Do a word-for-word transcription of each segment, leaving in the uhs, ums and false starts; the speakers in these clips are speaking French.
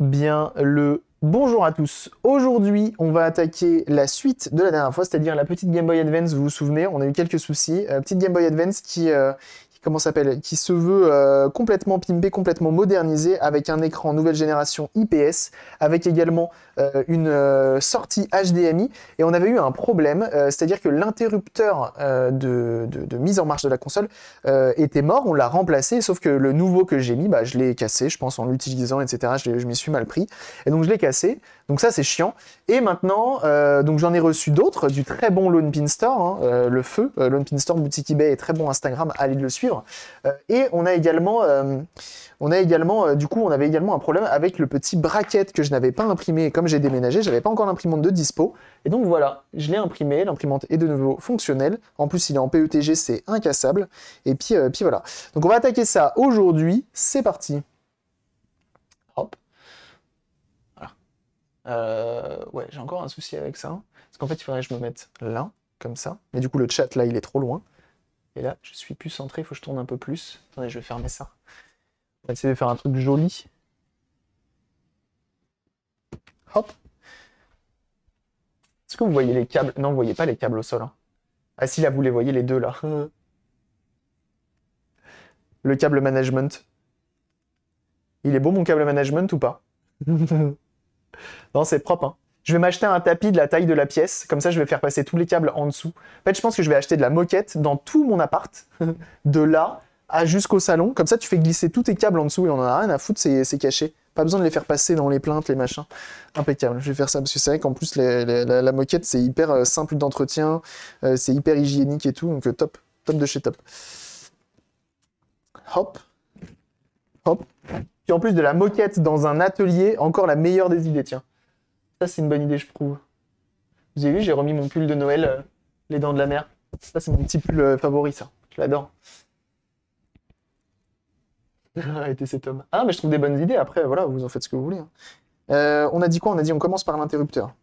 bien le bonjour à tous. Aujourd'hui, on va attaquer la suite de la dernière fois, c'est-à-dire la petite Game Boy Advance. Vous vous souvenez, on a eu quelques soucis. Euh, petite Game Boy Advance qui, euh, qui comment s'appelle, qui se veut euh, complètement pimpée, complètement modernisée, avec un écran nouvelle génération I P S, avec également euh, une euh, sortie H D M I. Et on avait eu un problème, euh, c'est-à-dire que l'interrupteur euh, de, de, de mise en marche de la console euh, était mort. On l'a remplacé, sauf que le nouveau que j'ai mis, bah, je l'ai cassé, je pense, en l'utilisant, et cetera. Je, je m'y suis mal pris. Et donc je l'ai cassé. Donc ça, c'est chiant. Et maintenant, euh, donc j'en ai reçu d'autres, du très bon Lone Pin Store, hein, euh, le feu, euh, Lone Pin Store, boutique eBay et très bon Instagram, allez le suivre. Euh, et on a également, euh, on a également, euh, du coup, on avait également un problème avec le petit bracket que je n'avais pas imprimé. Et comme j'ai déménagé, j'avais pas encore l'imprimante de dispo. Et donc voilà, je l'ai imprimé, l'imprimante est de nouveau fonctionnelle. En plus, il est en P E T G, c'est incassable. Et puis, euh, puis voilà. Donc on va attaquer ça aujourd'hui. C'est parti. Hop. Euh, ouais, j'ai encore un souci avec ça. Parce qu'en fait, il faudrait que je me mette là, comme ça. Mais du coup, le chat, là, il est trop loin. Et là, je suis plus centré, il faut que je tourne un peu plus. Attendez, je vais fermer ça. On va essayer de faire un truc joli. Hop. Est-ce que vous voyez les câbles? Non, vous voyez pas les câbles au sol. Hein. Ah si, là, vous les voyez, les deux, là. Le câble management. Il est beau, mon câble management, ou pas? Non, c'est propre, hein. Je vais m'acheter un tapis de la taille de la pièce, comme ça je vais faire passer tous les câbles en dessous. En fait, je pense que je vais acheter de la moquette dans tout mon appart, de là à jusqu'au salon. Comme ça, tu fais glisser tous tes câbles en dessous et on en a rien à foutre, c'est caché. Pas besoin de les faire passer dans les plaintes, les machins. Impeccable. Je vais faire ça parce que c'est vrai qu'en plus, les, les, la, la moquette, c'est hyper euh, simple d'entretien, euh, c'est hyper hygiénique et tout, donc euh, top. Top de chez top. Hop. Hop. Puis en plus de la moquette dans un atelier, encore la meilleure des idées, tiens. Ça, c'est une bonne idée, je trouve. Vous avez vu, j'ai remis mon pull de Noël, euh, les dents de la mer. Ça, c'est mon petit pull euh, favori, ça. Je l'adore. Arrêtez cet homme. Ah, mais je trouve des bonnes idées. Après, voilà, vous en faites ce que vous voulez. Hein. Euh, on a dit quoi? On a dit on commence par l'interrupteur.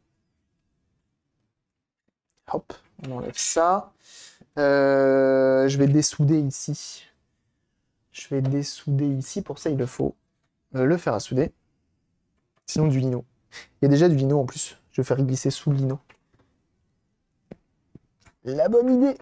Hop, on enlève ça. Euh, je vais dessouder ici. Je vais dessouder ici. Pour ça, il faut euh, le fer à souder. Sinon, du lino. Il y a déjà du lino en plus. Je vais faire glisser sous le lino. La bonne idée.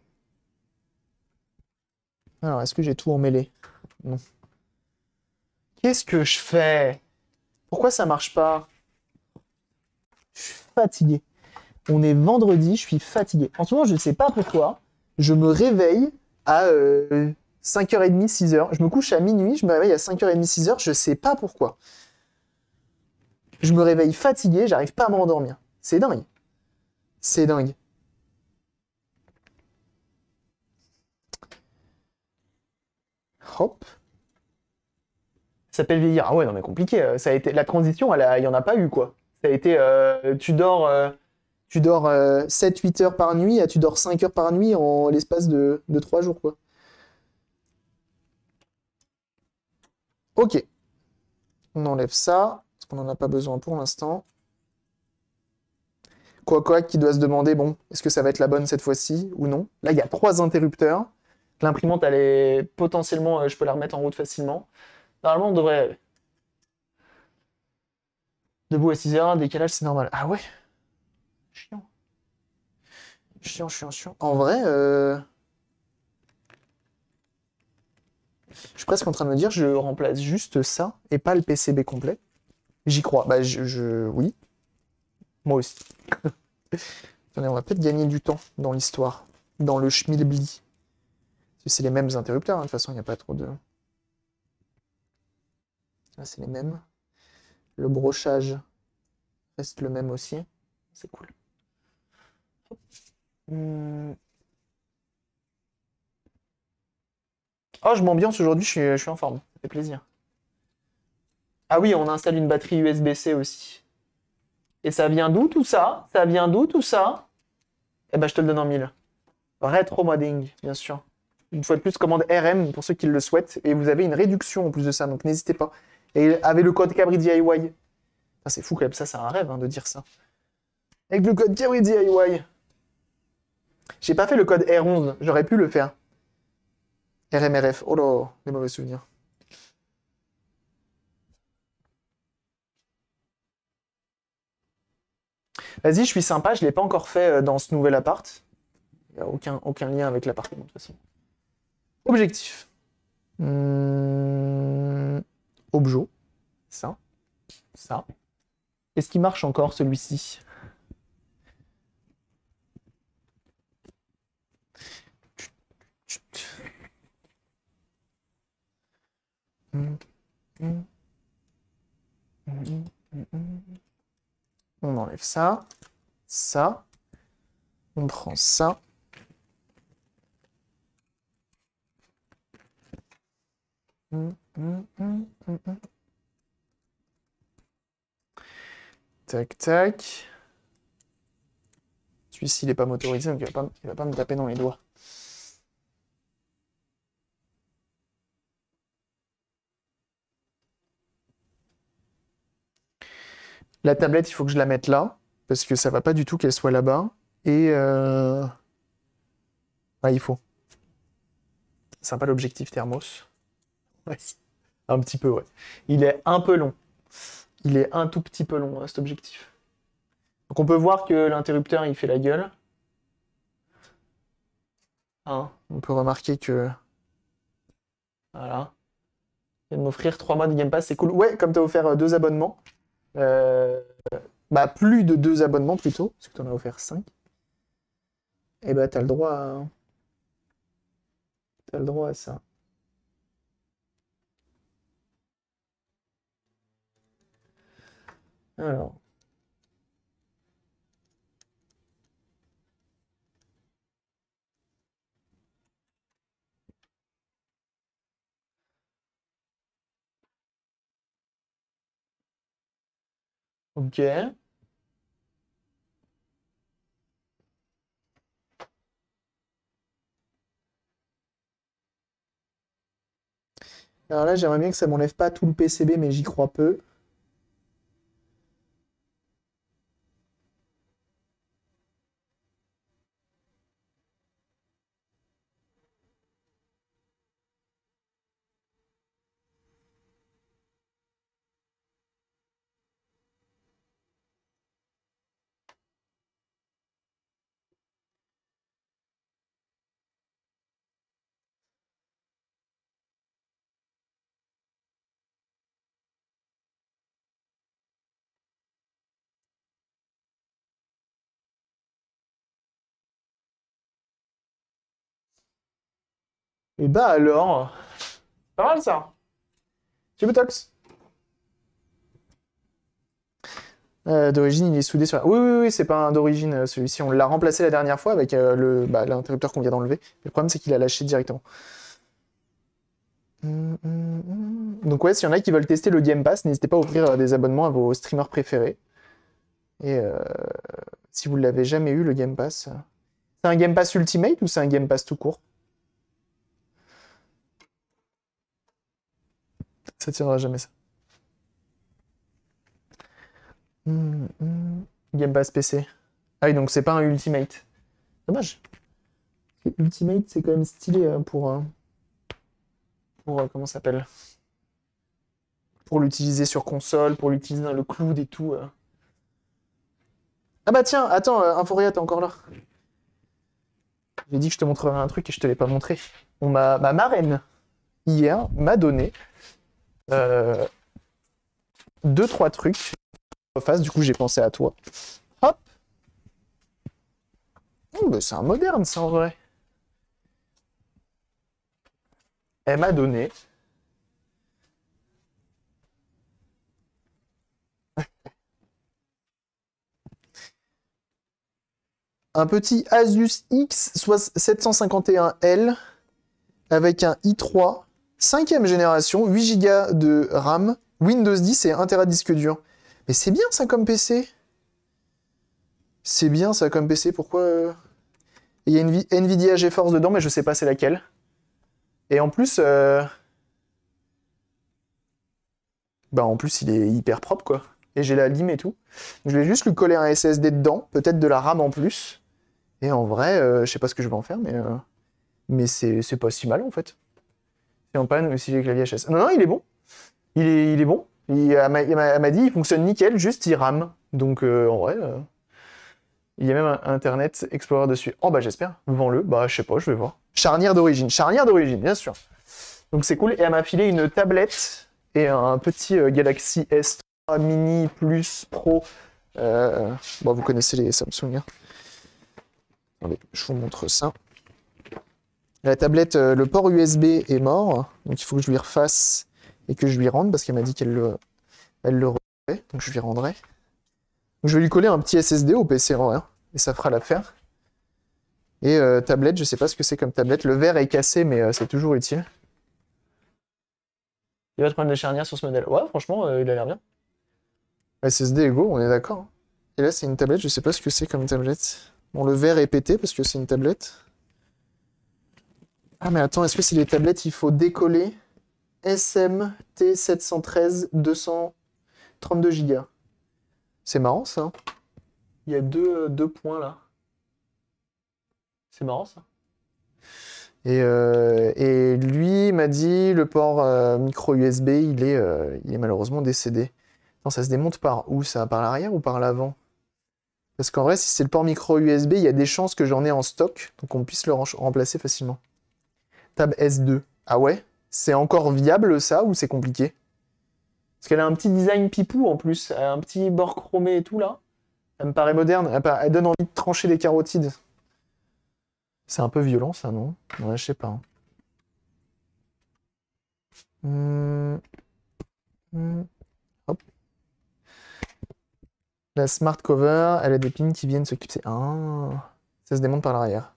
Alors, est-ce que j'ai tout emmêlé? Non. Qu'est-ce que je fais? Pourquoi ça marche pas? Je suis fatigué. On est vendredi, je suis fatigué. En ce moment, je ne sais pas pourquoi. Je me réveille à euh, cinq heures trente, six heures. Je me couche à minuit, je me réveille à cinq heures trente, six heures. Je ne sais pas pourquoi. Je me réveille fatigué, j'arrive pas à m'endormir. C'est dingue. C'est dingue. Hop. Ça s'appelle vieillir. Ah ouais, non mais compliqué. Ça a été... La transition, il n'y en a pas eu, quoi. Ça a été... Euh, tu dors, euh, tu dors euh, sept huit heures par nuit, tu dors cinq heures par nuit en l'espace de, de trois jours, quoi. Ok. On enlève ça. On n'en a pas besoin pour l'instant. Quoi quoi qui doit se demander, bon, est-ce que ça va être la bonne cette fois-ci ou non? Là, il y a trois interrupteurs. L'imprimante, elle est potentiellement, euh, je peux la remettre en route facilement. Normalement, on devrait... Debout à six heures, décalage, c'est normal. Ah ouais? Chiant. Chiant, chiant, chiant. En vrai, euh... je suis presque en train de me dire, je remplace juste ça et pas le P C B complet. J'y crois. Bah, je, je... Oui. Moi aussi. Attendez, on va peut-être gagner du temps dans l'histoire. Dans le schmilbli. C'est les mêmes interrupteurs, hein. De toute façon, il n'y a pas trop de... Là, c'est les mêmes. Le brochage reste le même aussi. C'est cool. Hum... Oh, je m'ambiance aujourd'hui, je suis, je suis en forme. Ça fait plaisir. Ah oui, on installe une batterie U S B C aussi. Et ça vient d'où tout ça? Ça vient d'où tout ça? Eh ben, je te le donne en mille. Rétro-modding, bien sûr. Une fois de plus, commande R M pour ceux qui le souhaitent. Et vous avez une réduction en plus de ça, donc n'hésitez pas. Et avec le code Cabri D I Y. Ah, c'est fou quand même, ça, c'est un rêve hein, de dire ça. Avec le code Cabri D I Y. J'ai pas fait le code R onze, j'aurais pu le faire. R M R F, oh là, les mauvais souvenirs. Vas-y, je suis sympa, je l'ai pas encore fait euh, dans ce nouvel appart. Il n'y a aucun, aucun lien avec l'appartement, de toute façon. Objectif. Hum... Objo. Ça. Ça. Est-ce qu'il marche encore, celui-ci? On enlève ça. Ça. On prend ça. Tac, tac. Celui-ci, il n'est pas motorisé, donc il ne va, va pas me taper dans les doigts. La tablette, il faut que je la mette là, parce que ça va pas du tout qu'elle soit là-bas. Et... Euh... Ah, il faut. Sympa l'objectif thermos. Ouais. Un petit peu, ouais. Il est un peu long. Il est un tout petit peu long, hein, cet objectif. Donc on peut voir que l'interrupteur, il fait la gueule. Hein, on peut remarquer que... Voilà. Il vient de m'offrir trois mois de Game Pass, c'est cool. Ouais, comme tu as offert deux abonnements. Euh... Bah, plus de deux abonnements, plutôt. Parce que tu en as offert cinq. Et bah, t'as le droit à... T'as le droit à ça. Alors... Ok. Alors là, j'aimerais bien que ça m'enlève pas tout le P C B, mais j'y crois peu. Et bah alors, pas mal ça. Chibotox. Euh, d'origine, il est soudé sur la... Oui, oui, oui, c'est pas un d'origine, euh, celui-ci. On l'a remplacé la dernière fois avec euh, le, bah, l'interrupteur qu'on vient d'enlever. Le problème, c'est qu'il a lâché directement. Hum, hum, hum. Donc ouais, s'il y en a qui veulent tester le Game Pass, n'hésitez pas à offrir euh, des abonnements à vos streamers préférés. Et euh, si vous ne l'avez jamais eu, le Game Pass... C'est un Game Pass Ultimate ou c'est un Game Pass tout court? Ça tiendra jamais, ça. Hum, hum. Game Pass P C. Ah oui, donc c'est pas un Ultimate. Dommage. Ultimate, c'est quand même stylé euh, pour... euh, pour... euh, comment ça s'appelle? Pour l'utiliser sur console, pour l'utiliser dans le cloud et tout. euh. Ah bah tiens, attends, euh, Inforia, t'es encore là. J'ai dit que je te montrerais un truc et je te l'ai pas montré. On m'a... Ma marraine, hier, m'a donné euh, deux, trois trucs en face. Du coup, j'ai pensé à toi. Hop. Oh, bah, c'est un moderne, ça, en vrai. Elle m'a donné... un petit Asus X sept cent cinquante et un L avec un i trois, cinquième génération, huit giga de RAM, Windows dix et un téra de disque dur. Mais c'est bien ça comme P C. C'est bien ça comme P C, pourquoi... euh, Il y a une Nvidia GeForce dedans, mais je sais pas c'est laquelle. Et en plus... euh, Bah en plus il est hyper propre quoi. Et j'ai la lime et tout. Je vais juste lui coller un S S D dedans, peut-être de la RAM en plus. Et en vrai, euh, je sais pas ce que je vais en faire, mais, euh, mais c'est c'est pas si mal en fait. C'est en panne aussi les claviers H S. Non, non, il est bon. Il est, il est bon. Il, elle m'a- elle m'a elle m'a dit, il fonctionne nickel, juste il rame. Donc euh, en vrai, euh, Il y a même un Internet Explorer dessus. Oh bah j'espère. Vends-le. Bah je sais pas, je vais voir. Charnière d'origine. Charnière d'origine, bien sûr. Donc c'est cool. Et elle m'a filé une tablette et un petit euh, Galaxy S trois Mini Plus Pro. Euh... Bon, vous connaissez les Samsung. Hein. Attendez, je vous montre ça. La tablette, euh, le port U S B est mort. Donc il faut que je lui refasse et que je lui rende parce qu'elle m'a dit qu'elle le, elle le rendrait. Donc je lui rendrai. Donc, je vais lui coller un petit S S D au P C en vrai. Et ça fera l'affaire. Et euh, tablette, je sais pas ce que c'est comme tablette. Le verre est cassé, mais euh, c'est toujours utile. Il va te prendre des charnières sur ce modèle. Ouais, franchement, euh, il a l'air bien. S S D est go, on est d'accord. Et là, c'est une tablette, je sais pas ce que c'est comme tablette. Bon, le verre est pété parce que c'est une tablette. Ah, mais attends, est-ce que c'est des tablettes, il faut décoller S M T sept cent treize deux cent trente-deux gigas. C'est marrant, ça. Il y a deux, deux points, là. C'est marrant, ça. Et, euh, et lui m'a dit, le port euh, micro U S B, il est, euh, il est malheureusement décédé. Non, ça se démonte par où, ça? Par l'arrière ou par l'avant? Parce qu'en vrai, si c'est le port micro U S B, il y a des chances que j'en ai en stock, donc on puisse le remplacer facilement. Tab S deux. Ah ouais? C'est encore viable, ça, ou c'est compliqué? Parce qu'elle a un petit design pipou, en plus. Elle a un petit bord chromé et tout, là. Elle me paraît moderne. Elle, elle donne envie de trancher des carotides. C'est un peu violent, ça, non? Ouais, je sais pas. Hein. Hum... Hum... Hop. La smart cover, elle a des pins qui viennent se clipser. Ah, ça se démonte par l'arrière.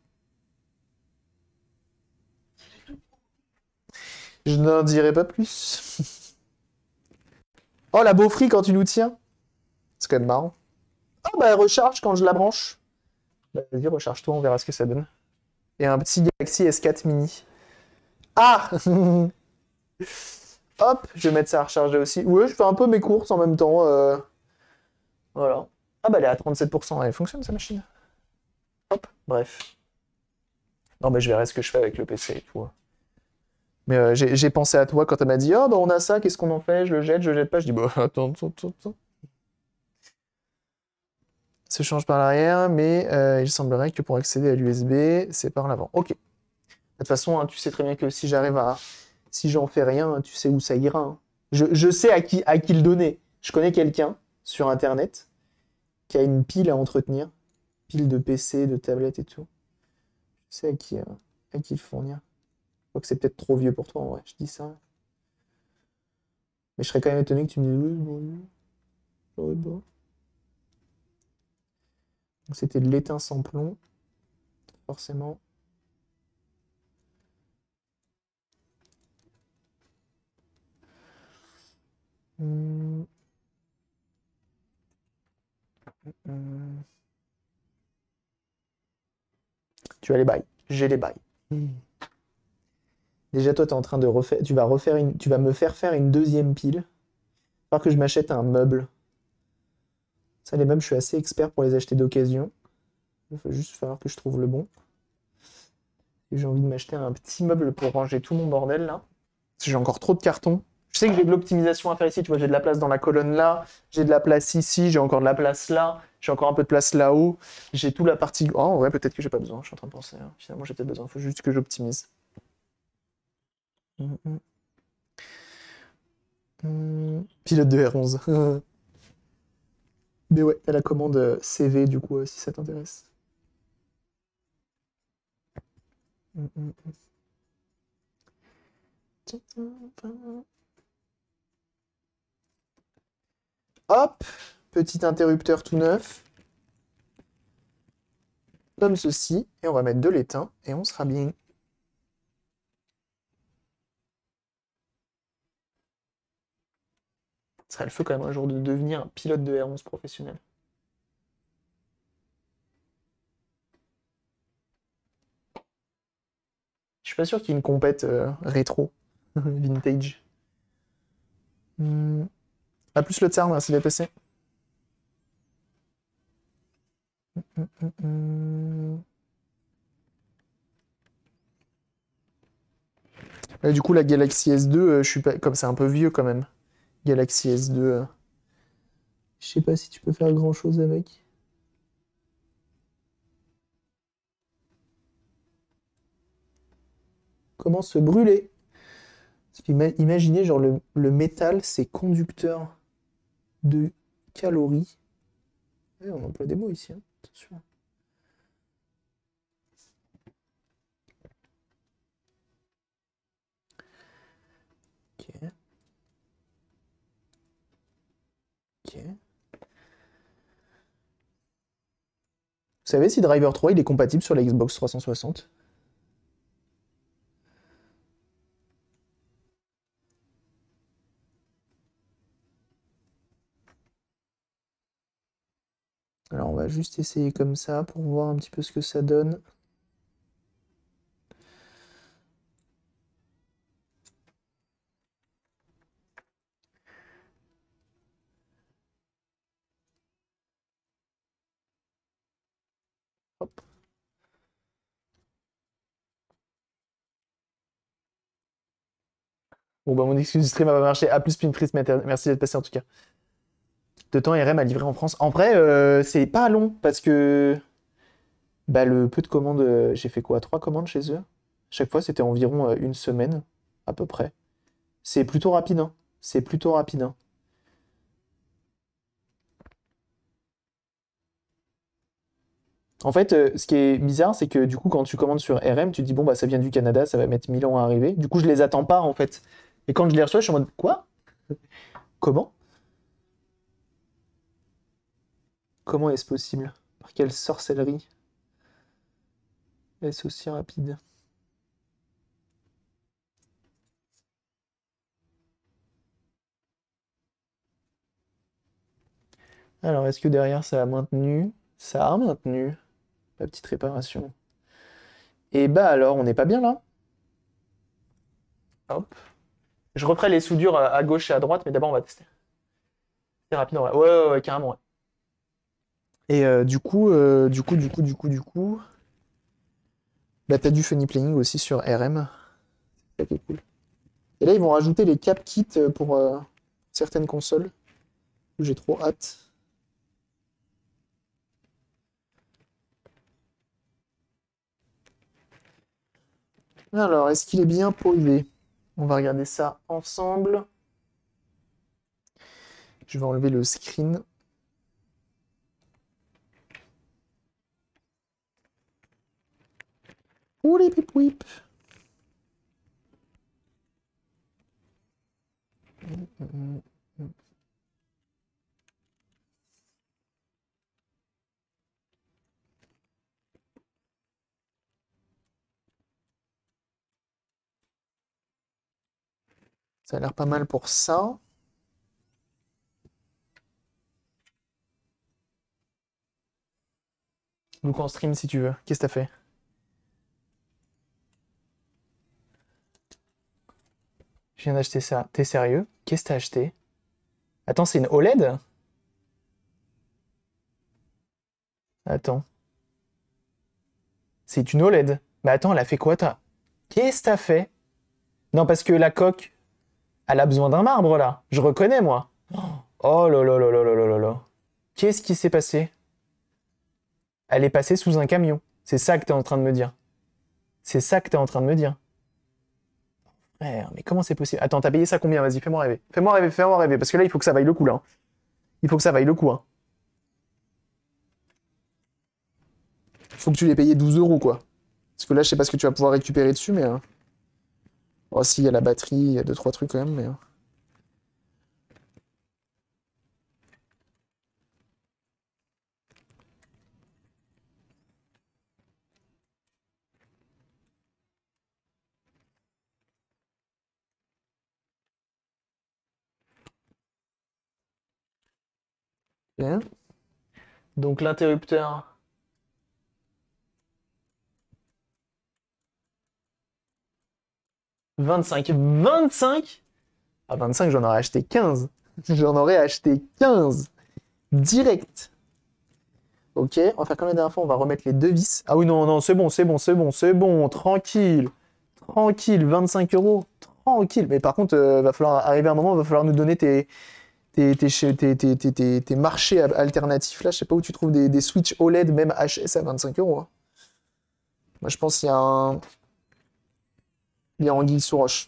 Je n'en dirai pas plus. Oh, la beaufrie quand tu nous tiens. C'est quand même marrant. Ah, bah, elle recharge quand je la branche. Bah, vas-y, recharge-toi, on verra ce que ça donne. Et un petit Galaxy S quatre mini. Ah Hop, je vais mettre ça à recharger aussi. Ouais, je fais un peu mes courses en même temps. Euh... Voilà. Ah bah elle est à trente-sept pour cent, elle fonctionne sa machine. Hop, bref. Non mais je verrai ce que je fais avec le P C et tout. Mais euh, j'ai pensé à toi quand elle m'a dit « Oh bah on a ça, qu'est-ce qu'on en fait? Je le jette, je le jette pas. » Je dis « Bah attends, attends, attends, attends. » Se change par l'arrière, mais euh, il semblerait que pour accéder à l'U S B, c'est par l'avant. Ok. De toute façon, hein, tu sais très bien que si j'arrive à... Si j'en fais rien, tu sais où ça ira. Hein. Je, je sais à qui, à qui le donner. Je connais quelqu'un sur Internet qui a une pile à entretenir. Pile de P C, de tablettes et tout. Je sais à qui, euh, à qui le fournir. Je crois que c'est peut-être trop vieux pour toi, en vrai. Je dis ça. Mais je serais quand même étonné que tu me dises oui, bon, j'aurais pas. Donc c'était de l'étain sans plomb. Forcément. Hum. Hum. Tu as les bails. J'ai les bails. Hum. Déjà, toi, tu es en train de refaire. Tu vas refaire une. Tu vas me faire faire une deuxième pile. Il va falloir que je m'achète un meuble. Ça, les meubles, je suis assez expert pour les acheter d'occasion. Il va juste falloir que je trouve le bon. J'ai envie de m'acheter un petit meuble pour ranger tout mon bordel là. Parce que j'ai encore trop de cartons. Je sais que j'ai de l'optimisation à faire ici. Tu vois, j'ai de la place dans la colonne là. J'ai de la place ici. J'ai encore de la place là. J'ai encore un peu de place là-haut. J'ai toute la partie. Oh, ouais, peut-être que j'ai pas besoin. Je suis en train de penser. Hein. Finalement, j'ai peut-être besoin. Il faut juste que j'optimise. Mmh, mmh. Mmh. Pilote de R onze. Mais ouais, t'as la commande C V du coup, euh, si ça t'intéresse. Mmh, mmh. Hop, petit interrupteur tout neuf. Comme ceci. Et on va mettre de l'étain et on sera bien. Ce serait le feu quand même un jour de devenir un pilote de R onze professionnel. Je suis pas sûr qu'il y ait une compète euh, rétro, vintage. Hmm. A plus le tsar, merci les P C. Hmm, hmm, hmm. Et du coup, la Galaxy S deux, euh, je suis pas... comme c'est un peu vieux quand même. Galaxy S deux. Euh... Je sais pas si tu peux faire grand chose avec. commence à se brûler. Parce qu'imaginez, genre, le, le métal, c'est conducteur de calories. Ouais, on emploie des mots ici, hein. Attention. Ok. Ok. Vous savez si Driver trois il est compatible sur la Xbox trois cent soixante? Alors on va juste essayer comme ça pour voir un petit peu ce que ça donne. Hop. Bon bah mon excuse du stream va pas marcher. A plus Pinterest, merci d'être passé en tout cas. De temps R M à livrer en France. En vrai, euh, c'est pas long parce que bah, le peu de commandes, euh, j'ai fait quoi? Trois commandes chez eux. Chaque fois, c'était environ euh, une semaine à peu près. C'est plutôt rapide, hein. C'est plutôt rapide, hein. En fait, euh, ce qui est bizarre, c'est que du coup, quand tu commandes sur R M, tu te dis, bon, bah, ça vient du Canada, ça va mettre mille ans à arriver. Du coup, je les attends pas, en fait. Et quand je les reçois, je suis en mode, quoi? Comment? Comment est-ce possible? Par quelle sorcellerie est-ce aussi rapide? Alors, est-ce que derrière, ça a maintenu? Ça a maintenu la petite réparation. Et bah alors, on n'est pas bien là? Hop. Je referai les soudures à à gauche et à droite, mais d'abord, on va tester. C'est rapide, en vrai. Ouais, ouais, ouais, carrément, ouais. Et euh, du coup, euh, du coup, du coup, du coup, du coup, bah t'as du funny playing aussi sur R M. C'est ça qui est cool. Et là, ils vont rajouter les cap kits pour euh, certaines consoles. J'ai trop hâte. Alors, est-ce qu'il est bien posé? On va regarder ça ensemble. Je vais enlever le screen. Ouh les pip whip. Ça a l'air pas mal pour ça. Donc en stream si tu veux. Qu'est-ce que t'as fait? Je viens d'acheter ça. T'es sérieux? Qu'est-ce que t'as acheté? Attends, c'est une O L E D? Attends. C'est une O L E D. Mais attends, elle a fait quoi, t'as? Qu'est-ce que t'as fait? Non, parce que la coque, elle a besoin d'un marbre, là. Je reconnais, moi. Oh là là là là là là là là. Qu'est-ce qui s'est passé? Elle est passée sous un camion. C'est ça que t'es en train de me dire. C'est ça que t'es en train de me dire. Frère, mais comment c'est possible? Attends, t'as payé ça combien? Vas-y, fais-moi rêver. Fais-moi rêver, fais-moi rêver. Parce que là, il faut que ça vaille le coup, là, hein. Il faut que ça vaille le coup, hein. Faut que tu l'aies payé douze euros, quoi. Parce que là, je sais pas ce que tu vas pouvoir récupérer dessus, mais... hein. Oh, si, il y a la batterie, il y a deux trois trucs quand même, mais... hein. Bien. Donc l'interrupteur... vingt-cinq. vingt-cinq? Ah, vingt-cinq, j'en aurais acheté quinze. J'en aurais acheté quinze. Direct. Ok, on va faire comme la dernière fois, on va remettre les deux vis. Ah oui, non, non, c'est bon, c'est bon, c'est bon, c'est bon, tranquille. Tranquille, vingt-cinq euros. Tranquille. Mais par contre, euh, va falloir arriver à un moment, va falloir nous donner tes, tes, tes, tes, tes, tes, tes- tes marchés alternatifs. Là, je sais pas où tu trouves des, des Switch O L E D, même H S à vingt-cinq euros, hein. Moi, je pense qu'il y a un... Il y a anguille sous roche.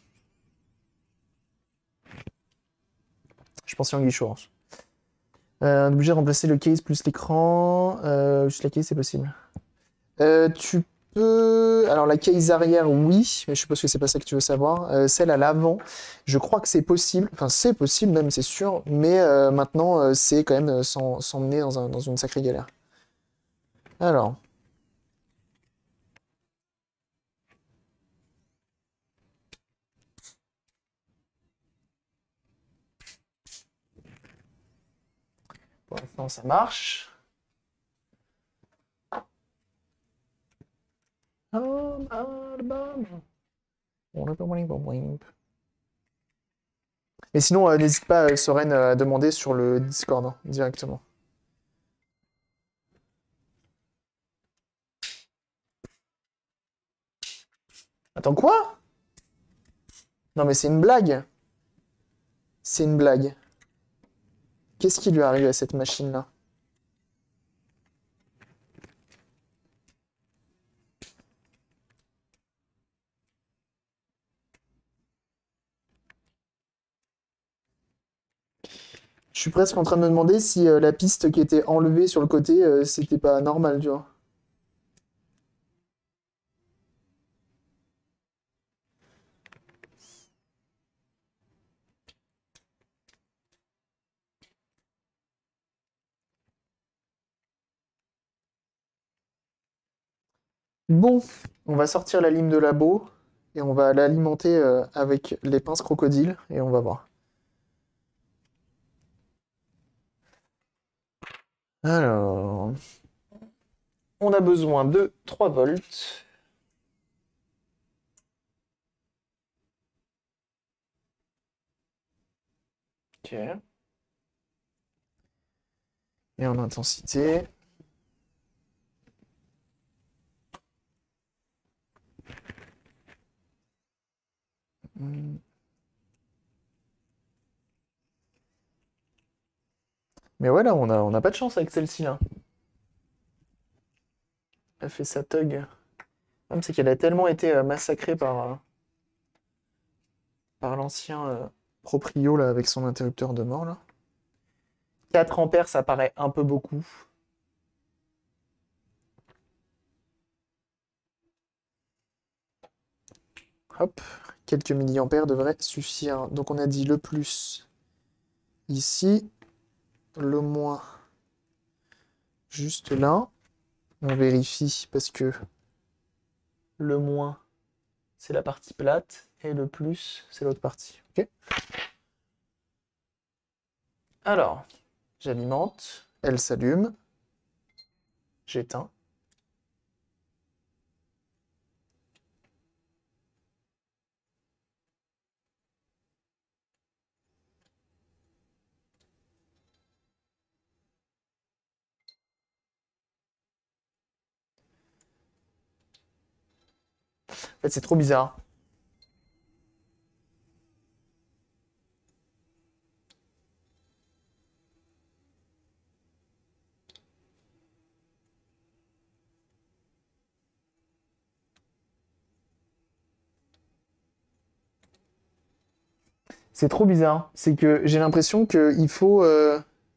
Je pense qu'il y a anguille sous roche. Euh, on est obligé de remplacer le case plus l'écran. Euh, juste la case, c'est possible. Euh, tu peux... Alors, la case arrière, oui. Mais je suppose que c'est pas ça que tu veux savoir. Euh, celle à l'avant, je crois que c'est possible. Enfin, c'est possible même, c'est sûr. Mais euh, maintenant, euh, c'est quand même euh, s'emmener dans, un, dans une sacrée galère. Alors... Pour l'instant, ça marche. Mais sinon, euh, n'hésite pas, euh, Soren, euh, à demander sur le Discord hein, directement. Attends, quoi? Non, mais c'est une blague. C'est une blague. Qu'est-ce qui lui arrive à cette machine-là? Je suis presque en train de me demander si euh, la piste qui était enlevée sur le côté, euh, c'était pas normal, tu vois. Bon, on va sortir la lime de labo et on va l'alimenter euh, avec les pinces crocodiles et on va voir. Alors, on a besoin de trois volts. Ok. Et en intensité. Hmm. Mais voilà, on a, on a pas de chance avec celle-ci là. Elle fait sa tug. Le problème, c'est qu'elle a tellement été euh, massacrée par, euh, par l'ancien euh, proprio là avec son interrupteur de mort là. quatre ampères, ça paraît un peu beaucoup. Hop, quelques milliampères devraient suffire. Donc on a dit le plus ici, le moins juste là. On vérifie parce que le moins c'est la partie plate et le plus c'est l'autre partie. Ok. Alors, j'alimente, elle s'allume, j'éteins. En fait, c'est trop bizarre. C'est trop bizarre. C'est que j'ai l'impression qu'il faut... euh,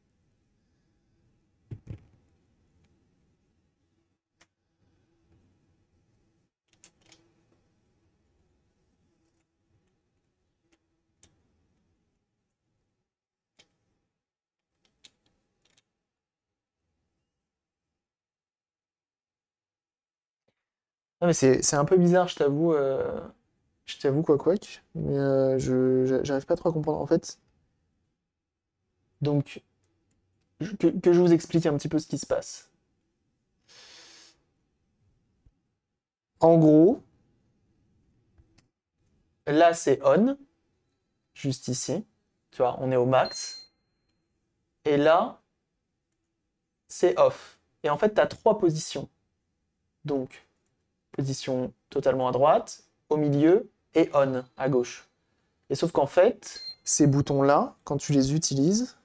Non mais c'est c'est un peu bizarre, je t'avoue. euh, Je t'avoue quoi quoi. Mais euh, je j'a- j'arrive pas trop à comprendre. En fait, donc, je- que, que je vous explique un petit peu ce qui se passe. En gros, là c'est on, juste ici. Tu vois, on est au max. Et là, c'est off. Et en fait, tu as trois positions. Donc, position totalement à droite, au milieu et on à gauche. Et sauf qu'en fait, ces boutons-là, quand tu les utilises,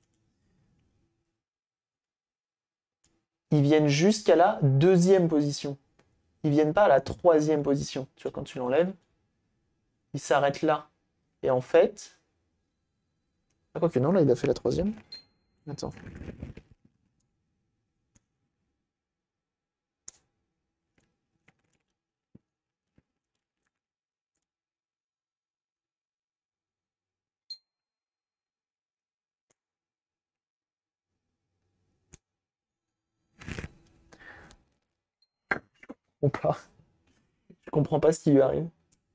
ils viennent jusqu'à la deuxième position. Ils viennent pas à la troisième position. Tu vois, quand tu l'enlèves, il s'arrête là. Et en fait... Ah, quoique non, là, il a fait la troisième. Attends. Ou pas. Je comprends pas ce qui lui arrive.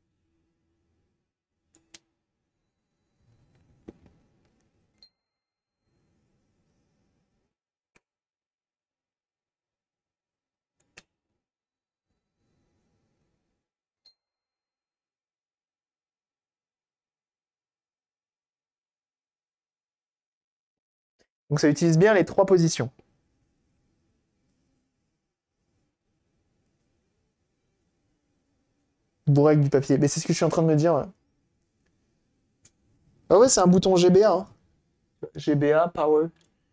Donc ça utilise bien les trois positions. Bourré avec du papier. Mais c'est ce que je suis en train de me dire. Ouais. Ah ouais, c'est un bouton G B A. Hein. G B A, Power.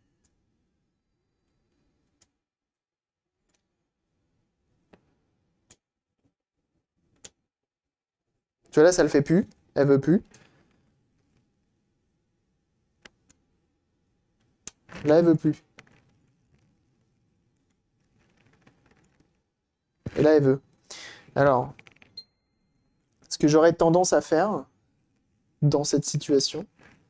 Tu vois là, ça le fait plus. Elle veut plus. Là, elle veut plus. Et là, elle veut. Alors, ce que j'aurais tendance à faire dans cette situation,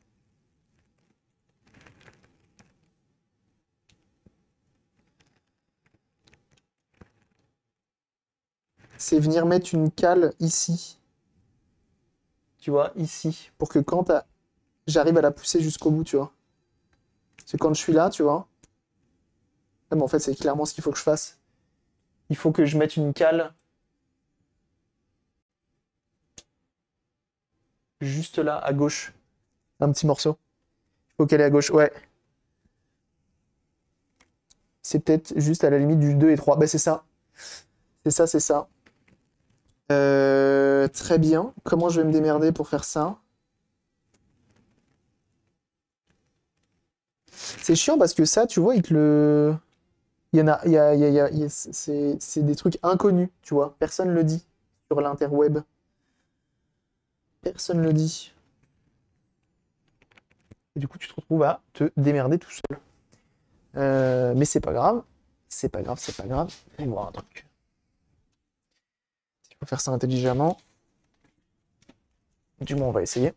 c'est venir mettre une cale ici. Tu vois, ici. Pour que quand j'arrive à la pousser jusqu'au bout, tu vois. C'est quand je suis là, tu vois. Ah, mais en fait, c'est clairement ce qu'il faut que je fasse. Il faut que je mette une cale juste là, à gauche. Un petit morceau. Il faut qu'elle est à gauche, ouais. C'est peut-être juste à la limite du deux et trois. Bah, c'est ça. C'est ça, c'est ça. Euh, très bien. Comment je vais me démerder pour faire ça? C'est chiant parce que ça, tu vois, il te le... Il y en a, il y a, il y a, il y a- il y a- c'est c'est des trucs inconnus, tu vois. Personne le dit sur l'interweb. Personne le dit. Et du coup, tu te retrouves à te démerder tout seul. Euh, mais c'est pas grave. C'est pas grave, c'est pas grave. On va voir un truc. Il faut faire ça intelligemment. Du moins, on va essayer.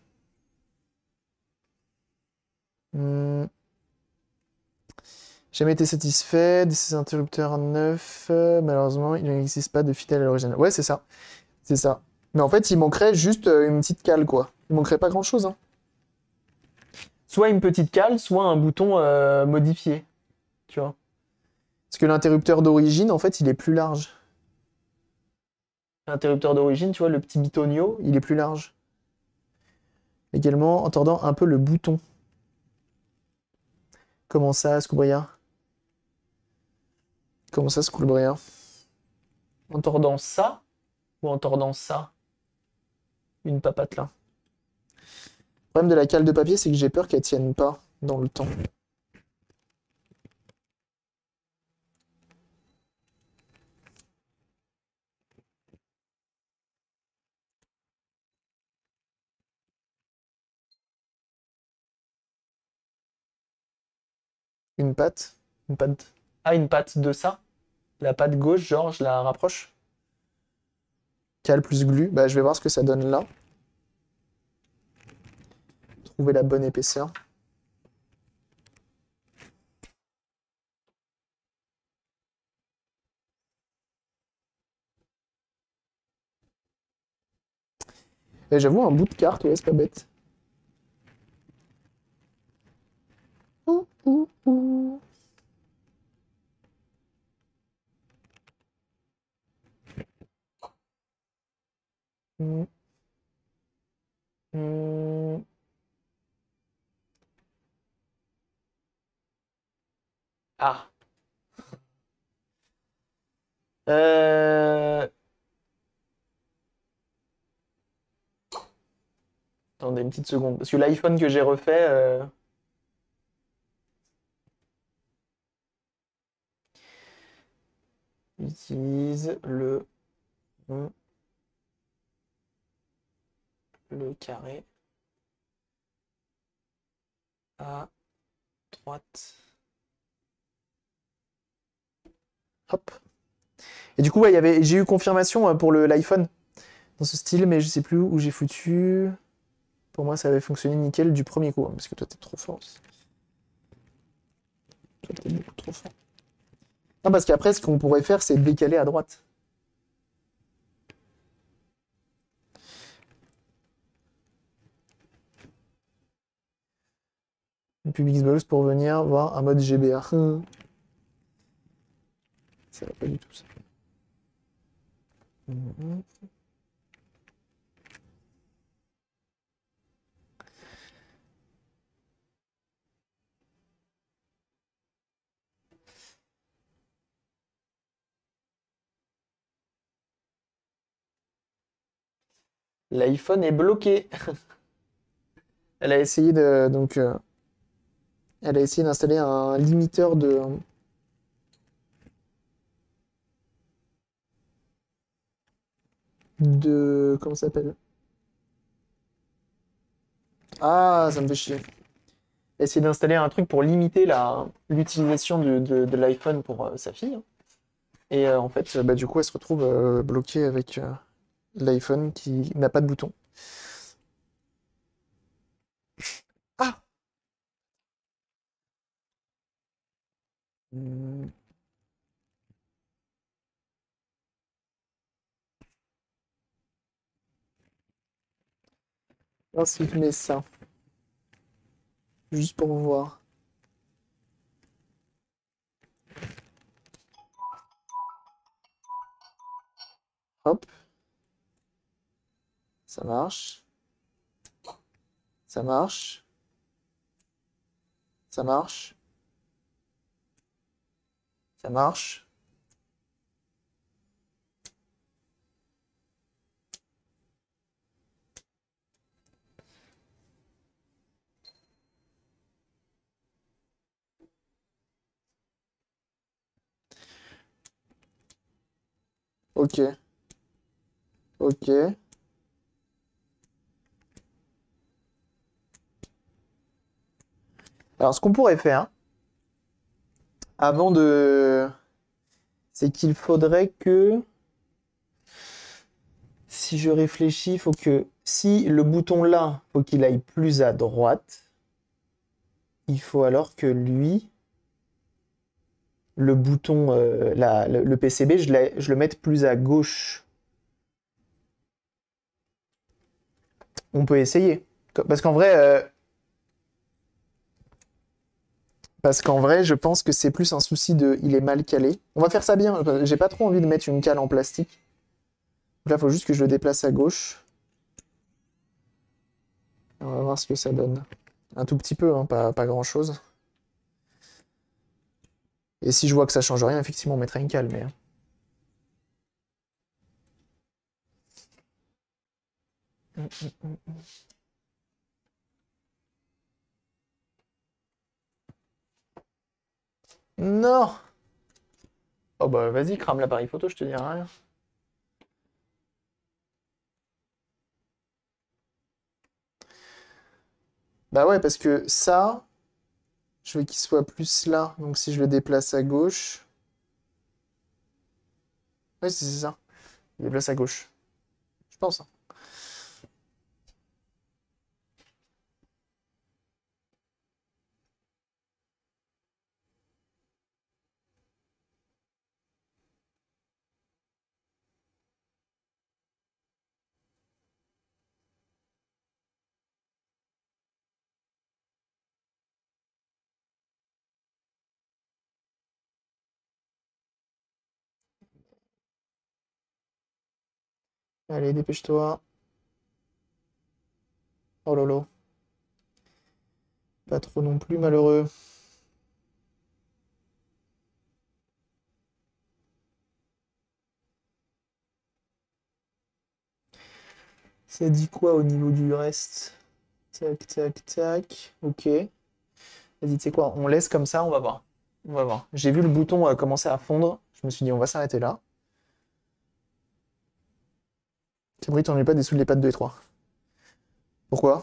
Hmm. Jamais été satisfait de ces interrupteurs neufs. Euh, malheureusement, il n'existe pas de fidèle à l'original. Ouais, c'est ça. C'est ça. Mais en fait, il manquerait juste euh, une petite cale, quoi. Il manquerait pas grand-chose, hein. Soit une petite cale, soit un bouton euh, modifié. Tu vois. Parce que l'interrupteur d'origine, en fait, il est plus large. L'interrupteur d'origine, tu vois, le petit bitonio, il est plus large. Également, en tordant un peu le bouton. Comment ça, Scoubria? Comment ça, Scoubria? En tordant ça ou en tordant ça? Une papate là. Le problème de la cale de papier, c'est que j'ai peur qu'elle tienne pas dans le temps. Une patte? Une patte. Ah, une patte de ça? La patte gauche, genre, je la rapproche. Cale plus glu. Bah, je vais voir ce que ça donne là. Trouver la bonne épaisseur. Et j'avoue, un bout de carte, ouais, c'est pas bête. Ouh, ouh, ouh. Hmm. Hmm. Ah. Euh... Attendez une petite seconde. Parce que l'iPhone que j'ai refait... euh, utilise le... Hmm. le carré à droite. Hop. Et du coup, ouais, y avait, j'ai eu confirmation pour le l'iPhone dans ce style, mais je sais plus où j'ai foutu. Pour moi, ça avait fonctionné nickel du premier coup, hein, parce que toi, t'es trop fort aussi. Toi, t'es beaucoup trop fort. Non, parce qu'après, ce qu'on pourrait faire, c'est décaler à droite. Une Publixbox pour venir voir un mode G B A. Ça va pas du tout, ça. Mmh. L'iPhone est bloqué. Elle a essayé de donc euh, elle a essayé d'installer un limiteur de de comment ça s'appelle? Ah, ça me fait chier. Elle a essayé d'installer un truc pour limiter la l'utilisation de, de, de l'iPhone pour euh, sa fille. Et euh, en fait, euh, bah, du coup, elle se retrouve euh, bloquée avec euh, l'iPhone qui n'a pas de bouton. Ah! Hmm. Alors, si je mets ça, juste pour voir. Hop, ça marche. Ça marche. Ça marche. Ça marche. Ok. Ok. Alors, ce qu'on pourrait faire, avant de... c'est qu'il faudrait que... Si je réfléchis, il faut que... Si le bouton là, faut qu'il aille plus à droite, il faut alors que lui, le bouton, euh, la- le, le P C B, je, la- je le mette plus à gauche. On peut essayer. Parce qu'en vrai, euh, parce qu'en vrai, je pense que c'est plus un souci de il est mal calé. On va faire ça bien. J'ai pas trop envie de mettre une cale en plastique. Donc là, il faut juste que je le déplace à gauche. On va voir ce que ça donne. Un tout petit peu, hein, pas, pas grand-chose. Et si je vois que ça change rien, effectivement, on mettra une cale, mais... Hum, hum, hum, hum. Non! Oh bah vas-y, crame l'appareil photo, je te dirai rien. Bah ouais, parce que ça, je veux qu'il soit plus là. Donc si je le déplace à gauche... Oui, c'est c'est ça. Je le déplace à gauche. Je pense, hein. Allez, dépêche-toi. Oh lolo. Pas trop non plus malheureux. Ça dit quoi au niveau du reste? Tac, tac, tac. Ok. Vas-y, tu sais quoi? On laisse comme ça, on va voir. On va voir. J'ai vu le bouton euh, commencer à fondre. Je me suis dit, on va s'arrêter là. Cabri, t'en mets pas des sous les pattes deux et trois. Pourquoi?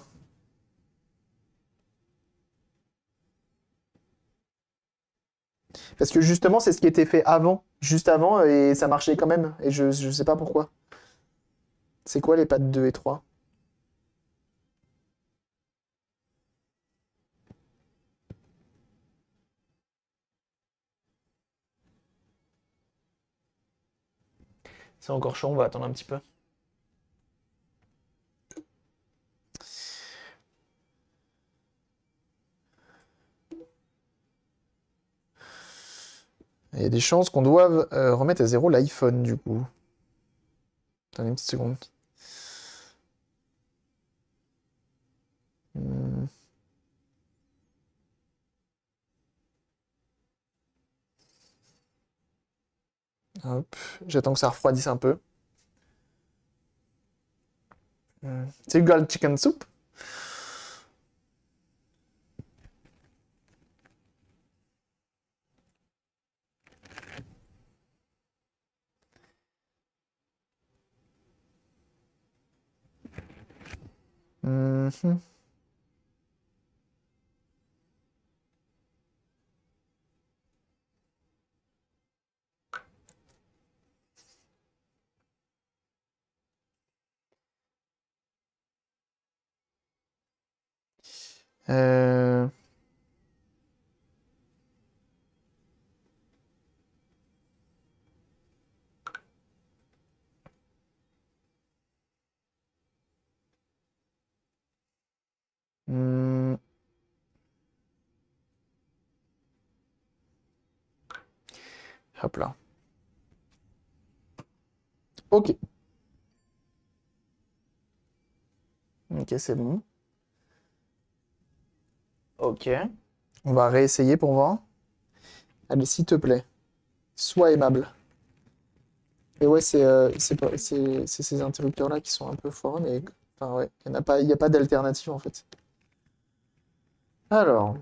Parce que justement, c'est ce qui était fait avant, juste avant, et ça marchait quand même. Et je, je sais pas pourquoi. C'est quoi les pattes deux et trois? C'est encore chaud, on va attendre un petit peu. Il y a des chances qu'on doive euh, remettre à zéro l'iPhone, du coup. Attendez une petite seconde. Hmm. Hop, j'attends que ça refroidisse un peu. Hmm. C'est you got chicken soup? Mhm. Euh, hmm. Hop là. Ok. Ok, c'est bon. Ok. On va réessayer pour voir. Allez, s'il te plaît, sois aimable. Et ouais, c'est euh, c'est pas- c'est- c'est ces interrupteurs-là qui sont un peu forts, mais enfin, ouais, il n'y a pas, il y a pas d'alternative en fait. Alors,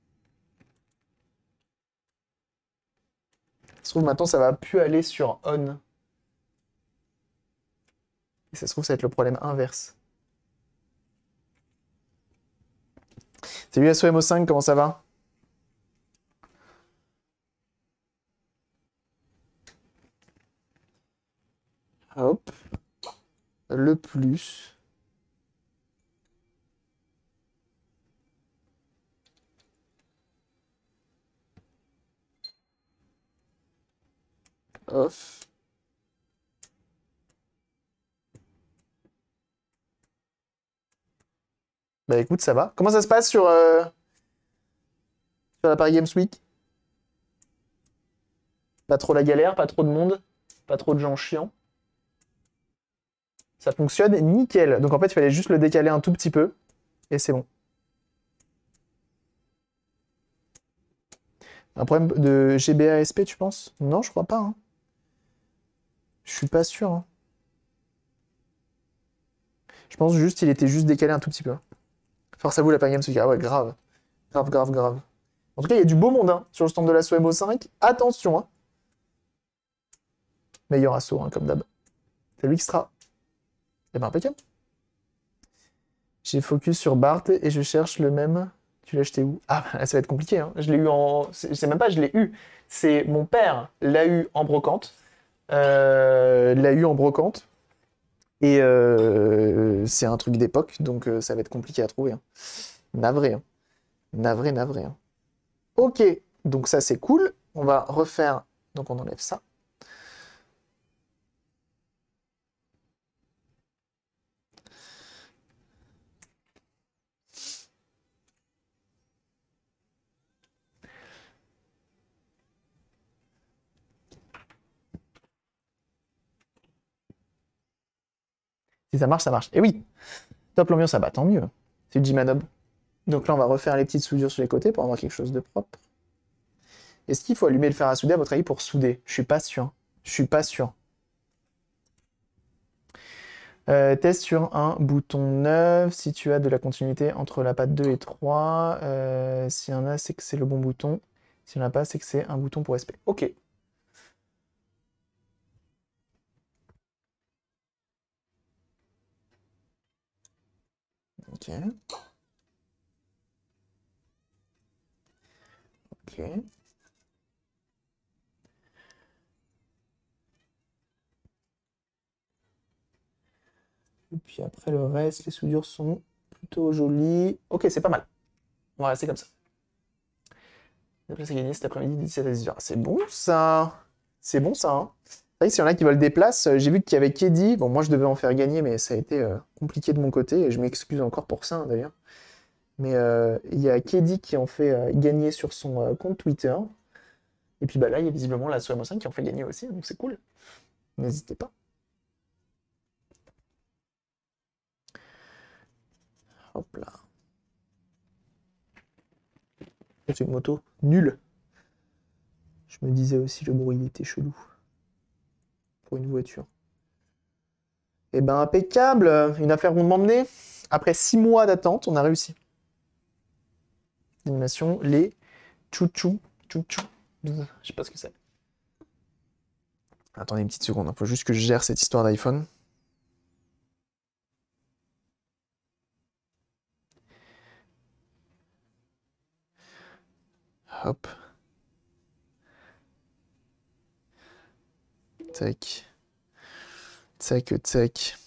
ça se trouve maintenant ça va plus aller sur on. Et ça se trouve ça va être le problème inverse. Salut S O M O cinq, comment ça va? Hop, le plus. Off. Bah écoute, ça va. Comment ça se passe sur, euh, sur la Paris Games Week? Pas trop la galère, pas trop de monde, pas trop de gens chiants. Ça fonctionne nickel. Donc en fait, il fallait juste le décaler un tout petit peu et c'est bon. Un problème de G B A S P, tu penses? Non, je crois pas, hein. Je suis pas sûr, hein. Je pense juste qu'il était juste décalé un tout petit peu. Force à vous, la Paris Games Week. Ah ouais, grave. Grave, grave, grave. En tout cas, il y a du beau monde hein, sur le stand de l'assaut M O cinq. Attention, hein. Meilleur assaut, hein, comme d'hab. C'est lui qui sera. Eh ben, impeccable. J'ai focus sur Bart et je cherche le même. Tu l'as acheté où? Ah, bah, ça va être compliqué. Hein. Je l'ai eu en. Je sais même pas, je l'ai eu. C'est mon père l'a eu en brocante. Euh, l'a eu en brocante. Et euh, c'est un truc d'époque, donc euh, ça va être compliqué à trouver. Hein. Navré. Hein. Navré, navré. Hein. Ok, donc ça c'est cool. On va refaire. Donc on enlève ça. Si ça marche, ça marche. Et oui, top l'ambiance, ça bat, tant mieux. C'est du Jimanob. Donc là, on va refaire les petites soudures sur les côtés pour avoir quelque chose de propre. Est-ce qu'il faut allumer le fer à souder, à votre avis, pour souder? Je suis pas sûr. Je suis pas sûr. Euh, test sur un bouton neuf. Si tu as de la continuité entre la patte deux et trois. Euh, S'il y en a, c'est que c'est le bon bouton. S'il n'y en a pas, c'est que c'est un bouton pour S P. Ok. Ok. Ok. Et puis après le reste, les soudures sont plutôt jolies. Ok, c'est pas mal. On va rester comme ça. La place à gagner cet après-midi, dix-sept à dix heures. C'est bon ça. C'est bon ça. Hein. C'est vrai que s'il y en a qui veulent des places, j'ai vu qu'il y avait Keddy. Bon, moi je devais en faire gagner, mais ça a été euh, compliqué de mon côté. Et je m'excuse encore pour ça hein, d'ailleurs. Mais euh, il y a Keddy qui en fait euh, gagner sur son euh, compte Twitter. Et puis bah là, il y a visiblement la Soemo cinq qui en fait gagner aussi, donc c'est cool. N'hésitez pas. Hop là. C'est une moto nulle. Je me disais aussi le bruit était chelou. Pour une voiture. Eh ben impeccable. Une affaire rondement menée. Après six mois d'attente, on a réussi. Animation, les chouchou, chouchou. Je sais pas ce que c'est. Attendez une petite seconde, il faut juste que je gère cette histoire d'iPhone. Hop. Tac. Tac, tac.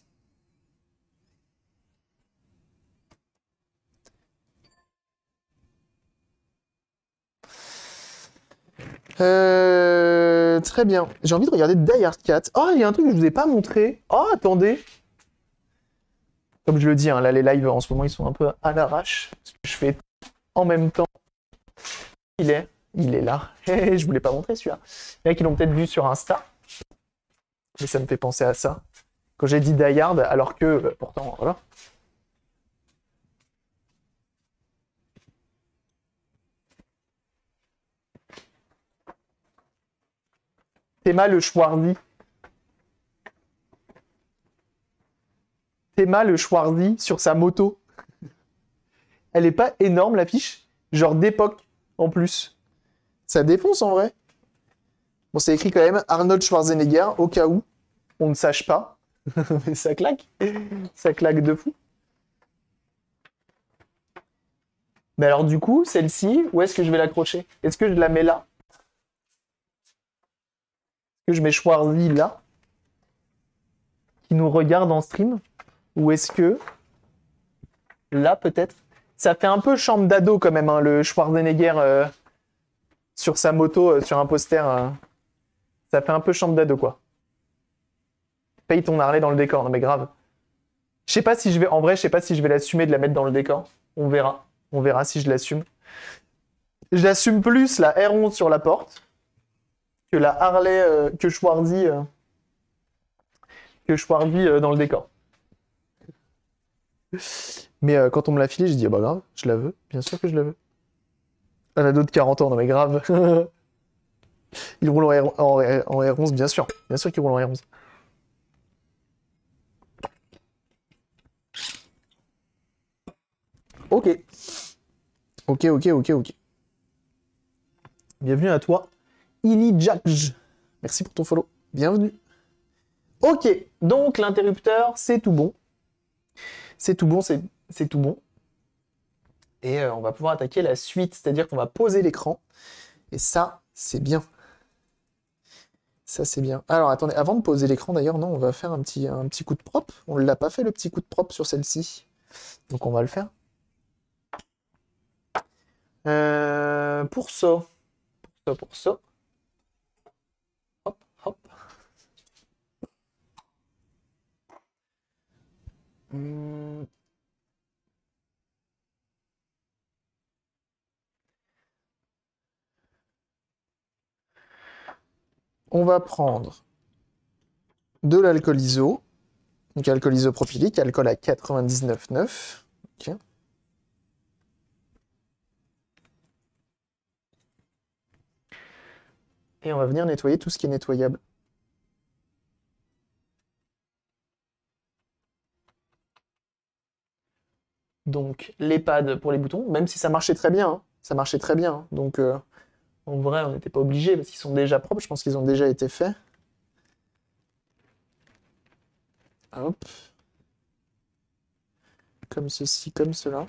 Euh, très bien. J'ai envie de regarder Die Hard quatre. Oh, il y a un truc que je vous ai pas montré. Oh, attendez. Comme je le dis, hein, là, les lives en ce moment, ils sont un peu à l'arrache. Je fais en même temps. Il est, il est là. Je voulais pas montrer celui-là. Il y en a qui l'ont peut-être vu sur Insta. Mais ça me fait penser à ça. Quand j'ai dit Die Hard, alors que, bah, pourtant, voilà. Théma le Schwarzy. Théma le Schwarzy sur sa moto. Elle est pas énorme l'affiche, genre d'époque en plus. Ça défonce en vrai. Bon, c'est écrit quand même Arnold Schwarzenegger, au cas où on ne sache pas. Mais ça claque. Ça claque de fou. Mais alors du coup, celle-ci, où est-ce que je vais l'accrocher? Est-ce que je la mets là? Est-ce que je mets Schwarzy là? Qui nous regarde en stream? Ou est-ce que là peut-être? Ça fait un peu chambre d'ado quand même, hein, le Schwarzenegger euh, sur sa moto, euh, sur un poster. Euh, ça fait un peu chambre d'ado quoi. Paye ton Harley dans le décor, non mais grave. Je sais pas si je vais, en vrai, je sais pas si je vais l'assumer de la mettre dans le décor. On verra. On verra si je l'assume. Je l'assume plus la R onze sur la porte que la Harley, euh, que Schwarzy, euh, que Schwarzy euh, dans le décor. Mais euh, quand on me l'a filé, j'ai dit, ah bah grave, je la veux. Bien sûr que je la veux. Un ado de quarante ans, non mais grave. Il roule en, R... en, R... en R onze, bien sûr. Bien sûr qu'il roule en R onze. Ok. Ok, ok, ok, ok. Bienvenue à toi, Ilijaj. Merci pour ton follow. Bienvenue. Ok, donc l'interrupteur, c'est tout bon. C'est tout bon, c'est tout bon. Et euh, on va pouvoir attaquer la suite, c'est-à-dire qu'on va poser l'écran. Et ça, c'est bien. Ça, c'est bien. Alors, attendez, avant de poser l'écran, d'ailleurs, non, on va faire un petit, un petit coup de propre. On ne l'a pas fait, le petit coup de propre sur celle-ci. Donc, on va le faire. Euh, pour ça, pour ça, pour ça. Hop, hop. Hum. On va prendre de l'alcool iso. Donc, alcool isopropylique, alcool à quatre-vingt-dix-neuf virgule neuf. Ok. Et on va venir nettoyer tout ce qui est nettoyable. Donc, les pads pour les boutons, même si ça marchait très bien. Hein. Ça marchait très bien. Hein. Donc, euh, en vrai, on n'était pas obligé parce qu'ils sont déjà propres. Je pense qu'ils ont déjà été faits. Hop. comme ceci, comme cela.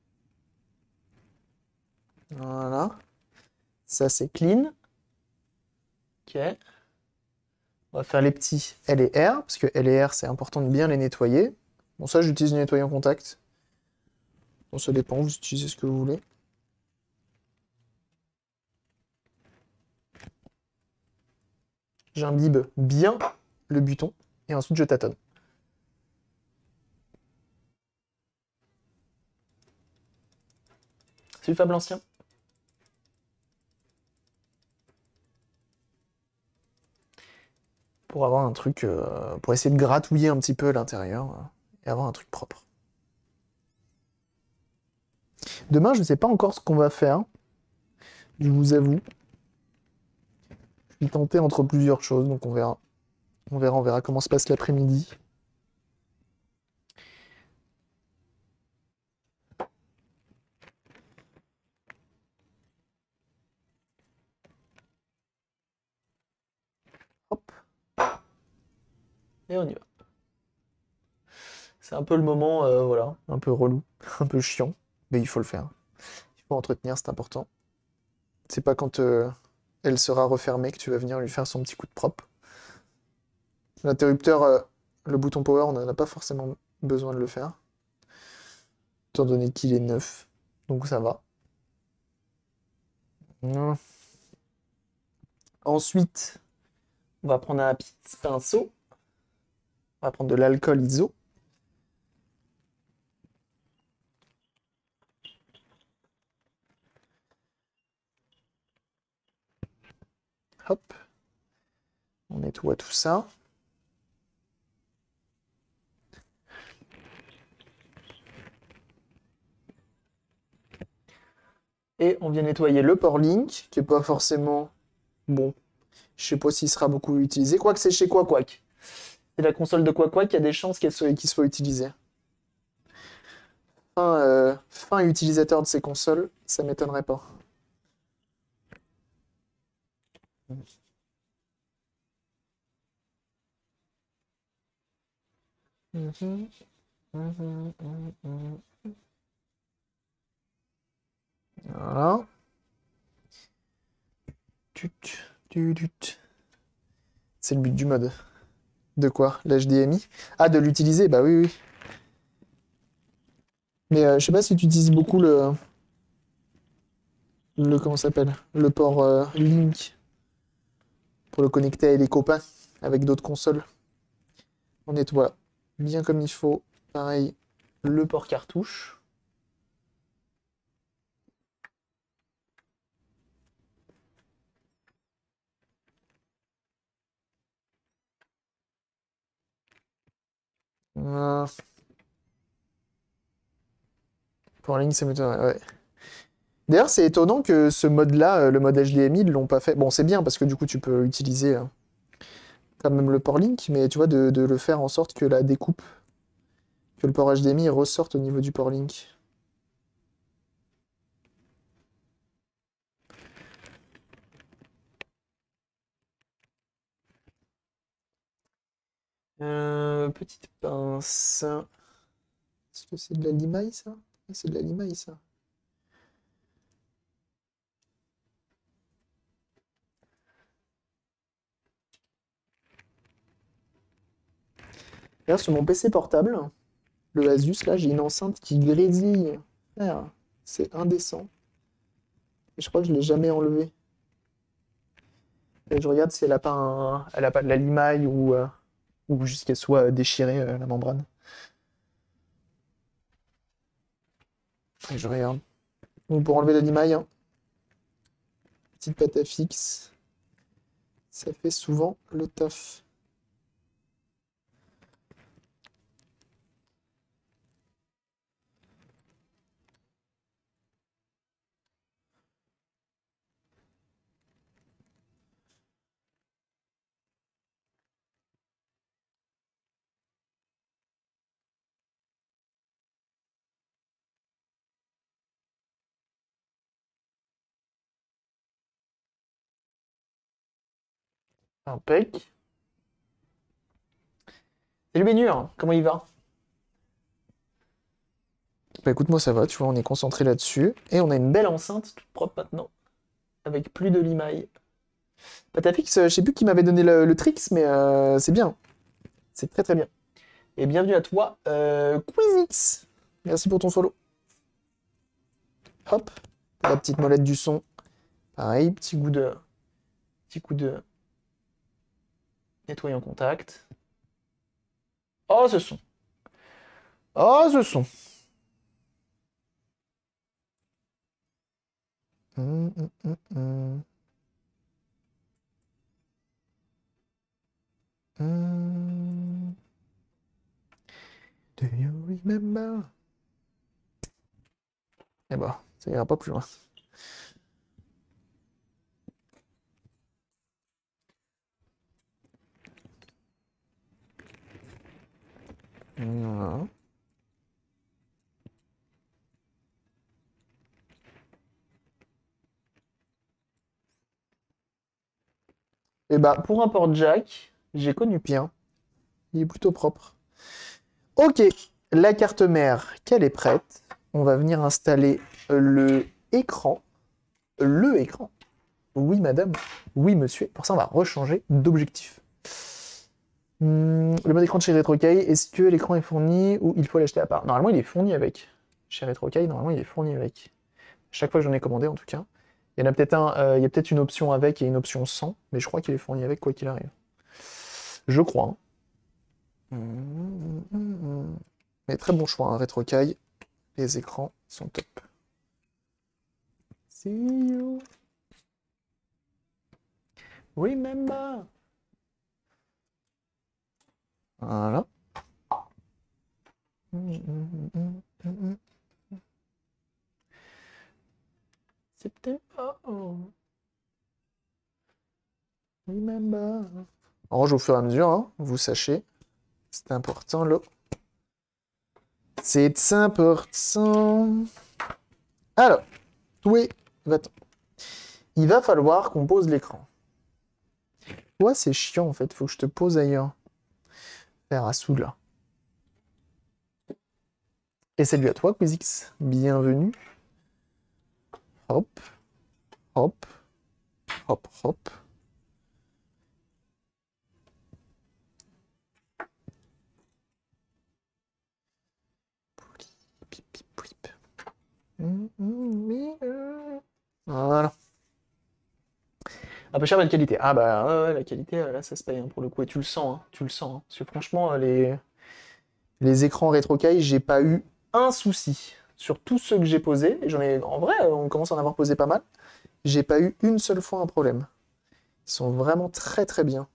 Voilà. Ça, c'est clean. Ok. On va faire les petits L et R, parce que L et R, c'est important de bien les nettoyer. Bon, ça, j'utilise le nettoyant contact. Bon, ça dépend, vous utilisez ce que vous voulez. J'imbibe bien le buton, et ensuite je tâtonne. Salut Fab l'Ancien. Pour avoir un truc, euh, pour essayer de gratouiller un petit peu l'intérieur, euh, et avoir un truc propre. Demain, je ne sais pas encore ce qu'on va faire, je vous avoue. Je suis tenté entre plusieurs choses, donc on verra. On verra, on verra comment se passe l'après-midi. Hop. Et on y va. C'est un peu le moment, euh, voilà, un peu relou, un peu chiant, mais il faut le faire. Il faut entretenir, c'est important. C'est pas quand euh, elle sera refermée que tu vas venir lui faire son petit coup de propre. L'interrupteur, euh, le bouton power, on n'en a pas forcément besoin de le faire. Étant donné qu'il est neuf, donc ça va. Mmh. Ensuite, on va prendre un petit pinceau. On va prendre de l'alcool iso. Hop. On nettoie tout ça. Et on vient nettoyer le port link, qui est pas forcément bon. Je sais pas s'il sera beaucoup utilisé. Quoique c'est chez Quack. C'est la console de Quack, il y a des chances qu'elle soit, qu'il soit utilisé. Fin, euh, fin utilisateur de ces consoles, ça m'étonnerait pas. Mhm, mhm, mhm, mhm. Voilà. Tut, tut, tut. C'est le but du mode. De quoi? L'H D M I? Ah, de l'utiliser? Bah oui, oui. Mais euh, je sais pas si tu utilises beaucoup le... le comment ça s'appelle? Le port euh, Link pour le connecter à les copains avec d'autres consoles. On nettoie bien comme il faut. Pareil, le port cartouche. Voilà. Pour Link, ça m'étonnerait, ouais. D'ailleurs, c'est étonnant que ce mode-là, euh, le mode H D M I, ils l'ont pas fait. Bon, c'est bien parce que du coup, tu peux utiliser euh, quand même le port Link, mais tu vois, de, de le faire en sorte que la découpe, que le port H D M I ressorte au niveau du port Link. Euh, petite pince. Est-ce que c'est de la limaille, ça? Ouais, c'est de la limaille, ça. D'ailleurs, sur mon P C portable, le Asus, là, j'ai une enceinte qui grésille. Frère, c'est indécent. Et je crois que je l'ai jamais enlevée. Et je regarde si elle a pas un... elle a pas de la limaille ou, euh, ou juste qu'elle soit déchirée, euh, la membrane. Et je regarde. Donc pour enlever la limaille, hein, petite pâte à fixe, ça fait souvent le taf. Impec. Salut Bénur, comment il va? Bah écoute, moi ça va, tu vois, on est concentré là-dessus. Et on a une belle enceinte, toute propre maintenant, avec plus de limailles. Patapix, euh, je sais plus qui m'avait donné le, le tricks, mais euh, c'est bien. C'est très très bien. Et bienvenue à toi, euh, Quizix. Merci pour ton solo. Hop, la petite molette du son. Pareil, petit goût de... Petit coup de... Nettoyant contact. Oh, ce son. Oh, ce son. Hum, hum, hum, hum. Hum. Do you remember? Eh ben, ça ira pas plus loin. Voilà. Et bah, pour un port jack, j'ai connu pire. Il est plutôt propre. Ok, la carte mère, qu'elle est prête. On va venir installer le écran. Le écran. Oui, madame. Oui, monsieur. Pour ça, on va rechanger d'objectif. Hum, le mode écran de chez RetroKay, est-ce que l'écran est fourni ou il faut l'acheter à part? Normalement, il est fourni avec. Chez RetroKay, normalement, il est fourni avec. Chaque fois que j'en ai commandé, en tout cas. Il y en a peut-être un, euh, il y a peut-être une option avec et une option sans, mais je crois qu'il est fourni avec quoi qu'il arrive. Je crois. Hein. Hum, hum, hum. Mais très bon choix, hein, RetroKay. Les écrans sont top. See you. Remember. Voilà. September. Remember. On range au fur et à mesure, hein, vous sachez. C'est important, là. C'est important. Alors, oui, va-t'en. Il va falloir qu'on pose l'écran. Ouais, c'est chiant, en fait. Faut que je te pose ailleurs. Faire à sous, là. Et salut à toi, Quizix. Bienvenue. Hop. Hop. Hop, hop. Voilà. Un peu cher, belle qualité. Ah bah ouais, ouais, la qualité, là, ça se paye hein, pour le coup. Et tu le sens, hein, tu le sens. Hein. Parce que franchement, les, les écrans RetroKay, j'ai pas eu un souci. Sur tous ceux que j'ai posés, et j'en ai, en vrai, on commence à en avoir posé pas mal, j'ai pas eu une seule fois un problème. Ils sont vraiment très très bien.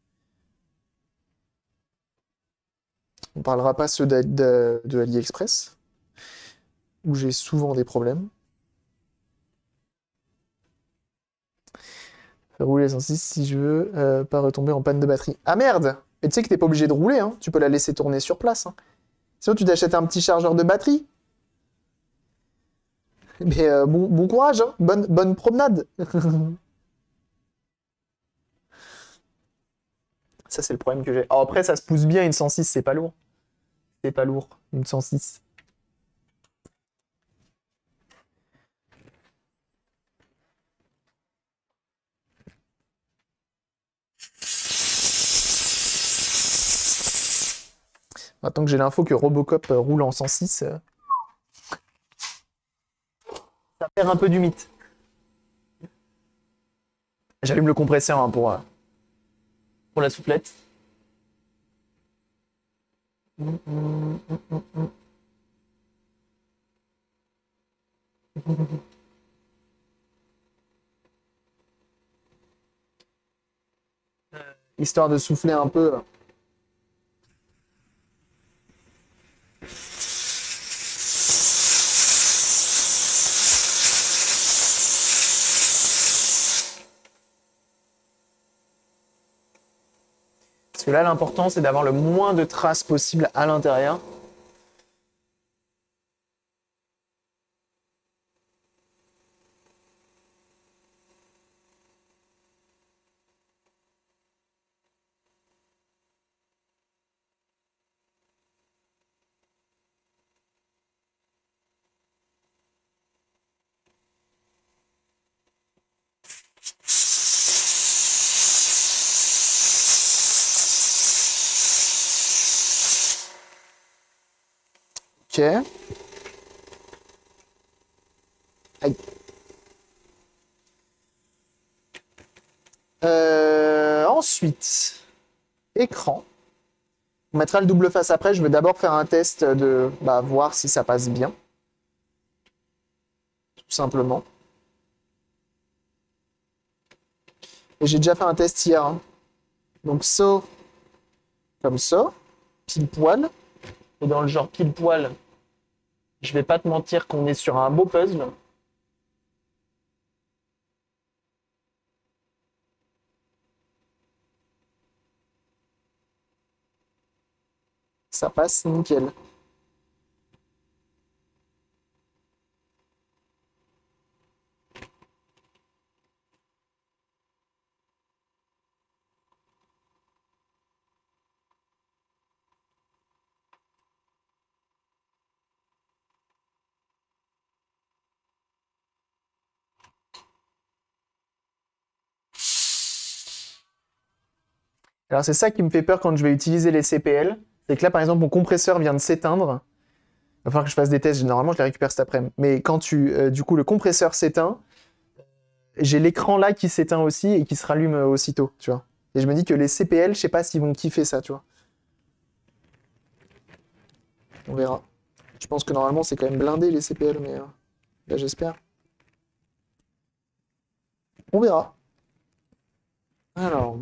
On parlera pas ceux de, de, de AliExpress, où j'ai souvent des problèmes. Faire rouler cent six si je veux, euh, pas retomber en panne de batterie. Ah merde! Mais tu sais que t'es pas obligé de rouler, hein. Tu peux la laisser tourner sur place. Hein. Sinon, tu t'achètes un petit chargeur de batterie. Mais euh, bon, bon courage, hein. Bonne, bonne promenade. Ça, c'est le problème que j'ai. Alors après, ça se pousse bien, une cent six, c'est pas lourd. C'est pas lourd, une cent six. Maintenant que j'ai l'info que Robocop euh, roule en cent six, euh, ça perd un peu du mythe. J'allume le compresseur hein, pour, euh, pour la soufflette. Mm, mm, mm, mm, mm. Histoire de souffler un peu. Parce que là, l'important, c'est d'avoir le moins de traces possible à l'intérieur. Aïe. Euh, ensuite, écran. On mettra le double face après. Je vais d'abord faire un test de bah, voir si ça passe bien. Tout simplement. Et j'ai déjà fait un test hier. Hein. Donc ça, comme ça, pile poil. Et dans le genre pile poil, je vais pas te mentir qu'on est sur un beau puzzle. Ça passe nickel. Alors c'est ça qui me fait peur quand je vais utiliser les C P L. C'est que là, par exemple, mon compresseur vient de s'éteindre. Il va falloir que je fasse des tests. Normalement, je les récupère cet après-midi. Mais quand tu, euh, du coup, le compresseur s'éteint, j'ai l'écran là qui s'éteint aussi et qui se rallume euh, aussitôt, tu vois. Et je me dis que les C P L, je sais pas s'ils vont kiffer ça, tu vois. On verra. Je pense que normalement, c'est quand même blindé les C P L, mais euh, là, j'espère. On verra. Alors.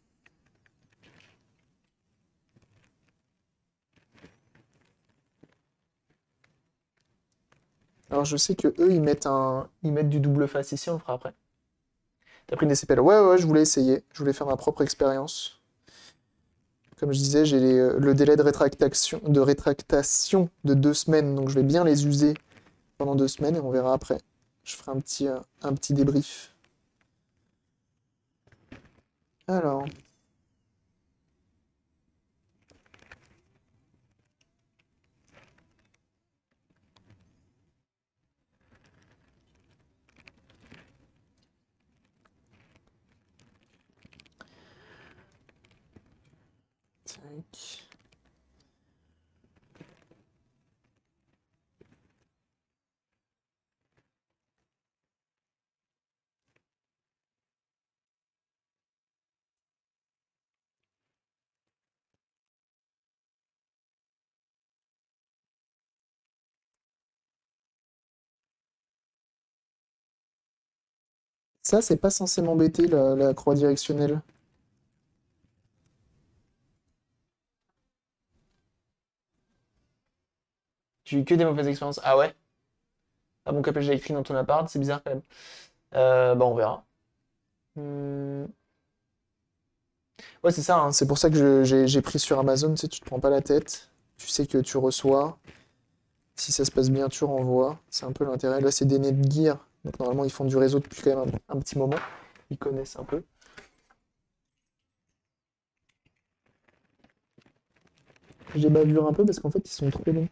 Alors, je sais que eux, ils mettent un, ils mettent du double face ici, on le fera après. T'as pris des C P L? Ouais, ouais, je voulais essayer. Je voulais faire ma propre expérience. Comme je disais, j'ai les, euh, le délai de rétractation, de rétractation de deux semaines, donc je vais bien les user pendant deux semaines et on verra après. Je ferai un petit, euh, un petit débrief. Alors. Tac. Ça, c'est pas censé m'embêter, la, la croix directionnelle. J'ai eu que des mauvaises expériences. Ah ouais? Ah bon, qu'appelle j'ai écrit dans ton appart, c'est bizarre quand même. Euh, bah on verra. Hmm. Ouais, c'est ça, hein, c'est pour ça que je- j'ai j'ai pris sur Amazon, tu sais, tu te prends pas la tête. Tu sais que tu reçois. Si ça se passe bien, tu renvoies. C'est un peu l'intérêt. Là, c'est des Netgear. Donc normalement, ils font du réseau depuis quand même un, un petit moment. Ils connaissent un peu. J'ai bavure un peu parce qu'en fait, ils sont trop longs.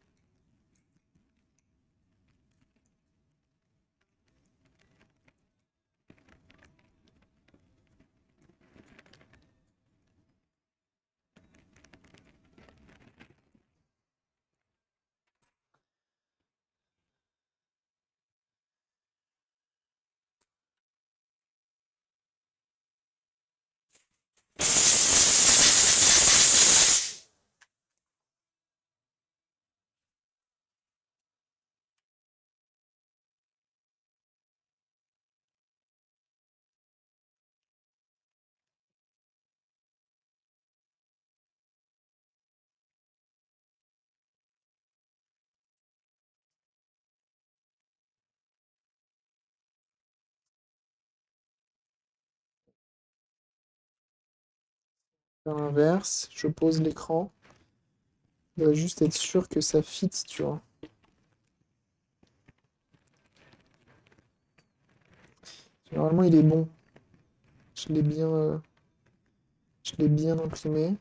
À l'inverse, je pose l'écran. Il doit juste être sûr que ça fit, tu vois. Normalement, il est bon. Je l'ai bien, euh, je l'ai bien imprimé.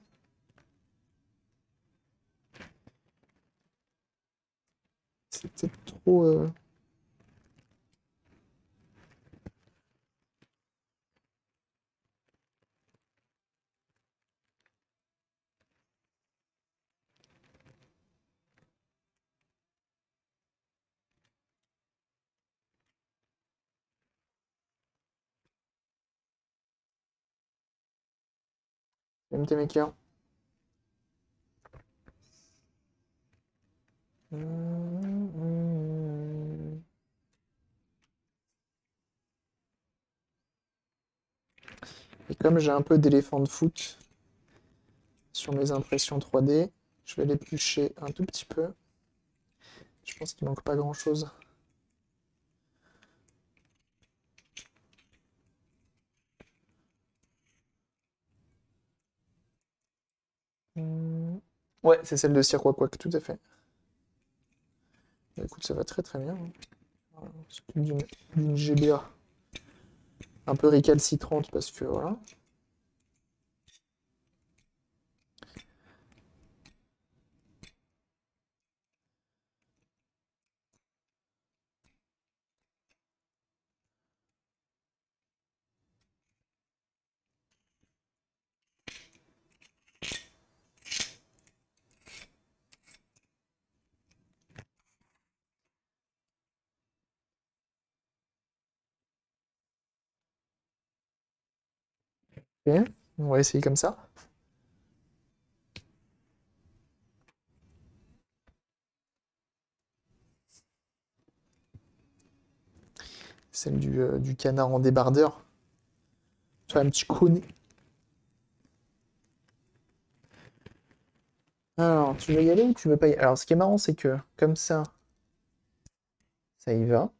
C'est peut-être trop. euh, M T Maker. Et comme j'ai un peu d'éléphant de foot sur mes impressions trois D, je vais l'éplucher un tout petit peu. Je pense qu'il manque pas grand-chose. Ouais, c'est celle de Cirquaquac, tout à fait. Bah, écoute, ça va très très bien. Voilà, d'une d'une G B A un peu récalcitrante parce que voilà. Ok, on va essayer comme ça. Celle du, euh, du canard en débardeur. Tu vois, un petit cône. Alors, tu veux y aller ou tu veux pas y aller? Alors, ce qui est marrant, c'est que comme ça, ça y va.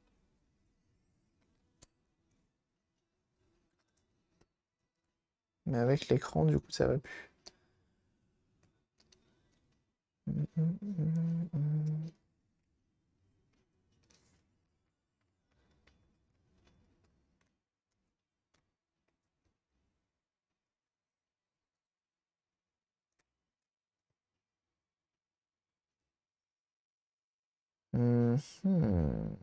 Mais avec l'écran, du coup, ça va plus. Hum, hum, hum, hum. Hum, hum.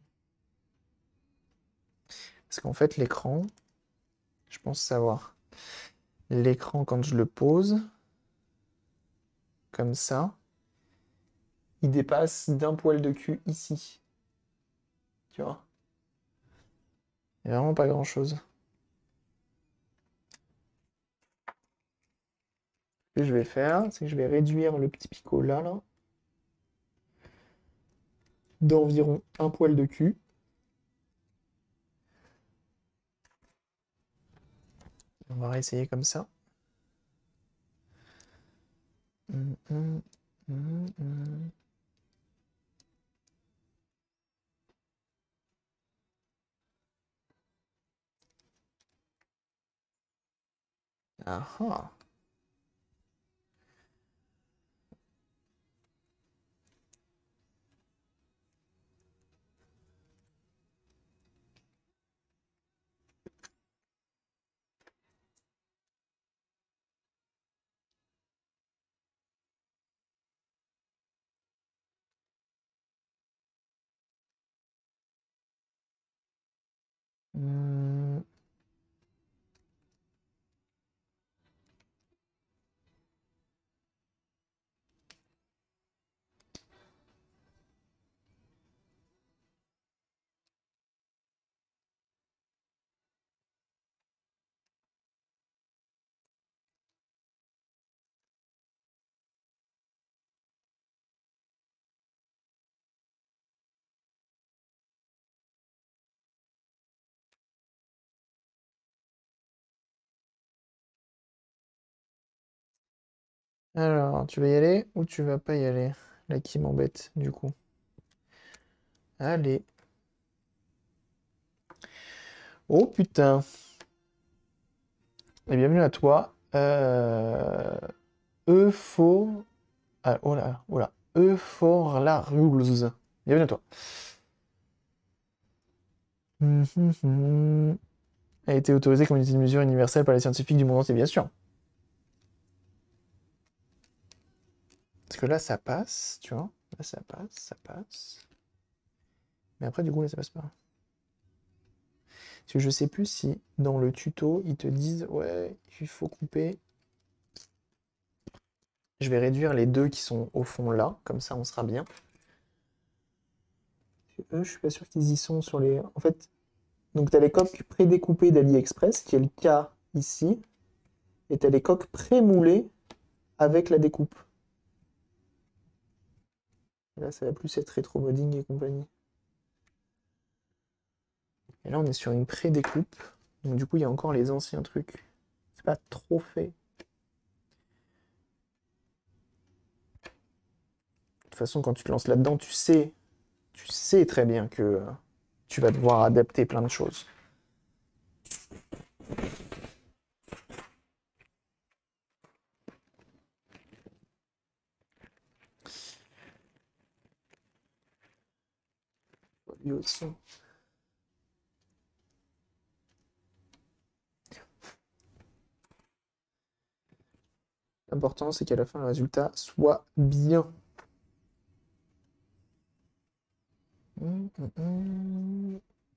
Parce qu'en fait, l'écran, je pense savoir. L'écran, quand je le pose, comme ça, il dépasse d'un poil de cul ici. Tu vois? Il n'y a vraiment pas grand-chose. Ce que je vais faire, c'est que je vais réduire le petit picot là, là, d'environ un poil de cul. On va réessayer comme ça. Hum, hum, hum, hum. Ah ah. Hum. Alors, tu vas y aller ou tu vas pas y aller? Là qui m'embête, du coup. Allez. Oh putain. Et bienvenue à toi. Euh... Eupho... Ah, oh là, oh là. Euphorlarulz. Bienvenue à toi. Hum, hum, hum. A été autorisé comme unité de mesure universelle par les scientifiques du monde entier, bien sûr. Parce que là, ça passe, tu vois. Là, ça passe, ça passe. Mais après, du coup, là, ça passe pas. Parce que je sais plus si dans le tuto, ils te disent, ouais, il faut couper. Je vais réduire les deux qui sont au fond là, comme ça, on sera bien. Eux, je suis pas sûr qu'ils y sont sur les... En fait, donc tu as les coques prédécoupées d'AliExpress, qui est le cas ici. Et t'as les coques pré-moulées avec la découpe. Là, ça va plus être rétro-modding et compagnie. Et là, on est sur une pré-découpe. Donc du coup, il y a encore les anciens trucs. C'est pas trop fait. De toute façon, quand tu te lances là-dedans, tu sais, tu sais très bien que euh, tu vas devoir adapter plein de choses. Lui aussi. L'important, c'est qu'à la fin, le résultat soit bien. Hum, hum, hum.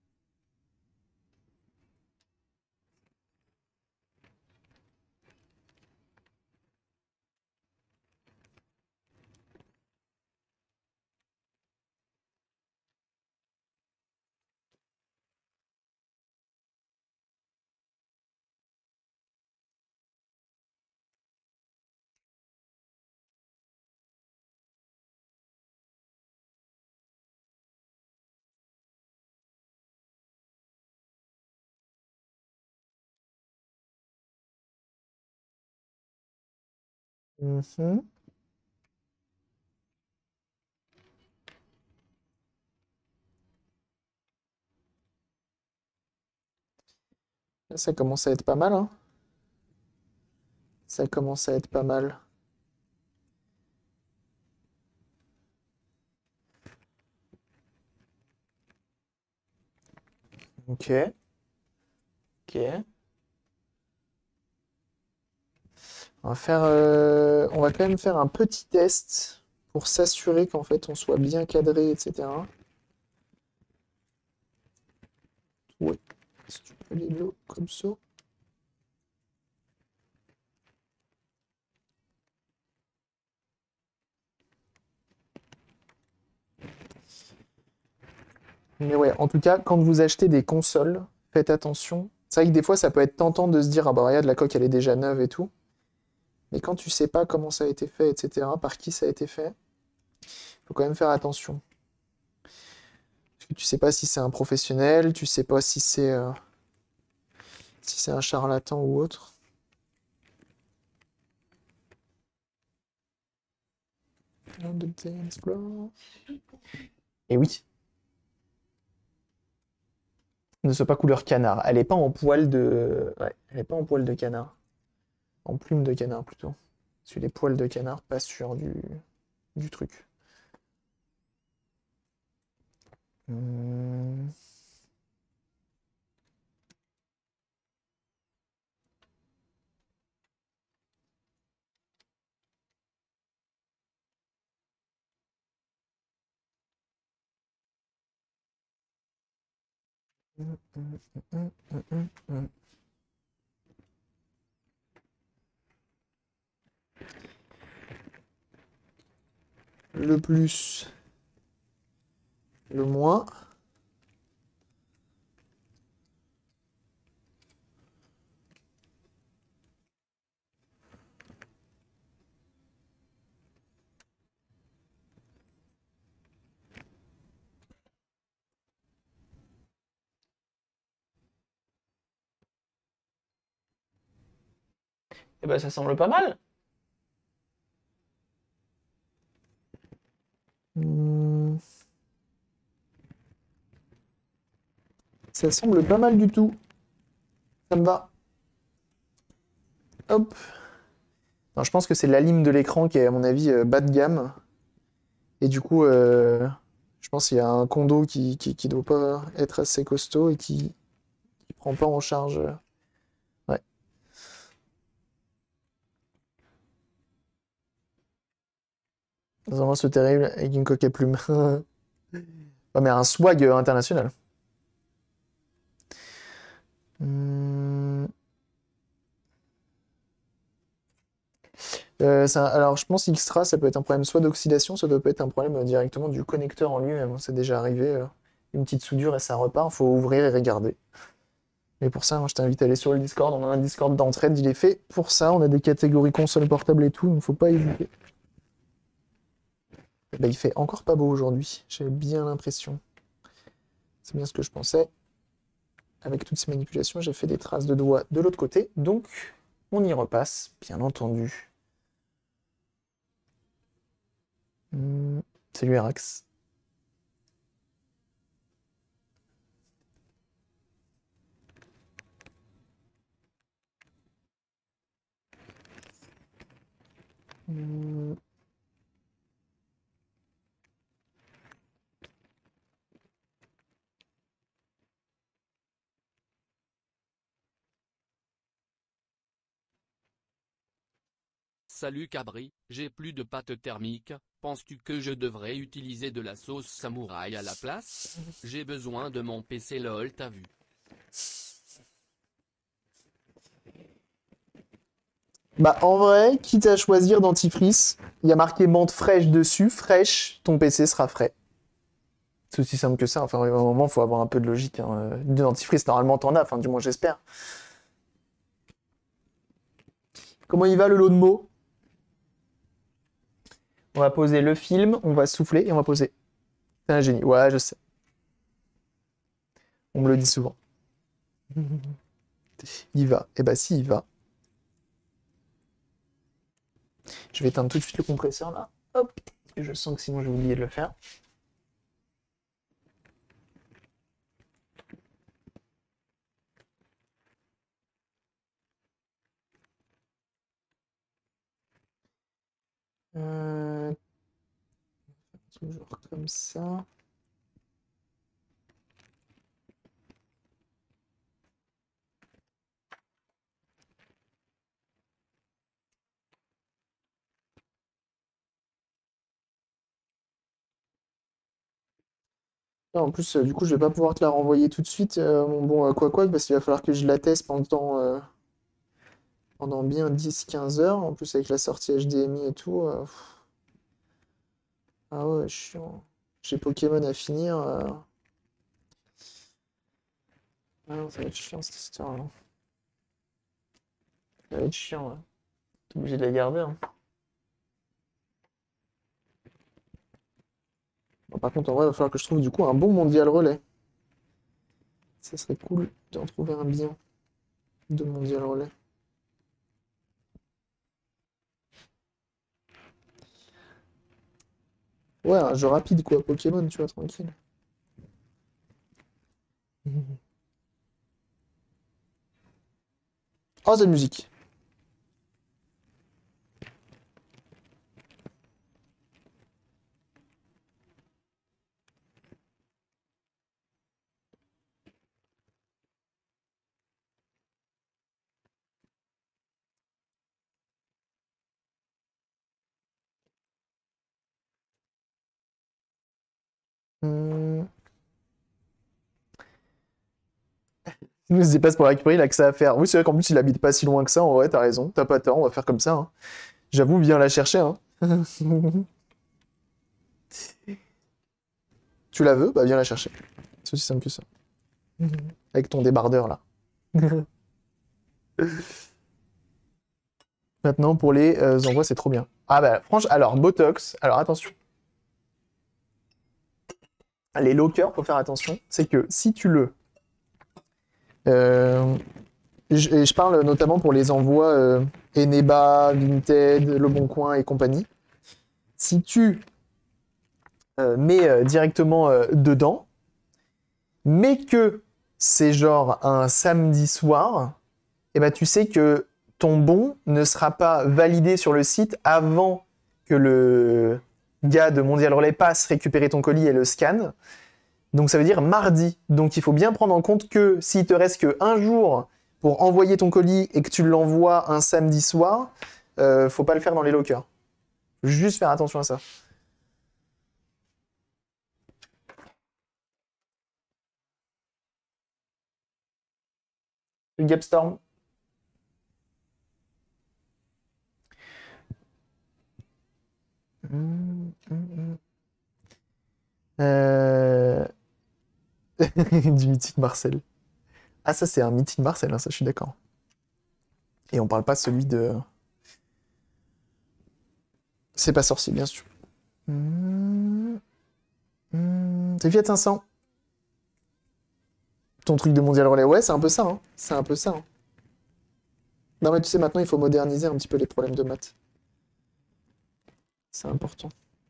Mhm. Là, ça commence à être pas mal, hein. Ça commence à être pas mal. Ok. Ok. On va faire, euh, on va quand même faire un petit test pour s'assurer qu'en fait on soit bien cadré, et cetera. Ouais. Si tu peux aller là, comme ça. Mais ouais, en tout cas, quand vous achetez des consoles, faites attention. C'est vrai que des fois, ça peut être tentant de se dire, ah bah regarde, la coque, elle est déjà neuve et tout. Mais quand tu sais pas comment ça a été fait, et cetera, par qui ça a été fait, faut quand même faire attention. Parce que tu sais pas si c'est un professionnel, tu sais pas si c'est euh, si c'est un charlatan ou autre. On the dance floor. Et oui, ne soit pas couleur canard. Elle est pas en poil de. Ouais, elle est pas en poil de canard. En plume de canard plutôt. Parce que les poils de canard passent sur du, du truc. Hmm. Hmm, hmm, hmm, hmm, hmm, hmm. Le plus, le moins. Eh ben, ça semble pas mal. Hmm. Ça semble pas mal du tout. Ça me va. Hop. Non, je pense que c'est la lime de l'écran qui est, à mon avis, euh, bas de gamme. Et du coup, euh, je pense qu'il y a un condo qui, qui, qui doit pas être assez costaud et qui, qui prend pas en charge. euh, Ouais. Dans un ce terrible avec une coque à plumes. Ouais, mais un swag euh, international. Hmm. Euh, ça- alors, je pense Xtra, ça peut être un problème soit d'oxydation, soit ça peut être un problème euh, directement du connecteur en lui-même. C'est déjà arrivé. euh, une petite soudure et ça repart. Faut ouvrir et regarder. Mais pour ça, moi, je t'invite à aller sur le Discord. On a un Discord d'entraide, il est fait pour ça. On a des catégories console portable et tout, donc faut pas hésiter. Eh ben, il fait encore pas beau aujourd'hui. J'avais bien l'impression. C'est bien ce que je pensais. Avec toutes ces manipulations, j'ai fait des traces de doigts de l'autre côté. Donc, on y repasse, bien entendu. Hmm. Salut Arax. Hmm. Salut Cabri, j'ai plus de pâte thermique, penses-tu que je devrais utiliser de la sauce samouraï à la place? J'ai besoin de mon P C lol, t'as vu? Bah, en vrai, quitte à choisir dentifrice, il y a marqué menthe fraîche dessus. Fraîche, ton P C sera frais. C'est aussi simple que ça. Enfin, à un moment, il faut avoir un peu de logique. Hein. Du dentifrice, normalement, t'en as. Enfin, du moins, j'espère. Comment il va le lot de mots? On va poser le film, on va souffler et on va poser. C'est un génie. Ouais, je sais. On me le dit souvent. Il va. Eh bah, si, il va. Je vais éteindre tout de suite le compresseur là. Hop. Et je sens que sinon, j'ai oublié de le faire. Euh, Toujours comme ça. Non, en plus, euh, du coup, je vais pas pouvoir te la renvoyer tout de suite, euh, mon bon euh, quoi quoi, parce qu'il va falloir que je la teste pendant, euh, pendant bien dix quinze heures. En plus, avec la sortie H D M I et tout. euh, pff. Ah ouais, chiant. J'ai Pokémon à finir. euh. Ah non, ça va être chiant cette histoire, là. Ça va être chiant, là. T'es obligé de la garder, hein. Bon, par contre, en vrai, il va falloir que je trouve du coup un bon mondial relais. Ça serait cool d'en trouver un bien de mondial relais. Ouais, un jeu rapide, quoi. Pokémon, tu vois, tranquille. Oh, cette musique. Hmm. Il nous se déplace pour récupérer, il a que ça à faire. Oui, c'est vrai qu'en plus, il habite pas si loin que ça. En vrai, t'as raison. T'as pas tort, on va faire comme ça, hein. J'avoue, viens la chercher, hein. Tu la veux? Bah, viens la chercher. C'est aussi simple que ça. Avec ton débardeur, là. Maintenant, pour les euh, envois, c'est trop bien. Ah bah, franchement, alors, Botox, alors attention. Les lockers, faut faire attention. C'est que si tu le... euh, je, et je parle notamment pour les envois euh, Eneba, Vinted, Le Bon Coin et compagnie. Si tu euh, mets euh, directement euh, dedans, mais que c'est genre un samedi soir, et ben tu sais que ton bon ne sera pas validé sur le site avant que le gars de Mondial Relais passe récupérer ton colis et le scanne. Donc ça veut dire mardi. Donc il faut bien prendre en compte que s'il te reste que un jour pour envoyer ton colis et que tu l'envoies un samedi soir, euh, faut pas le faire dans les lockers. Juste faire attention à ça. Le Gapstorm. Hum, hum, hum. Euh... du mythique Marcel. Ah, ça, c'est un meeting Marcel, hein, ça, je suis d'accord. Et on parle pas celui de... C'est pas sorcier, bien sûr. Mmh. Mmh. C'est Fiat cinq cents. Ton truc de mondial relais. Ouais, c'est un peu ça, hein. C'est un peu ça, hein. Non, mais tu sais, maintenant, il faut moderniser un petit peu les problèmes de maths. C'est important.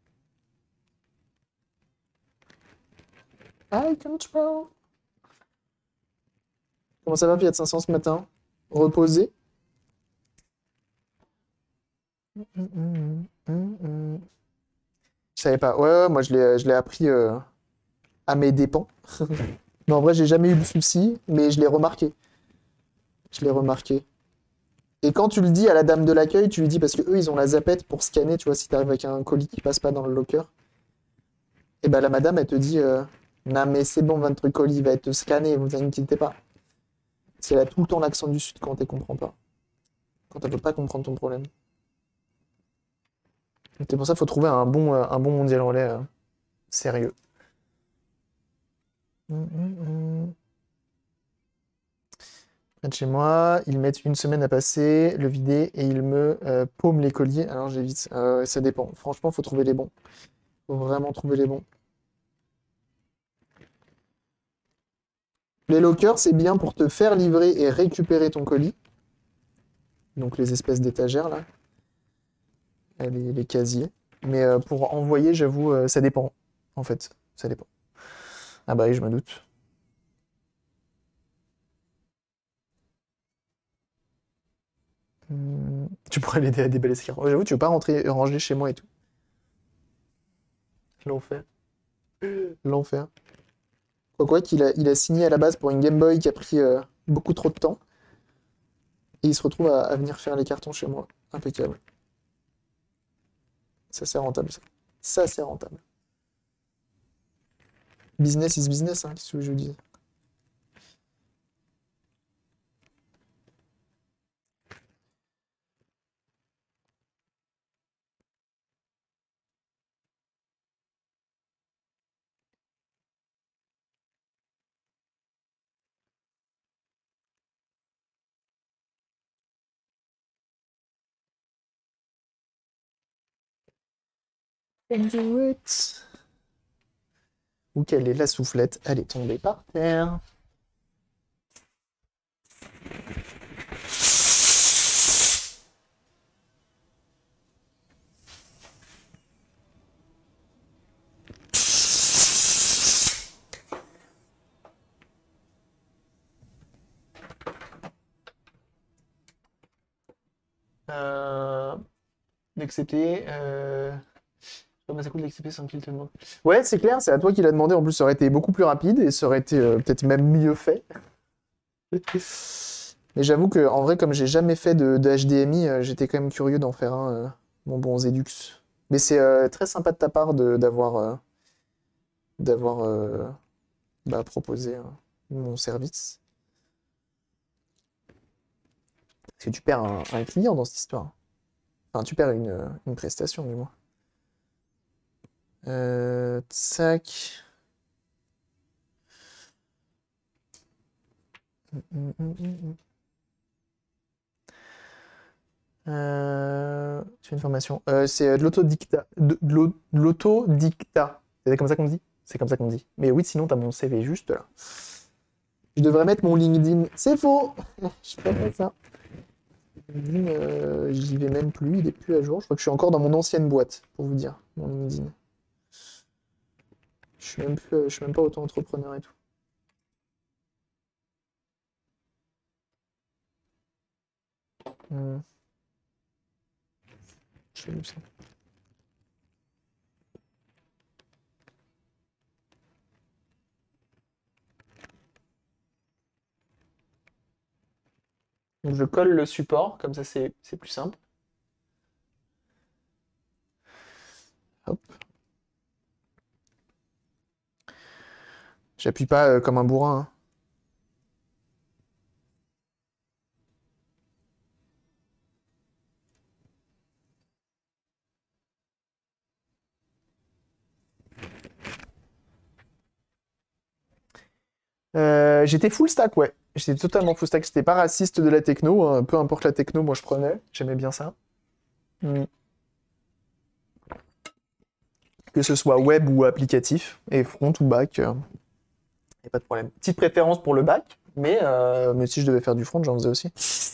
I control. Comment ça va, Fiat cinq cents, ce matin? Reposé? Mmh, mmh, mmh. Je savais pas. Ouais, ouais, moi, je l'ai je l'ai appris euh, à mes dépens. Mais en vrai, j'ai jamais eu de soucis, mais je l'ai remarqué. Je l'ai remarqué. Et quand tu le dis à la dame de l'accueil, tu lui dis parce que eux ils ont la zapette pour scanner, tu vois, si t'arrives avec un colis qui passe pas dans le locker. Et ben la madame elle te dit euh, non mais c'est bon, votre colis va être scanné, vous inquiétez pas. Parce qu'elle a tout le temps l'accent du sud quand elle comprend pas. Quand elle veut pas comprendre ton problème. Donc c'est pour ça qu'il faut trouver un bon, euh, un bon mondial relais euh, sérieux. Hum, hum, hum. Près de chez moi, ils mettent une semaine à passer, le vider et ils me euh, paument les colis. Alors j'évite. Euh, ça dépend. Franchement, faut trouver les bons. Faut vraiment trouver les bons. Les lockers, c'est bien pour te faire livrer et récupérer ton colis. Donc les espèces d'étagères là, euh, les, les casiers. Mais euh, pour envoyer, j'avoue, euh, ça dépend. En fait, ça dépend. Ah bah oui, je me doute. Hum, tu pourrais l'aider à déballer ses cartes. Ouais, j'avoue, tu veux pas rentrer ranger chez moi et tout. L'enfer. L'enfer. Quoi quoi qu'il a, il a signé à la base pour une Game Boy qui a pris euh, beaucoup trop de temps. Et il se retrouve à, à venir faire les cartons chez moi. Impeccable. Ça, c'est rentable, ça. Ça, c'est rentable. Business is business, hein, qu'est-ce que je vous dis. Can do it. Où quelle est la soufflette? Elle est tombée par terre. Euh, D'accepter. Euh... Comment ça coûte d'accepter sans qu'il te demande? Ouais, c'est clair, c'est à toi qui l'a demandé. En plus, ça aurait été beaucoup plus rapide et ça aurait été euh, peut-être même mieux fait. Mais j'avoue que, en vrai, comme j'ai jamais fait de, de H D M I, euh, j'étais quand même curieux d'en faire un, euh, mon bon Zedux. Mais c'est euh, très sympa de ta part de- d'avoir euh, d'avoir euh, bah, proposé euh, mon service. Parce que tu perds un, un client dans cette histoire. Enfin, tu perds une, euh, une prestation, du moins. Euh, tac. Hum, hum, hum, hum, hum. Euh, tu fais une formation. Euh, c'est euh, de l'autodictat. De, de l'au- de l'autodictat. C'est comme ça qu'on dit? C'est comme ça qu'on dit. Mais oui, sinon, t'as mon C V juste là. Je devrais mettre mon LinkedIn. C'est faux! Je ferais pas ça. LinkedIn, euh, j'y vais même plus, il est plus à jour. Je crois que je suis encore dans mon ancienne boîte, pour vous dire, mon LinkedIn. Je suis même plus, je suis même pas auto-entrepreneur et tout. Hmm. Je fais ça. Donc je colle le support, comme ça c'est c'est plus simple. Hop. J'appuie pas euh, comme un bourrin, hein. Euh, j'étais full stack, ouais. J'étais totalement full stack. J'étais pas raciste de la techno. Hein. Peu importe la techno, moi je prenais. J'aimais bien ça. Mm. Que ce soit web ou applicatif, et front ou back, euh, y a pas de problème. Petite préférence pour le back, mais, euh, mais si je devais faire du front, j'en faisais aussi.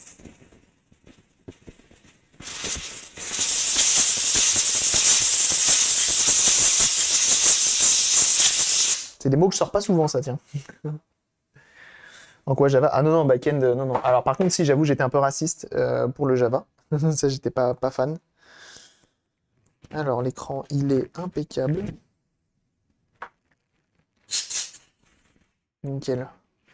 C'est des mots que je sors pas souvent, ça, tiens. En quoi Java? Ah non, non, back-end, euh, non, non. Alors par contre, si j'avoue, j'étais un peu raciste euh, pour le Java. Ça, j'étais pas, pas fan. Alors l'écran, il est impeccable. Nickel.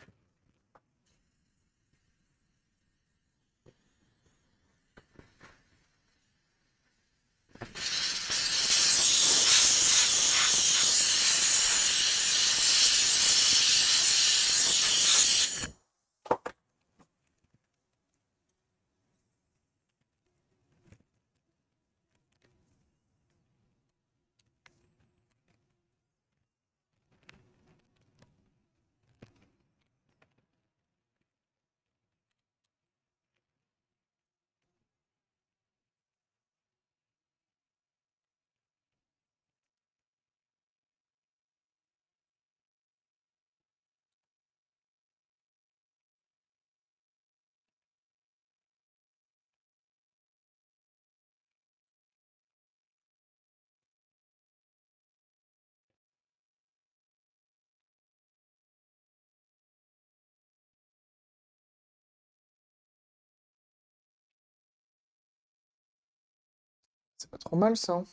C'est pas trop mal, ça. Hein.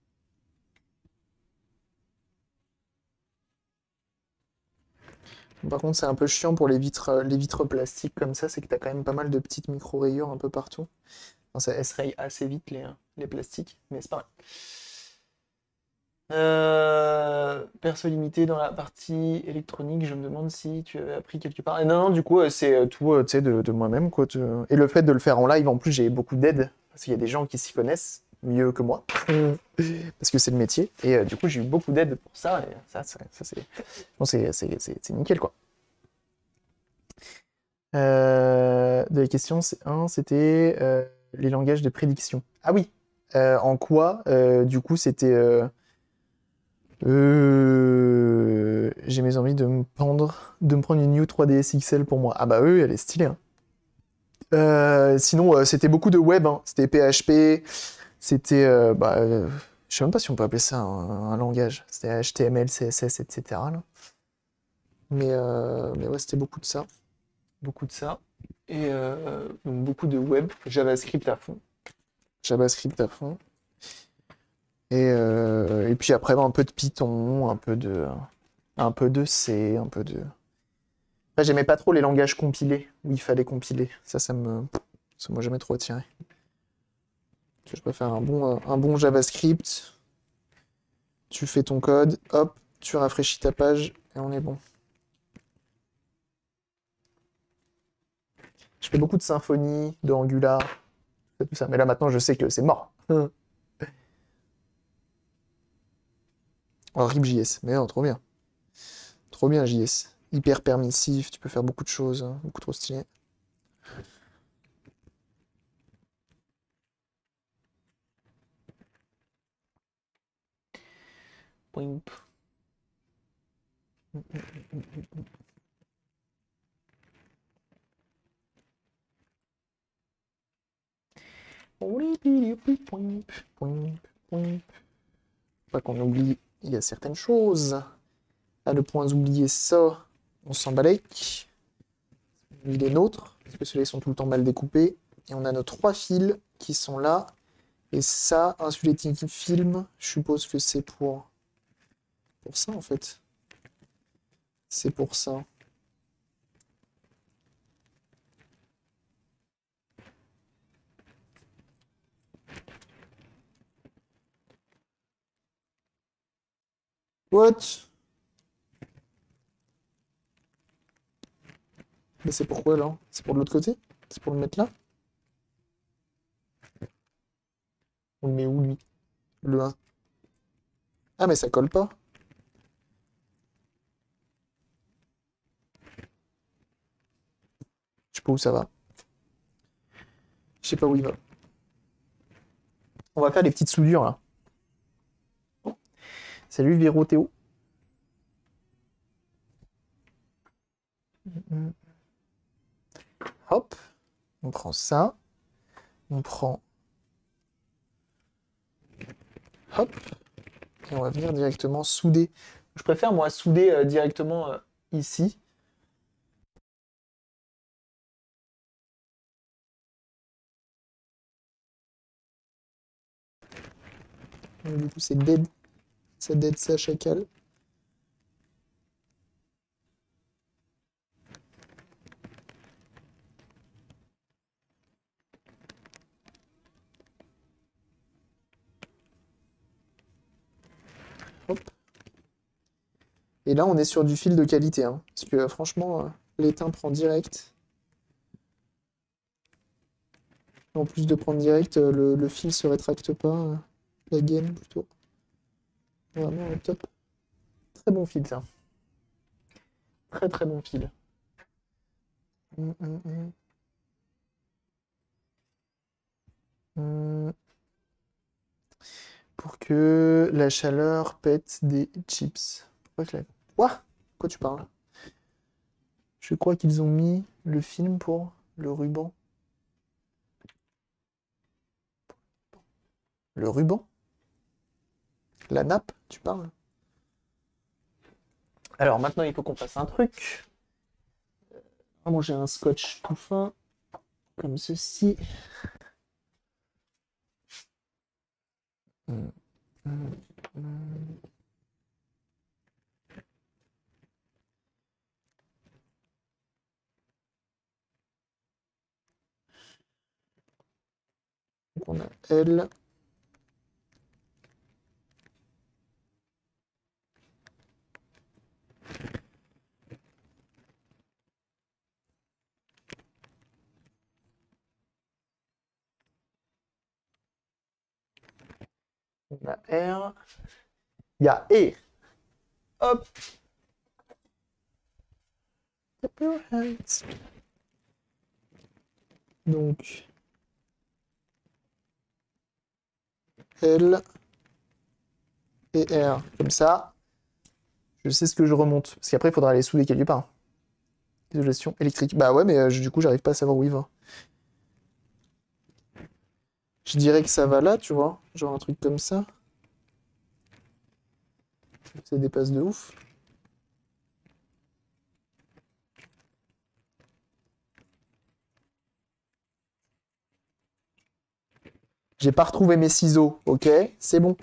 Par contre, c'est un peu chiant pour les vitres, euh, les vitres plastiques comme ça, c'est que t'as quand même pas mal de petites micro-rayures un peu partout. Enfin, ça, elles se rayent assez vite, les, hein, les plastiques, mais c'est pas mal. Euh, perso limité dans la partie électronique, je me demande si tu avais appris quelque part. Et non, non, du coup, euh, c'est euh, tout euh, tu sais, de, de moi-même, quoi. tu- Et le fait de le faire en live, en plus, j'ai beaucoup d'aide, parce qu'il y a des gens qui s'y connaissent mieux que moi, parce que c'est le métier. Et euh, du coup, j'ai eu beaucoup d'aide pour ça, et ça, ça, ça, c'est bon, c'est c'est- c'est- c'est nickel, quoi. Euh, de la question, c'est un, c'était euh, les langages de prédiction. Ah oui, Euh, en quoi, euh, du coup, c'était... euh, Euh, J'ai mes envies de me pendre, de me prendre une New trois D S X L pour moi. Ah bah oui, elle est stylée. Hein. Euh, sinon, euh, c'était beaucoup de web. Hein. C'était P H P. C'était, euh, bah, euh, je sais même pas si on peut appeler ça un, un langage. C'était H T M L, C S S, et cetera là. Mais, euh, mais ouais, c'était beaucoup de ça, beaucoup de ça. Et euh, donc beaucoup de web, JavaScript à fond. JavaScript à fond. Et, euh, et puis après, bah, un peu de Python, un peu de, un peu de C, un peu de. Après, j'aimais pas trop les langages compilés, où il fallait compiler. Ça, ça me. Ça m'a jamais trop attiré. Je préfère un bon, euh, un bon JavaScript. Tu fais ton code, hop, tu rafraîchis ta page, et on est bon. Je fais beaucoup de Symfony, de Angular, tout ça. Mais là, maintenant, je sais que c'est mort. Oh, R I P J S. Mais non, trop bien. Trop bien, J S. Hyper permissif, tu peux faire beaucoup de choses, hein, beaucoup trop stylé. Poimp. Pas qu'on oublie, il y a certaines choses. À ne point oublier ça, on s'en balèque. Il est nôtre, parce que ceux-là sont tout le temps mal découpés. Et on a nos trois fils qui sont là. Et ça, insulating film, je suppose que c'est pour... pour ça en fait. C'est pour ça. What? Mais c'est pourquoi là? C'est pour de l'autre côté? C'est pour le mettre là? On le met où lui? Le un. Ah mais ça colle pas. pas où ça va. Je sais pas où il va. On va faire les petites soudures là. Salut Véro Théo. Hop, on prend ça. On prend... Hop. Et on va venir directement souder. Je préfère moi souder euh, directement euh, ici. Donc, du coup c'est dead. Ça dead ça chacal. Hop. Et là, on est sur du fil de qualité. Hein, parce que franchement, euh, l'étain prend direct. En plus de prendre direct, euh, le, le fil se rétracte pas. Euh, la gaine plutôt. Vraiment euh, top. Très bon fil, ça. Très très bon fil. Hum, hum, hum. Hum. Pour que la chaleur pète des chips. Pourquoi je l'ai... Quoi? Quoi tu parles? Je crois qu'ils ont mis le film pour le ruban. Le ruban? La nappe, tu parles? Alors maintenant, il faut qu'on fasse un truc. Ah, moi, j'ai un scotch tout fin, comme ceci. Hum, hum, hum. Donc on a L. On a R. Il y a E. Hop. Donc L et R. Comme ça, je sais ce que je remonte. Parce qu'après, il faudra les souder quelque part. Isolation électrique. Bah ouais, mais euh, du coup, j'arrive pas à savoir où il va. Je dirais que ça va là, tu vois. Genre un truc comme ça. Ça dépasse de ouf. J'ai pas retrouvé mes ciseaux, ok? C'est bon.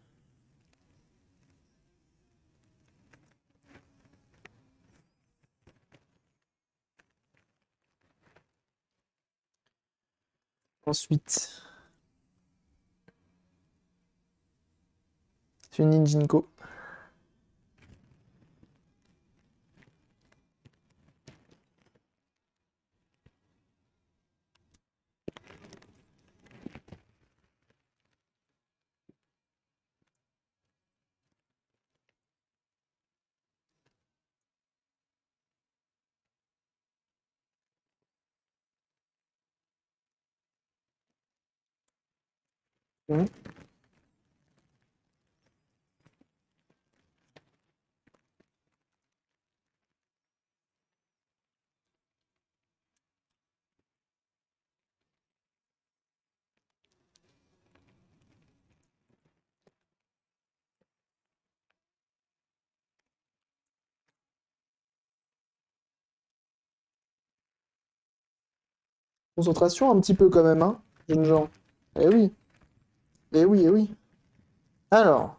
Ensuite, c'est une Ninjinko. Mmh. Concentration un petit peu quand même, hein, jeune gens. Eh oui, eh oui, eh oui. Alors,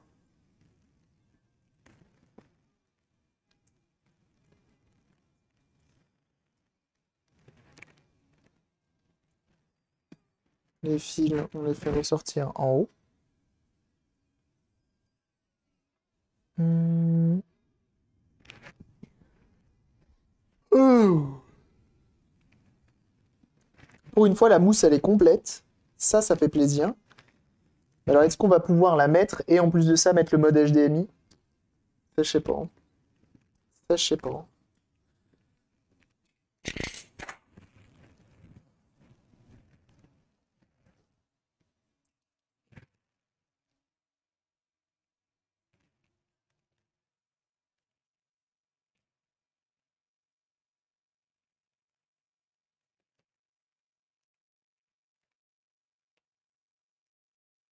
les fils, on les fait ressortir en haut. Hmm. Oh. Pour une fois, la mousse, elle est complète. Ça, ça fait plaisir. Alors, est-ce qu'on va pouvoir la mettre et en plus de ça, mettre le mode H D M I? Ça, je sais pas. hein. Ça, je sais pas.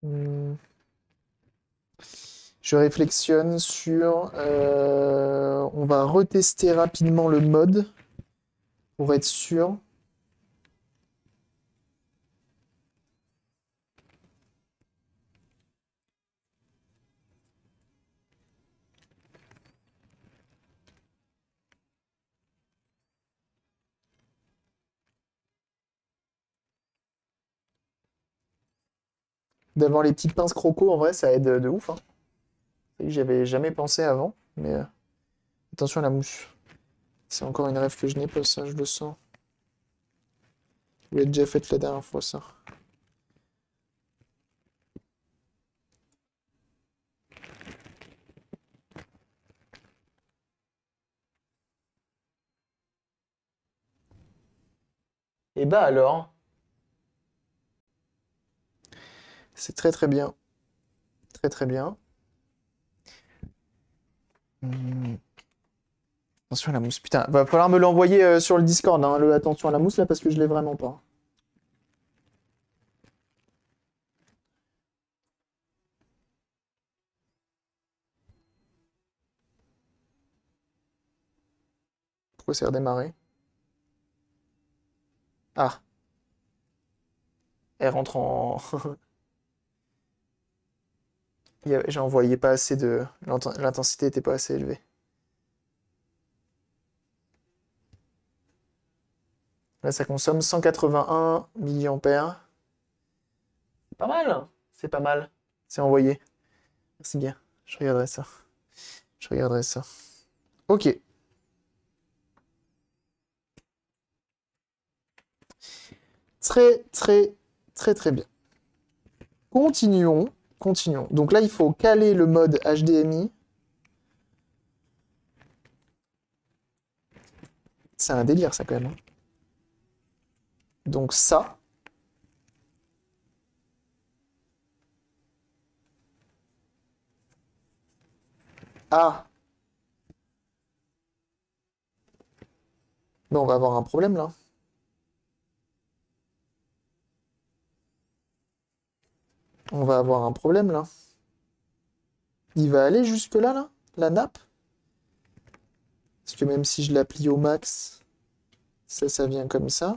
Hmm. Je réflexionne sur... euh, on va retester rapidement le mode pour être sûr. D'avoir les petites pinces croco, en vrai, ça aide de ouf. Hein. J'avais jamais pensé avant, mais euh, attention à la mousse. C'est encore une rêve que je n'ai pas, ça, je le sens. Vous l'avez déjà fait la dernière fois, ça. Et bah alors, c'est très très bien. Très très bien. Hmm. Attention à la mousse. Putain, va falloir me l'envoyer euh, sur le Discord, hein, le attention à la mousse là, parce que je l'ai vraiment pas. Pourquoi c'est redémarré? Ah, elle rentre en. Il y avait- J'ai envoyé pas assez de. L'inten- L'intensité était pas assez élevée. Là, ça consomme cent quatre-vingt-un milliampères. C'est pas mal, hein. C'est pas mal. C'est envoyé. Merci bien. Je regarderai ça. Je regarderai ça. Ok. Très, très, très, très bien. Continuons. Continuons. Donc là, il faut caler le mode H D M I. C'est un délire, ça, quand même. Hein. Donc ça. Ah. Mais on va avoir un problème, là. On va avoir un problème, là. Il va aller jusque-là, là, la nappe? Parce que même si je la plie au max, ça, ça vient comme ça.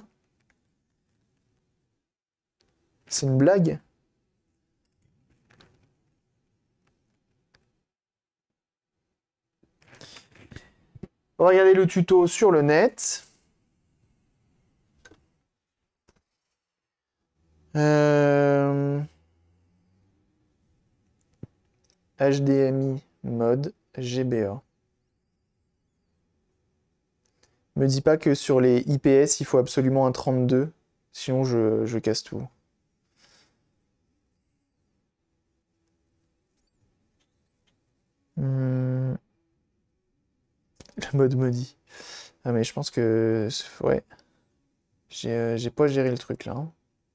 C'est une blague? Regardez le tuto sur le net. Euh... H D M I mode G B A. Me dis pas que sur les I P S, il faut absolument un trente-deux. Sinon, je, je casse tout. Hmm, Le mode maudit. Ah, mais je pense que... Ouais. J'ai euh, j'ai pas géré le truc, là. Hein.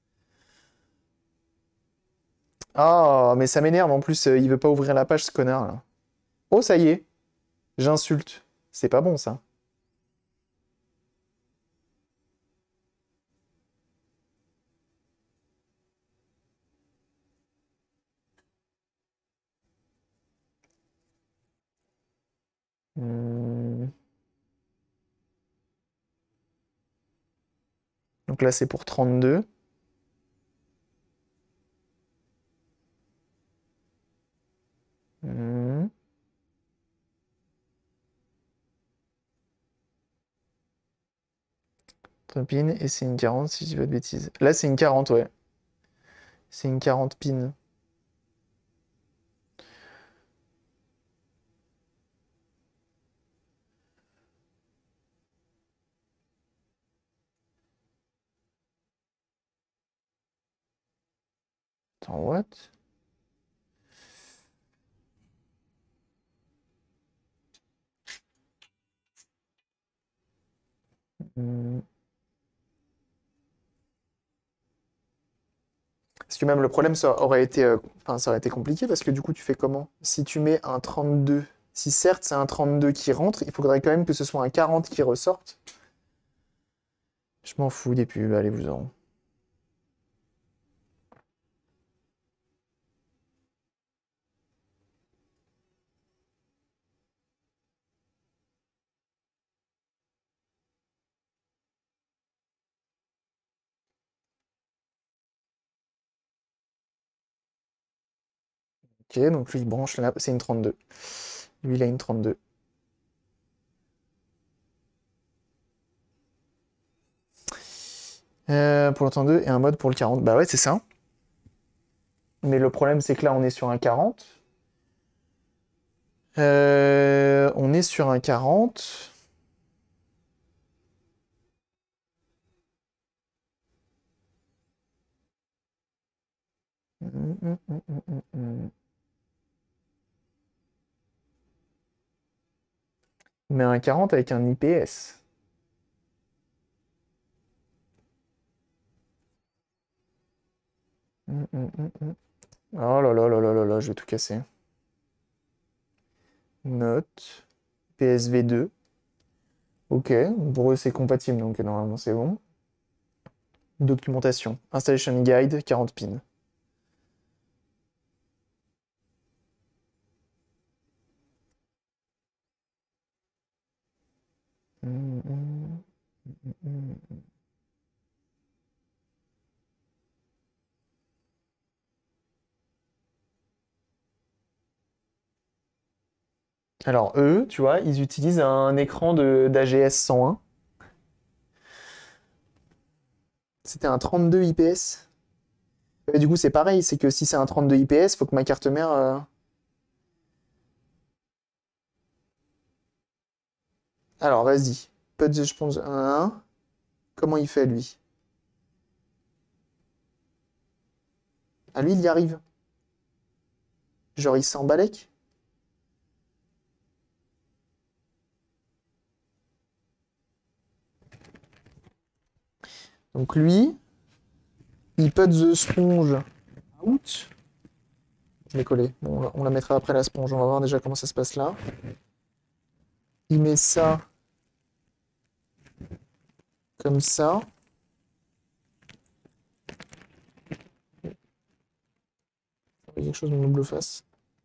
Ah, mais ça m'énerve. En plus, euh, il veut pas ouvrir la page, ce connard, là. Oh, ça y est. J'insulte. C'est pas bon, ça. Hmm. Donc là, c'est pour trente-deux. Hmm. Pin, et c'est une quarante, si je dis pas de bêtises. Là, c'est une quarante, ouais. C'est une quarante pin. Attends, what? Hmm. Parce que même le problème, ça aurait été, euh, enfin, ça aurait été compliqué parce que du coup, tu fais comment? Si tu mets un trente-deux, si certes c'est un trente-deux qui rentre, il faudrait quand même que ce soit un quarante qui ressorte. Je m'en fous des pubs, allez-vous-en. Ok, donc lui, il branche là, c'est une trente-deux. Lui, il a une trente-deux. Euh, pour le trente-deux et un mode pour le quarante. Bah ouais, c'est ça. Mais le problème, c'est que là, on est sur un quarante. Euh, on est sur un quarante. Hum, hum, hum, hum, hum, hum. Mais un quarante avec un I P S. Hum, hum, hum, hum. Oh là là là là là là, je vais tout casser. Note. P S V deux. Ok, pour eux c'est compatible, donc normalement c'est bon. Documentation. Installation guide, quarante pins. Hum, hum, hum, hum, hum. Alors eux, tu vois, ils utilisent un écran de d'A G S cent un. C'était un trente-deux I P S. Et du coup, c'est pareil, c'est que si c'est un trente-deux I P S, faut que ma carte mère. euh, Alors, vas-y. Put the sponge un. Comment il fait, lui? Ah, lui, il y arrive. Genre, il s'embalèque. Donc, lui, il put the sponge out. Je l'ai collé. Bon, on la- on la mettra après la sponge. On va voir déjà comment ça se passe là. Il met ça comme ça. Il y a quelque chose de double face.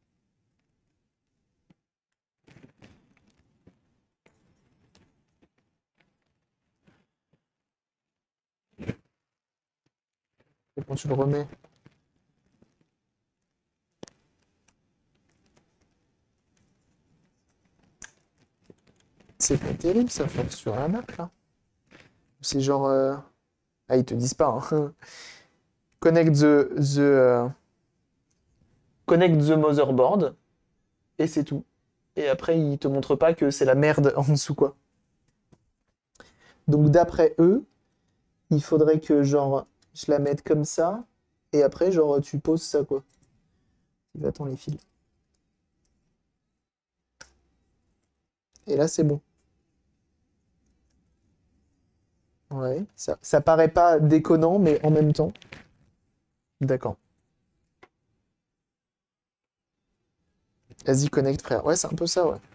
Et quand tu le remets. C'est pas terrible, ça force sur la map, là. C'est genre. euh, Ah, ils te disent pas, hein. Connect the, the, euh, connect the motherboard. Et c'est tout. Et après, ils te montrent pas que c'est la merde en dessous, quoi. Donc, d'après eux, il faudrait que, genre, je la mette comme ça. Et après, genre, tu poses ça, quoi. Attends, les fils. Et là, c'est bon. Ouais. Ça, ça paraît pas déconnant, mais en même temps. D'accord. Vas-y, connect, frère. Ouais, c'est un peu ça, ouais.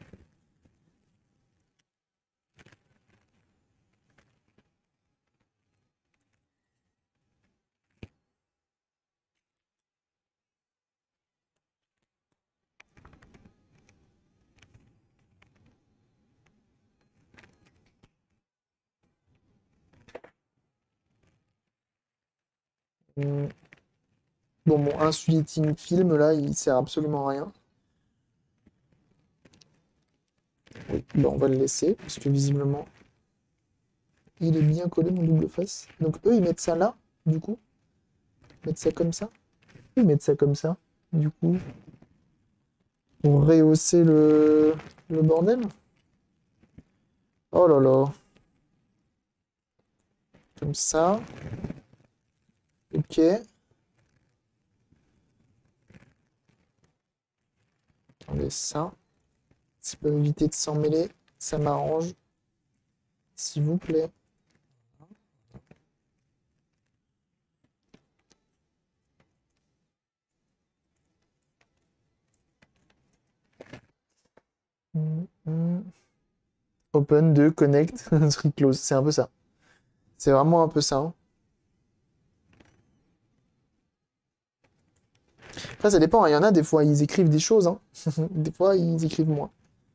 Hmm. Bon, mon insulating film, là, il sert absolument à rien. Oui, bah, on va le laisser, parce que visiblement, il est bien collé, mon double face. Donc, eux, ils mettent ça là, du coup. Ils mettent ça comme ça. Ils mettent ça comme ça, du coup. Pour rehausser le, le bordel. Oh là là. Comme ça. Ok. Attendez, ça. Si je peux éviter de s'en mêler, ça m'arrange. S'il vous plaît. Hum, hum. Open, deux, connect, three, close. C'est un peu ça. C'est vraiment un peu ça, hein. Après, ça dépend, hein. Il y en a, des fois, ils écrivent des choses, hein. Des fois, ils écrivent moins.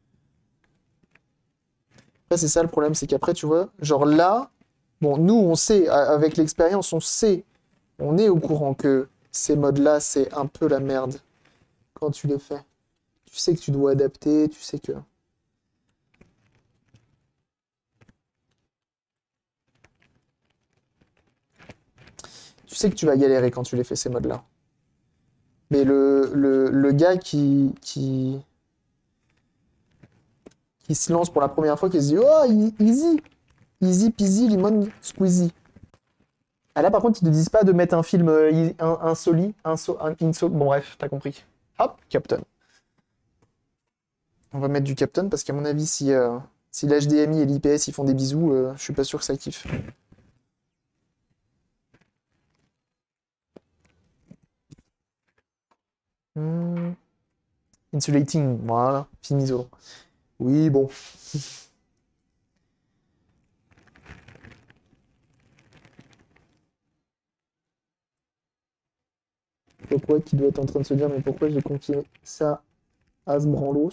Après, c'est ça le problème, c'est qu'après, tu vois, genre là, bon, nous, on sait, a- avec l'expérience, on sait, on est au courant que ces modes-là, c'est un peu la merde quand tu les fais. Tu sais que tu dois adapter, tu sais que... Tu sais que tu vas galérer quand tu les fais, ces modes-là. Mais le, le, le gars qui, qui, qui se lance pour la première fois, qui se dit «Oh, e- easy! Easy peasy, lemon squeezy». Ah là, par contre, ils ne disent pas de mettre un film euh, i- un, un soli, un, so, un inso... Bon, bref, t'as compris. Hop, Captain. On va mettre du Captain parce qu'à mon avis, si, euh, si l'H D M I et l'I P S ils font des bisous, euh, je suis pas sûr que ça kiffe. Hmm. Insulating, voilà, film isolant. Oui, bon. Pourquoi qui doit être en train de se dire, mais pourquoi j'ai confié ça à ce branlos?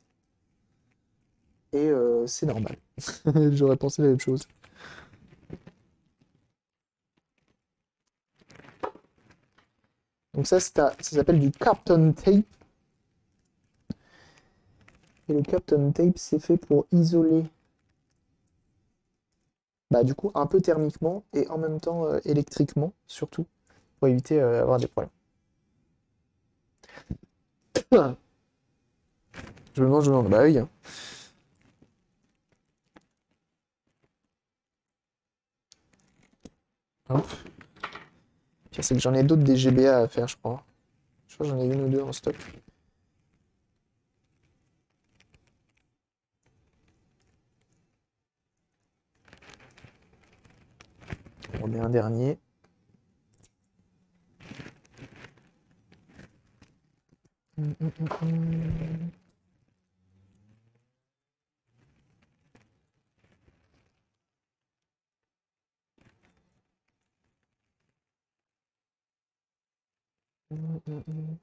Et euh, c'est normal. J'aurais pensé la même chose. Donc ça, c'est à- ça s'appelle du Captain Tape. Et le Captain Tape, c'est fait pour isoler, bah, du coup, un peu thermiquement et en même temps euh, électriquement, surtout, pour éviter euh, d'avoir des problèmes. Je me demande, je me demande. Bah oui, hein. Hop. Pire, c'est que j'en ai d'autres des G B A à faire, je crois. Je crois que j'en ai une ou deux en stock. On remet un dernier. Hum, hum, hum, hum. Hum, hum, hum.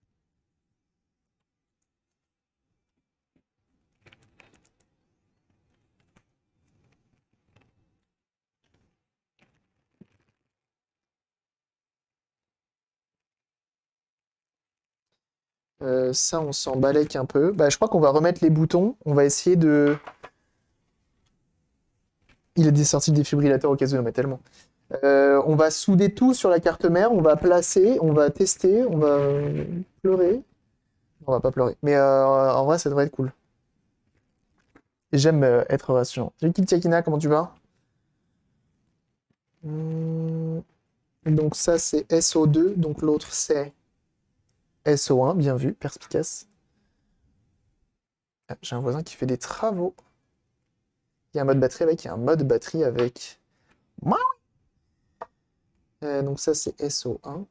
Euh, ça, on s'en balèque un peu. Bah, je crois qu'on va remettre les boutons. On va essayer de... Il a des sorties de défibrillateur au cas où, mais tellement. Euh, on va souder tout sur la carte mère, on va placer, on va tester, on va euh, pleurer. On va pas pleurer. Mais euh, en vrai, ça devrait être cool. Et j'aime euh, être rassurant. Salut Kittiakina, comment tu vas? Hum, Donc ça, c'est S O deux, donc l'autre, c'est S O un, bien vu, perspicace. Ah, j'ai un voisin qui fait des travaux. Il y a un mode batterie avec, il y a un mode batterie avec. Miaou. Euh, donc ça, c'est S O un.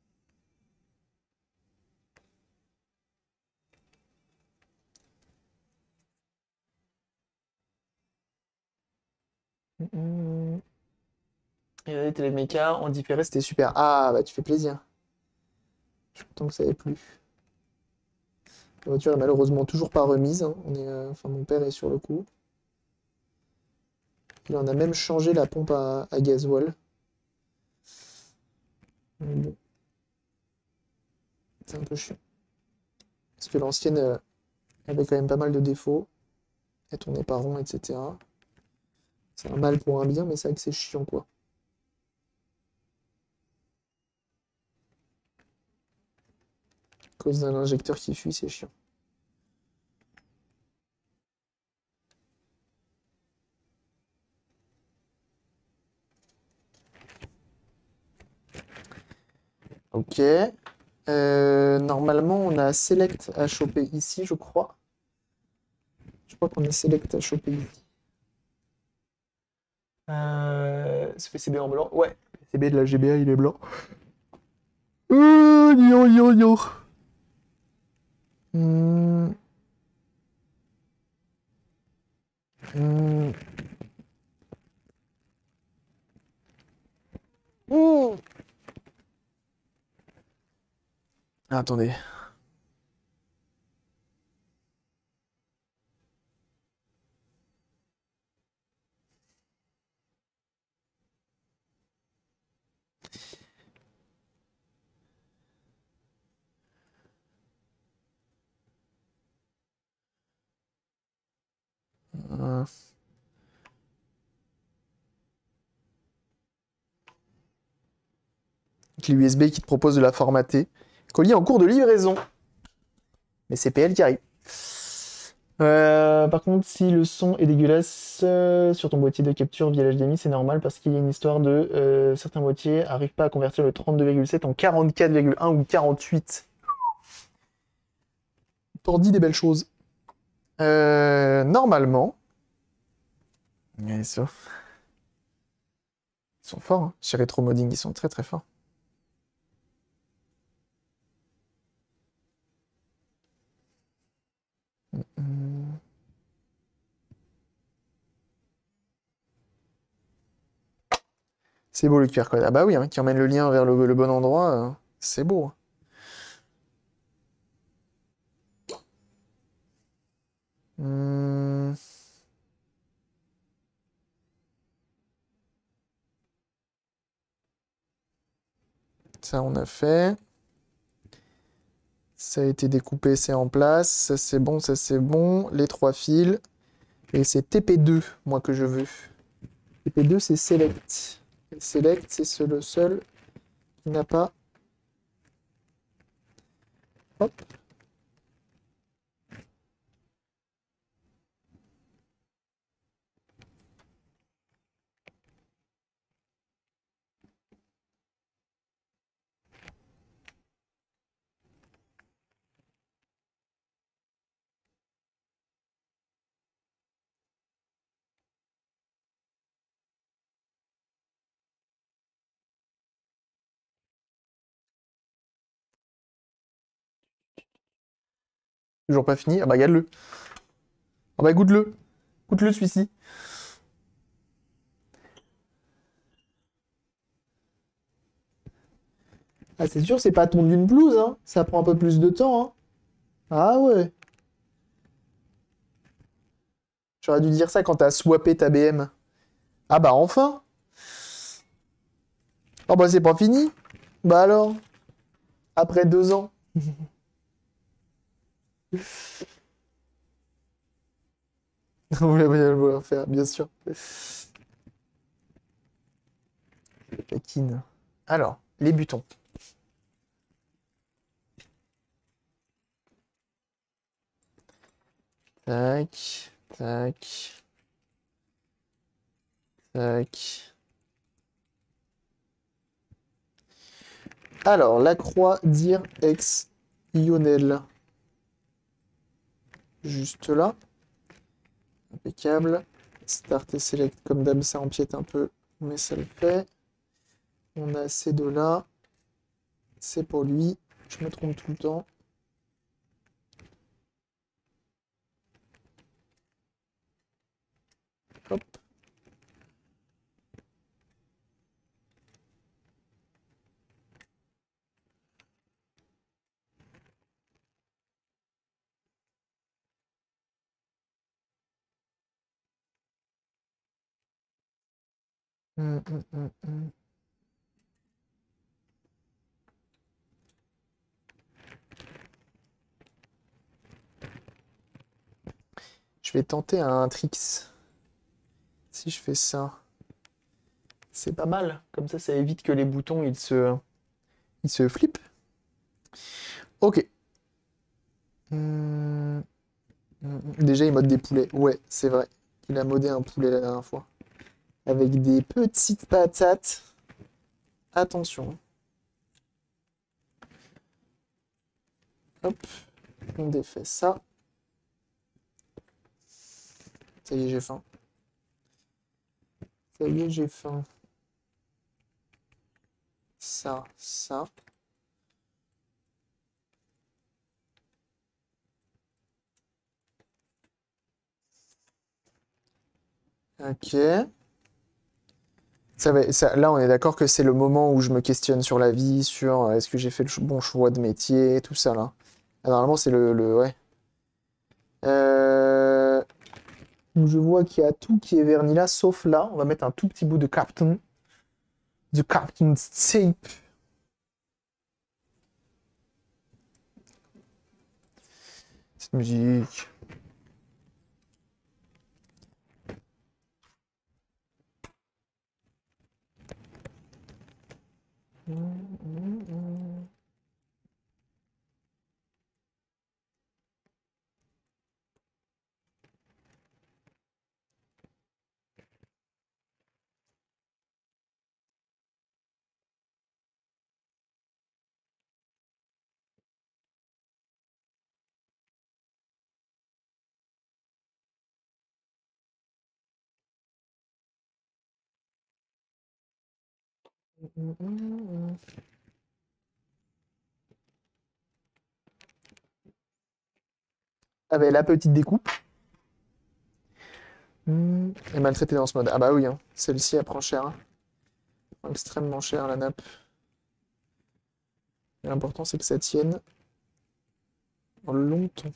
Hum, Et les téléméca en différé, c'était super. Ah, bah tu fais plaisir. Je suis content que ça ait plu. La voiture est malheureusement toujours pas remise, hein. On est, euh, Enfin, mon père est sur le coup. Il en a même changé la pompe à, à gasoil. Mais bon, c'est un peu chiant. Parce que l'ancienne euh, avait quand même pas mal de défauts. Elle tournait pas rond, et cetera. C'est un mal pour un bien, mais c'est vrai que c'est chiant, quoi. À cause d'un injecteur qui fuit, c'est chiant. Ok. Euh, normalement, on a Select à choper ici, je crois. Je crois qu'on a Select à choper ici. Euh, ce P C B en blanc. Ouais. P C B de la G B A, il est blanc. Euh, yo, yo, yo. Hmm, hmm, hmm. Ah, attendez. Avec les U S B qui te proposent de la formater. Colis en cours de livraison. Mais c'est P L qui arrive. Euh, par contre, si le son est dégueulasse euh, sur ton boîtier de capture via l'H D M I, c'est normal parce qu'il y a une histoire de euh, certains boîtiers n'arrivent pas à convertir le trente-deux virgule sept en quarante-quatre virgule un ou quarante-huit. T'en dis des belles choses. Euh, normalement. Ouais, ça. Ils sont forts, hein. Chez Retro Modding, ils sont très très forts. Hum. C'est beau le Q R code. Ah bah oui, hein, qui emmène le lien vers le, le bon endroit, euh, c'est beau. Hum. Ça, on a fait. Ça a été découpé, c'est en place. Ça, c'est bon, ça, c'est bon. Les trois fils. Et c'est T P deux, moi, que je veux. T P deux, c'est Select. Et Select, c'est le seul qui n'a pas. Hop. Toujours pas fini. Ah bah, regarde-le. Ah bah, goûte-le. Goûte-le, celui-ci. Ah, c'est sûr, c'est pas ton d'une blouse, hein. Ça prend un peu plus de temps, hein. Ah ouais. J'aurais dû dire ça quand t'as swappé ta B M. Ah bah, enfin. Oh bah, c'est pas fini. Bah alors. Après deux ans. Vous voulez le faire, bien sûr. Taquine. Alors, les butons. Tac, tac, tac. Alors, la croix dire ex Lionel. Juste là. Impeccable. Start et select comme d'hab, ça empiète un peu, mais ça le fait. On a ces deux-là. C'est pour lui. Je me trompe tout le temps. Hop. Hum, hum, hum, hum. Je vais tenter un tricks. Si je fais ça, c'est pas mal. Comme ça, ça évite que les boutons ils se, ils se flippent. Ok. Hum, hum, hum. Déjà, il mode des poulets. Ouais, c'est vrai. Il a modé un poulet la dernière fois. Avec des petites patates. Attention. Hop. On défait ça. Ça y est, j'ai faim. Ça y est, j'ai faim. Ça, ça. Ok. Ça va, ça- là, on est d'accord que c'est le moment où je me questionne sur la vie, sur euh, est-ce que j'ai fait le ch- bon choix de métier, tout ça là. Ah, normalement, c'est le, le- ouais. Euh, où je vois qu'il y a tout qui est verni là, sauf là. On va mettre un tout petit bout de Captain. De Captain's Tape. Cette musique. Avec la petite découpe. Hmm, Et maltraité dans ce mode. Ah bah oui, hein. Celle-ci, elle prend cher. Hein. Extrêmement cher, la nappe. L'important, c'est que ça tienne longtemps.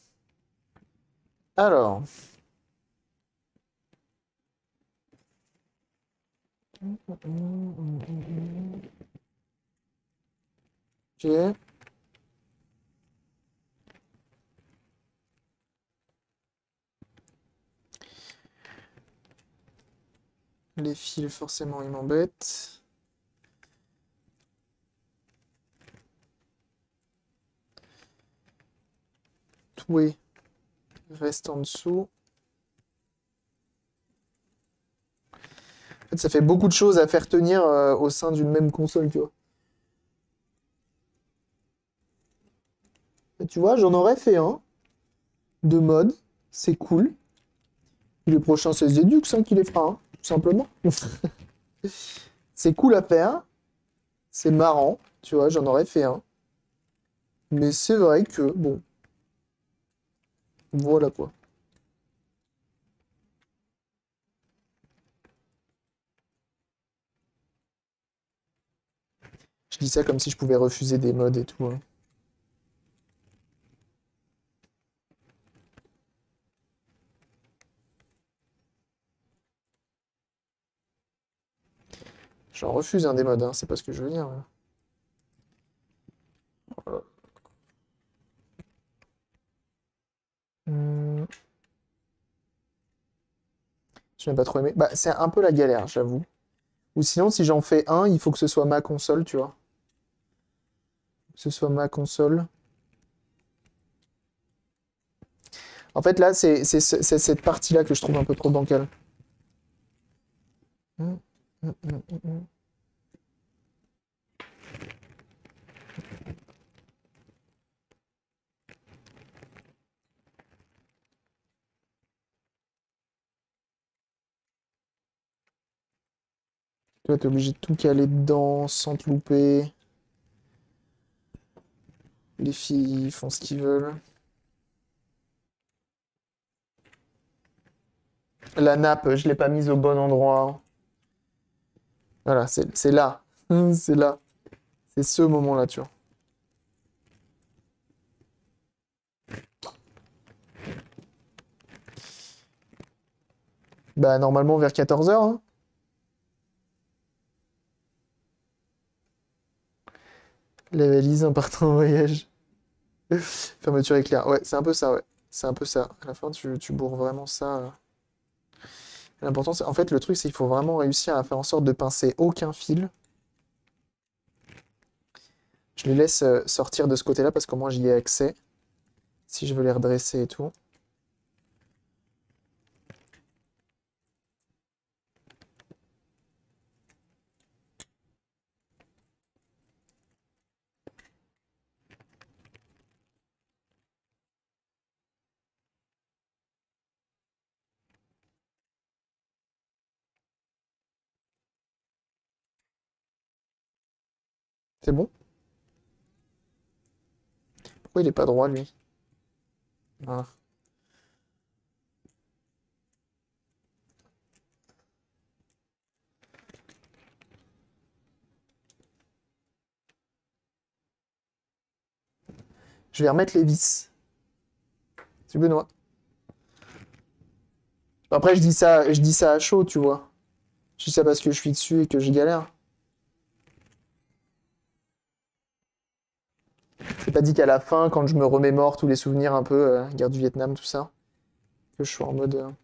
Alors. Ok. Les fils, forcément, ils m'embêtent. Toué reste en dessous. En fait, ça fait beaucoup de choses à faire tenir euh, au sein d'une même console, tu vois. Et tu vois, j'en aurais fait un de mode. C'est cool. Le prochain, c'est Zedux hein, qui les fera, hein, tout simplement. C'est cool à faire. C'est marrant. Tu vois, j'en aurais fait un. Mais c'est vrai que, bon, voilà quoi. Je dis ça comme si je pouvais refuser des modes et tout. Hein. J'en refuse un des modes, hein, c'est pas ce que je veux dire. Hein. Voilà. Hum, Je n'ai pas trop aimé. Bah, c'est un peu la galère, j'avoue. Ou sinon, si j'en fais un, il faut que ce soit ma console, tu vois. Que ce soit ma console. En fait, là, c'est c'est ce- c'est cette partie-là que je trouve un peu trop bancale. Hum, hum, hum, hum, hum. Tu vois, t'es obligé de tout caler dedans sans te louper. Les filles font ce qu'ils veulent. La nappe, je l'ai pas mise au bon endroit. Voilà, c'est c'est là. C'est là. C'est ce moment-là, tu vois. Bah, normalement, vers quatorze heures. Hein. La valise en partant en voyage. Fermeture éclair. Ouais, c'est un peu ça, ouais. C'est un peu ça. À la fin, tu, tu bourres vraiment ça. euh. L'important, c'est... En fait, le truc, c'est qu'il faut vraiment réussir à faire en sorte de pincer aucun fil. Je les laisse euh, sortir de ce côté-là parce qu'au moins, j'y ai accès. Si je veux les redresser et tout. C'est bon? Pourquoi il est pas droit, lui? Voilà. Je vais remettre les vis. C'est Benoît. Après, je dis ça, je dis ça à chaud, tu vois. Je dis ça parce que je suis dessus et que je galère. C'est pas dit qu'à la fin, quand je me remémore tous les souvenirs un peu, euh, guerre du Vietnam, tout ça, que je sois en mode. euh,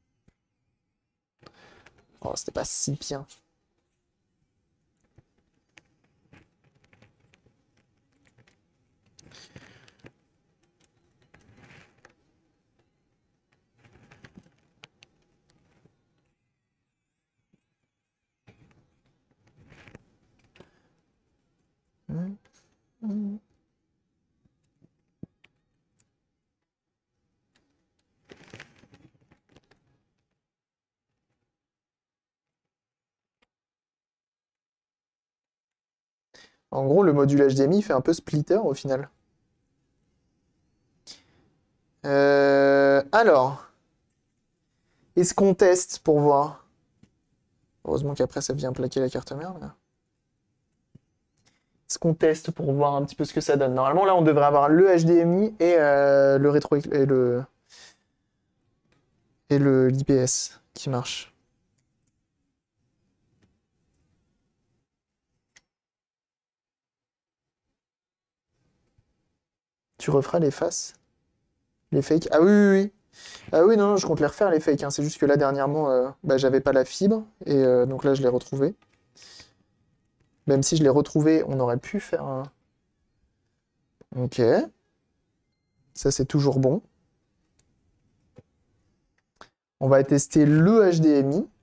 Oh, c'était pas si bien. En gros, le module H D M I fait un peu splitter au final. Euh, alors, est-ce qu'on teste pour voir? Heureusement qu'après ça vient plaquer la carte mère. Là. Est-ce qu'on teste pour voir un petit peu ce que ça donne? Normalement, là, on devrait avoir le H D M I et euh, le rétro et le et le l'I P S qui marche. Tu referas les faces? Les fakes? Ah oui, oui, oui. Ah oui, non, non, je compte les refaire, les fakes. Hein. C'est juste que là, dernièrement, euh, bah, j'avais pas la fibre. Et euh, donc là, je l'ai retrouvé. Même si je l'ai retrouvé, on aurait pu faire un... Ok. Ça, c'est toujours bon. On va tester le H D M I.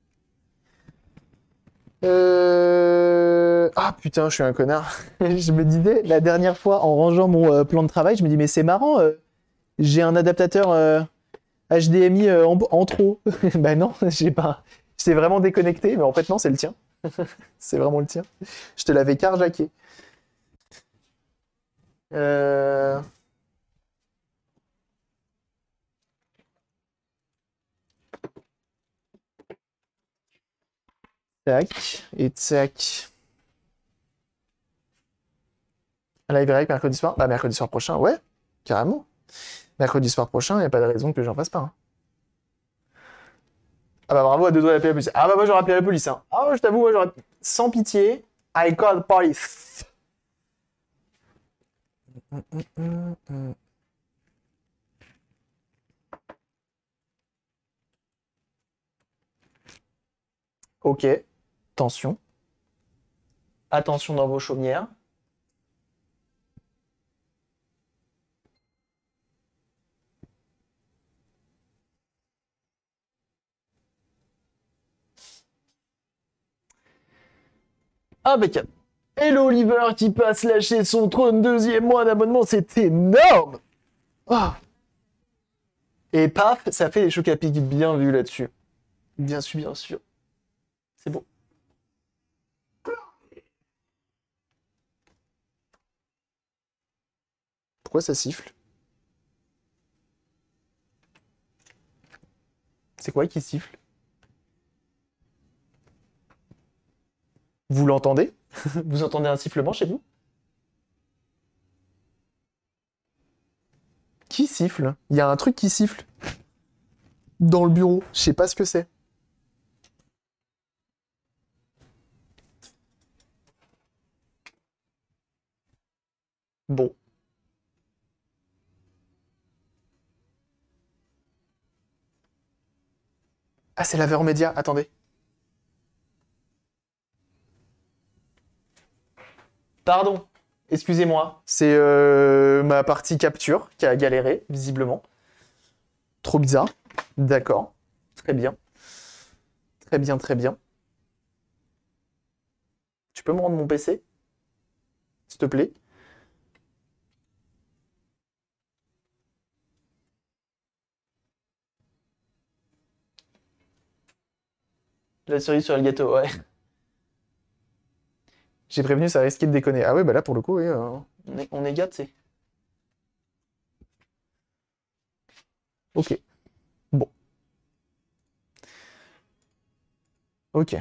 Euh... Ah putain, je suis un connard. Je me disais, la dernière fois, en rangeant mon euh, plan de travail, je me dis, mais c'est marrant, euh, j'ai un adaptateur euh, H D M I euh, en, en trop. Bah non, j'ai pas. C'est vraiment déconnecté, mais en fait, non, c'est le tien. C'est vraiment le tien. Je te l'avais carjacké. Euh... Tac, et tac. Live direct mercredi soir? Bah, mercredi soir prochain, ouais, carrément. Mercredi soir prochain, il n'y a pas de raison que j'en fasse pas. Hein. Ah bah bravo à deux doigts d'appeler la police. Ah bah moi j'aurais appelé la police. Hein. Ah ouais, je t'avoue, moi j'aurais... Sans pitié, I call the police. Ok, attention. Attention dans vos chaumières. Impeccable. Hello Oliver qui passe lâcher son trône deuxième mois d'abonnement, c'est énorme. Oh. Et paf, ça fait les chocs à pic bien vus là-dessus. Bien sûr, bien sûr. C'est bon. Pourquoi ça siffle? C'est quoi qui siffle? Vous l'entendez? Vous entendez un sifflement chez vous? Qui siffle? Il y a un truc qui siffle dans le bureau. Je sais pas ce que c'est. Bon. Ah, c'est laveur média. Attendez. Pardon. Excusez-moi. C'est euh, ma partie capture qui a galéré, visiblement. Trop bizarre. D'accord. Très bien. Très bien, très bien. Tu peux me rendre mon P C? S'il te plaît? La cerise sur le gâteau, ouais. J'ai prévenu, ça risquait de déconner. Ah ouais, bah là, pour le coup, oui, euh, on est, on est gâtés. Ok. Bon. Ok.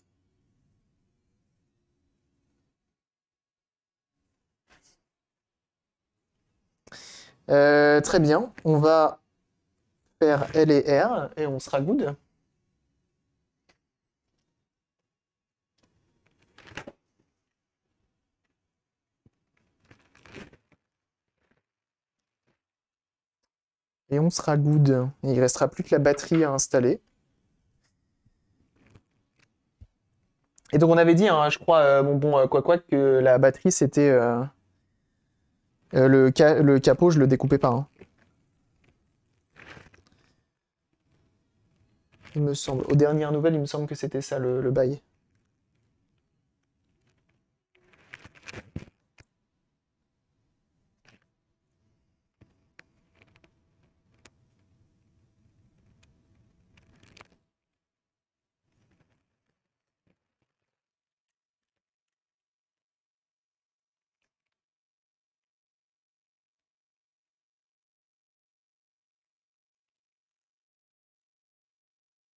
Euh, très bien. On va faire L et R et on sera good. Et on sera good. Il ne restera plus que la batterie à installer. Et donc on avait dit, hein, je crois, euh, bon, bon, euh, quoi quoi, que la batterie c'était euh, euh, le, ca le capot, je le découpais pas. Hein. Il me semble. Aux dernières nouvelles, il me semble que c'était ça le, le bail.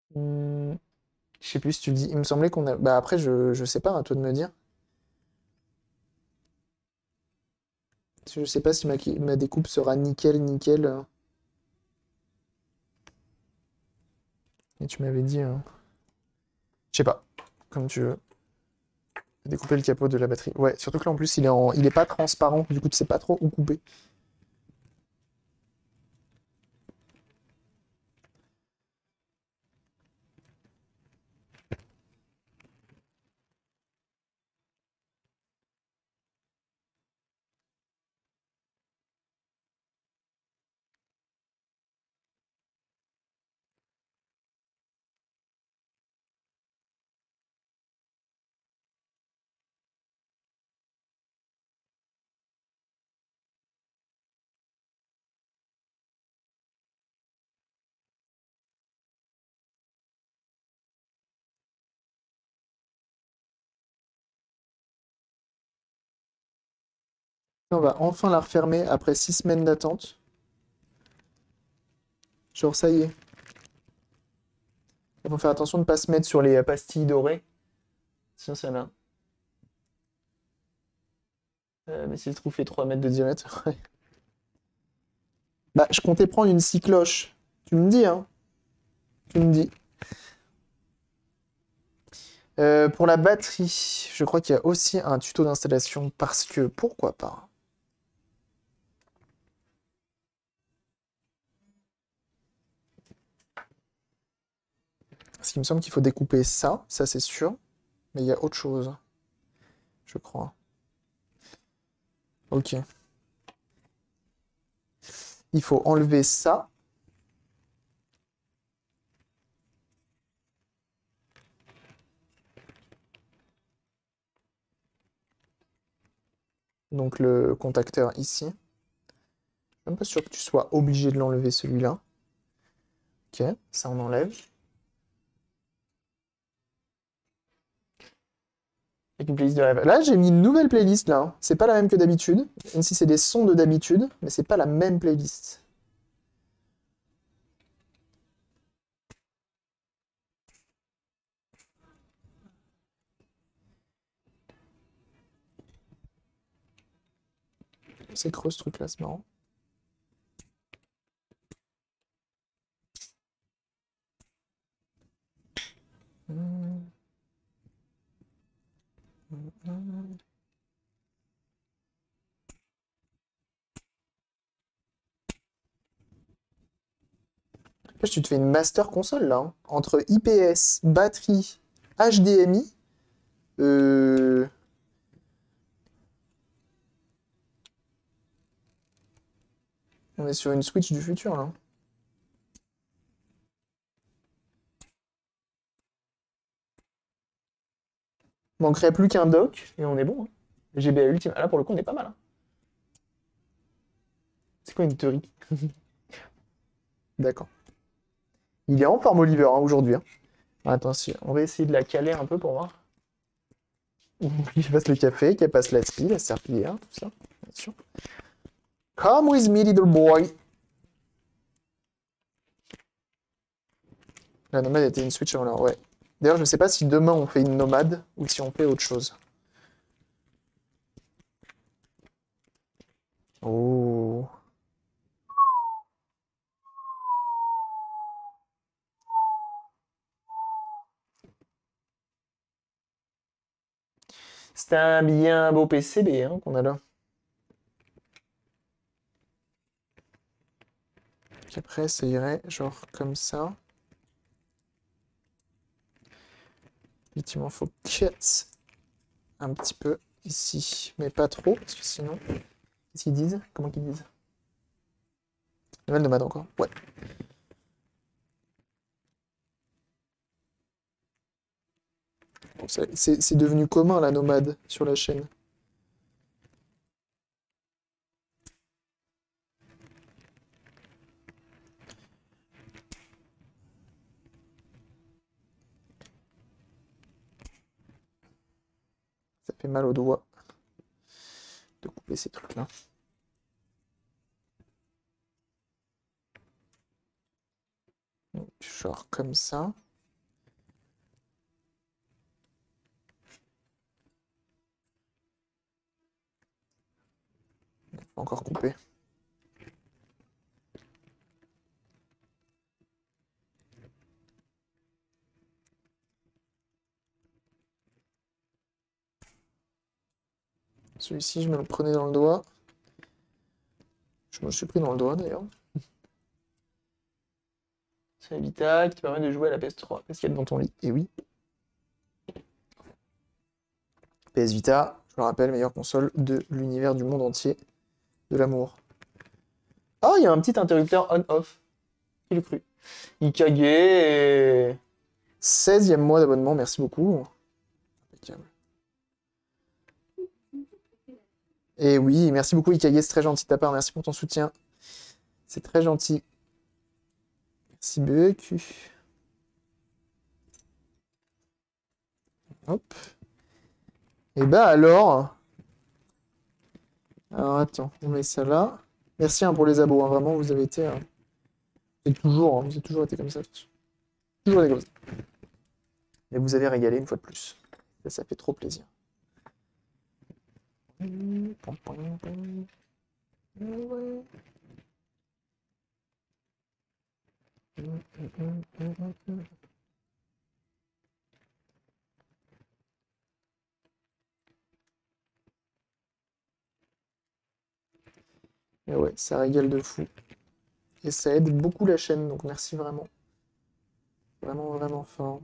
Hmm, je sais plus si tu dis. Il me semblait qu'on a. Bah après, je, je sais pas, à toi de me dire. Je sais pas si ma, ma découpe sera nickel, nickel. euh. Et tu m'avais dit. euh, Je sais pas. Comme tu veux. Découper le capot de la batterie. Ouais, surtout que là en plus il est en... il est pas transparent, du coup tu sais pas trop où couper. On va enfin la refermer après six semaines d'attente. Genre ça y est. Il faut faire attention de ne pas se mettre sur les euh, pastilles dorées. Sinon ça va. Euh, mais si le trou fait trois mètres de diamètre. Ouais. Bah je comptais prendre une scie cloche. Tu me dis, hein. Tu me dis. Euh, pour la batterie, je crois qu'il y a aussi un tuto d'installation parce que pourquoi pas. Parce qu'il me semble qu'il faut découper ça, ça c'est sûr. Mais il y a autre chose, je crois. Ok. Il faut enlever ça. Donc le contacteur ici. Je suis même pas sûr que tu sois obligé de l'enlever celui-là. Ok, ça on enlève. Avec une playlist de rêve. Là j'ai mis une nouvelle playlist là, hein. C'est pas la même que d'habitude. Même si c'est des sons de d'habitude, mais c'est pas la même playlist. C'est creux ce truc là, c'est marrant. Hmm. Hmm, hmm. Après, tu te fais une master console là, hein. Entre I P S, batterie, H D M I. Euh... On est sur une Switch du futur là. Manquerait plus qu'un dock et on est bon, hein. G B A Ultime. Ah, là pour le coup on est pas mal, hein. C'est quoi une théorie? D'accord. Il est en forme Oliver hein, aujourd'hui, hein. Attention, on va essayer de la caler un peu pour voir. Il passe le café, qu'elle passe la scie, la serpillière, tout ça. Bien sûr. Come with me, little boy. La nomade était une Switch avant l'heure, ouais. D'ailleurs, je sais pas si demain on fait une nomade ou si on fait autre chose. Oh. C'est un bien beau P C B hein, qu'on a là. Puis après, ça irait genre comme ça. Effectivement, il faut cut un petit peu ici, mais pas trop, parce que sinon... Qu'est-ce qu'ils disent? Comment qu'ils disent? Nouvelle nomade encore. Ouais. Bon, c'est c'est devenu commun la nomade sur la chaîne. Ça fait mal aux doigts de couper ces trucs-là. Donc, genre comme ça. pas encore coupé. Celui-ci, je me le prenais dans le doigt. Je me le suis pris dans le doigt d'ailleurs. C'est un Vita qui te permet de jouer à la P S trois. Qu'est-ce qu'il y a devant ton lit? Et oui. P S Vita, je le rappelle, meilleure console de l'univers du monde entier. De l'amour. Ah, il y a un petit interrupteur on-off. Qui l'eût cru? Ikage et... seizième mois d'abonnement, merci beaucoup. Impeccable. Et oui, merci beaucoup Ikage, c'est très gentil de ta part, merci pour ton soutien. C'est très gentil. Merci B Q. Hop. Et bah alors... Alors attends, on met ça là. Merci hein, pour les abos, hein, vraiment, vous avez été... Euh... Vous êtes toujours, hein, vous avez toujours été comme ça. Toujours été comme ça. Mais vous avez régalé une fois de plus. Ça, ça fait trop plaisir. Et ouais, ça régale de fou. Et ça aide beaucoup la chaîne, donc merci vraiment. Vraiment, vraiment fort.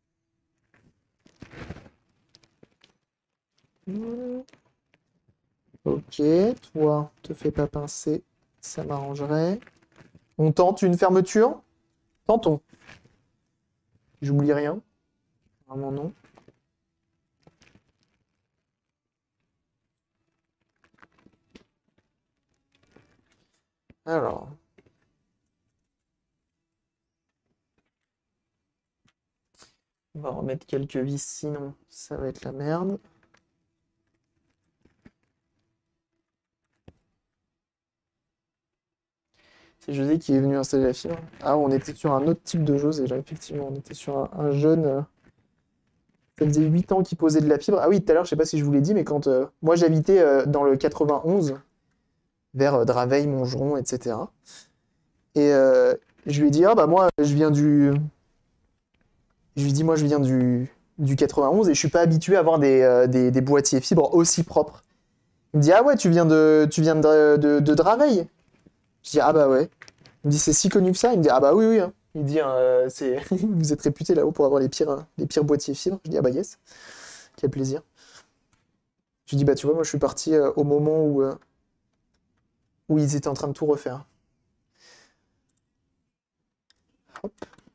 Ok, toi, te fais pas pincer, ça m'arrangerait. On tente une fermeture? Tentons. J'oublie rien. Vraiment non. Alors. On va remettre quelques vis, sinon ça va être la merde. C'est José qui est venu installer la fibre. Ah, on était sur un autre type de José, là, effectivement. On était sur un, un jeune... Euh... Ça faisait huit ans qu'il posait de la fibre. Ah oui, tout à l'heure, je sais pas si je vous l'ai dit, mais quand... Euh... Moi, j'habitais euh, dans le quatre-vingt-onze, vers euh, Draveil, Montgeron, et cetera. Et euh, je lui ai dit, ah bah moi, je viens du... Je lui ai dit, moi, je viens du, du quatre-vingt-onze et je suis pas habitué à avoir des, euh, des, des boîtiers fibres aussi propres. Il me dit, ah ouais, tu viens de, tu viens de, de, de Draveil? Je dis, ah bah ouais. Il me dit, c'est si connu que ça? Il me dit, ah bah oui, oui. Hein. Il me dit, euh, c'est... vous êtes réputé là-haut pour avoir les pires, hein, les pires boîtiers fibres. Je dis, ah bah yes. Quel plaisir. Je lui dis, bah tu vois, moi je suis parti euh, au moment où, euh, où ils étaient en train de tout refaire. Hop.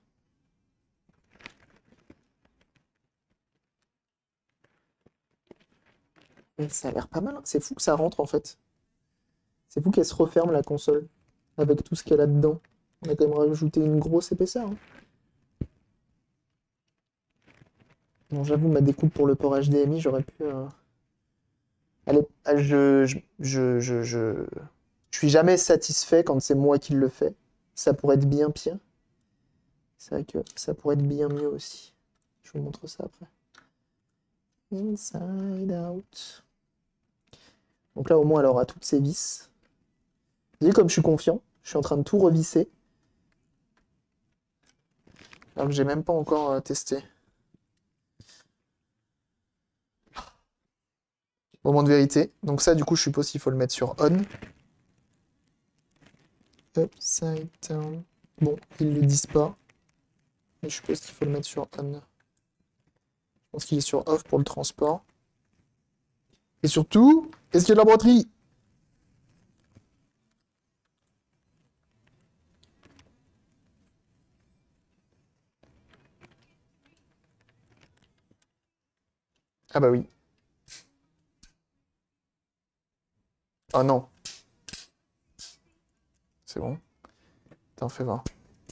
Et ça a l'air pas mal. Hein. C'est fou que ça rentre en fait. C'est fou qu'elle se referme la console. Avec tout ce qu'il y a là-dedans. On a quand même rajouté une grosse épaisseur. Hein. Bon, j'avoue, ma découpe pour le port H D M I, j'aurais pu... Euh... Allez, je, je, je, je, je... je suis jamais satisfait quand c'est moi qui le fais. Ça pourrait être bien pire. C'est vrai que ça pourrait être bien mieux aussi. Je vous montre ça après. Inside out. Donc là, au moins, elle aura toutes ses vis. Vous voyez comme je suis confiant. Je suis en train de tout revisser. Alors que j'ai même pas encore euh, testé. Moment de vérité. Donc ça, du coup, je suppose qu'il faut le mettre sur on. Upside down. Bon, ils le disent pas. Mais je suppose qu'il faut le mettre sur on. Je pense qu'il est sur off pour le transport. Et surtout, est-ce qu'il y a de la boîterie? Ah bah oui. Oh non. C'est bon. T'en fais voir.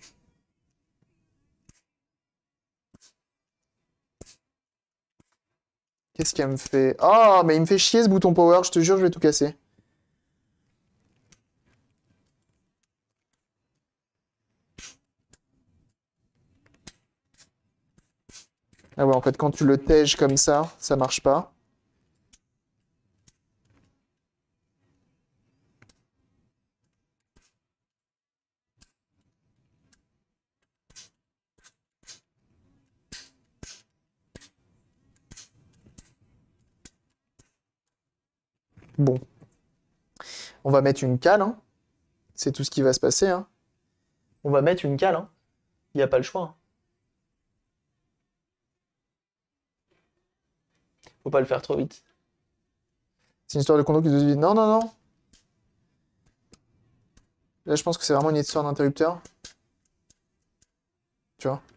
Qu'est-ce qu'elle me fait? Oh, mais il me fait chier ce bouton power, je te jure, je vais tout casser. Ah ouais, en fait, quand tu le tèges comme ça, ça marche pas. Bon. On va mettre une cale, hein. C'est tout ce qui va se passer, hein. On va mettre une cale, hein. Il n'y a pas le choix, hein. Faut pas le faire trop vite. C'est une histoire de condo qui se vide. Non, non, non. Là, je pense que c'est vraiment une histoire d'interrupteur. Tu vois.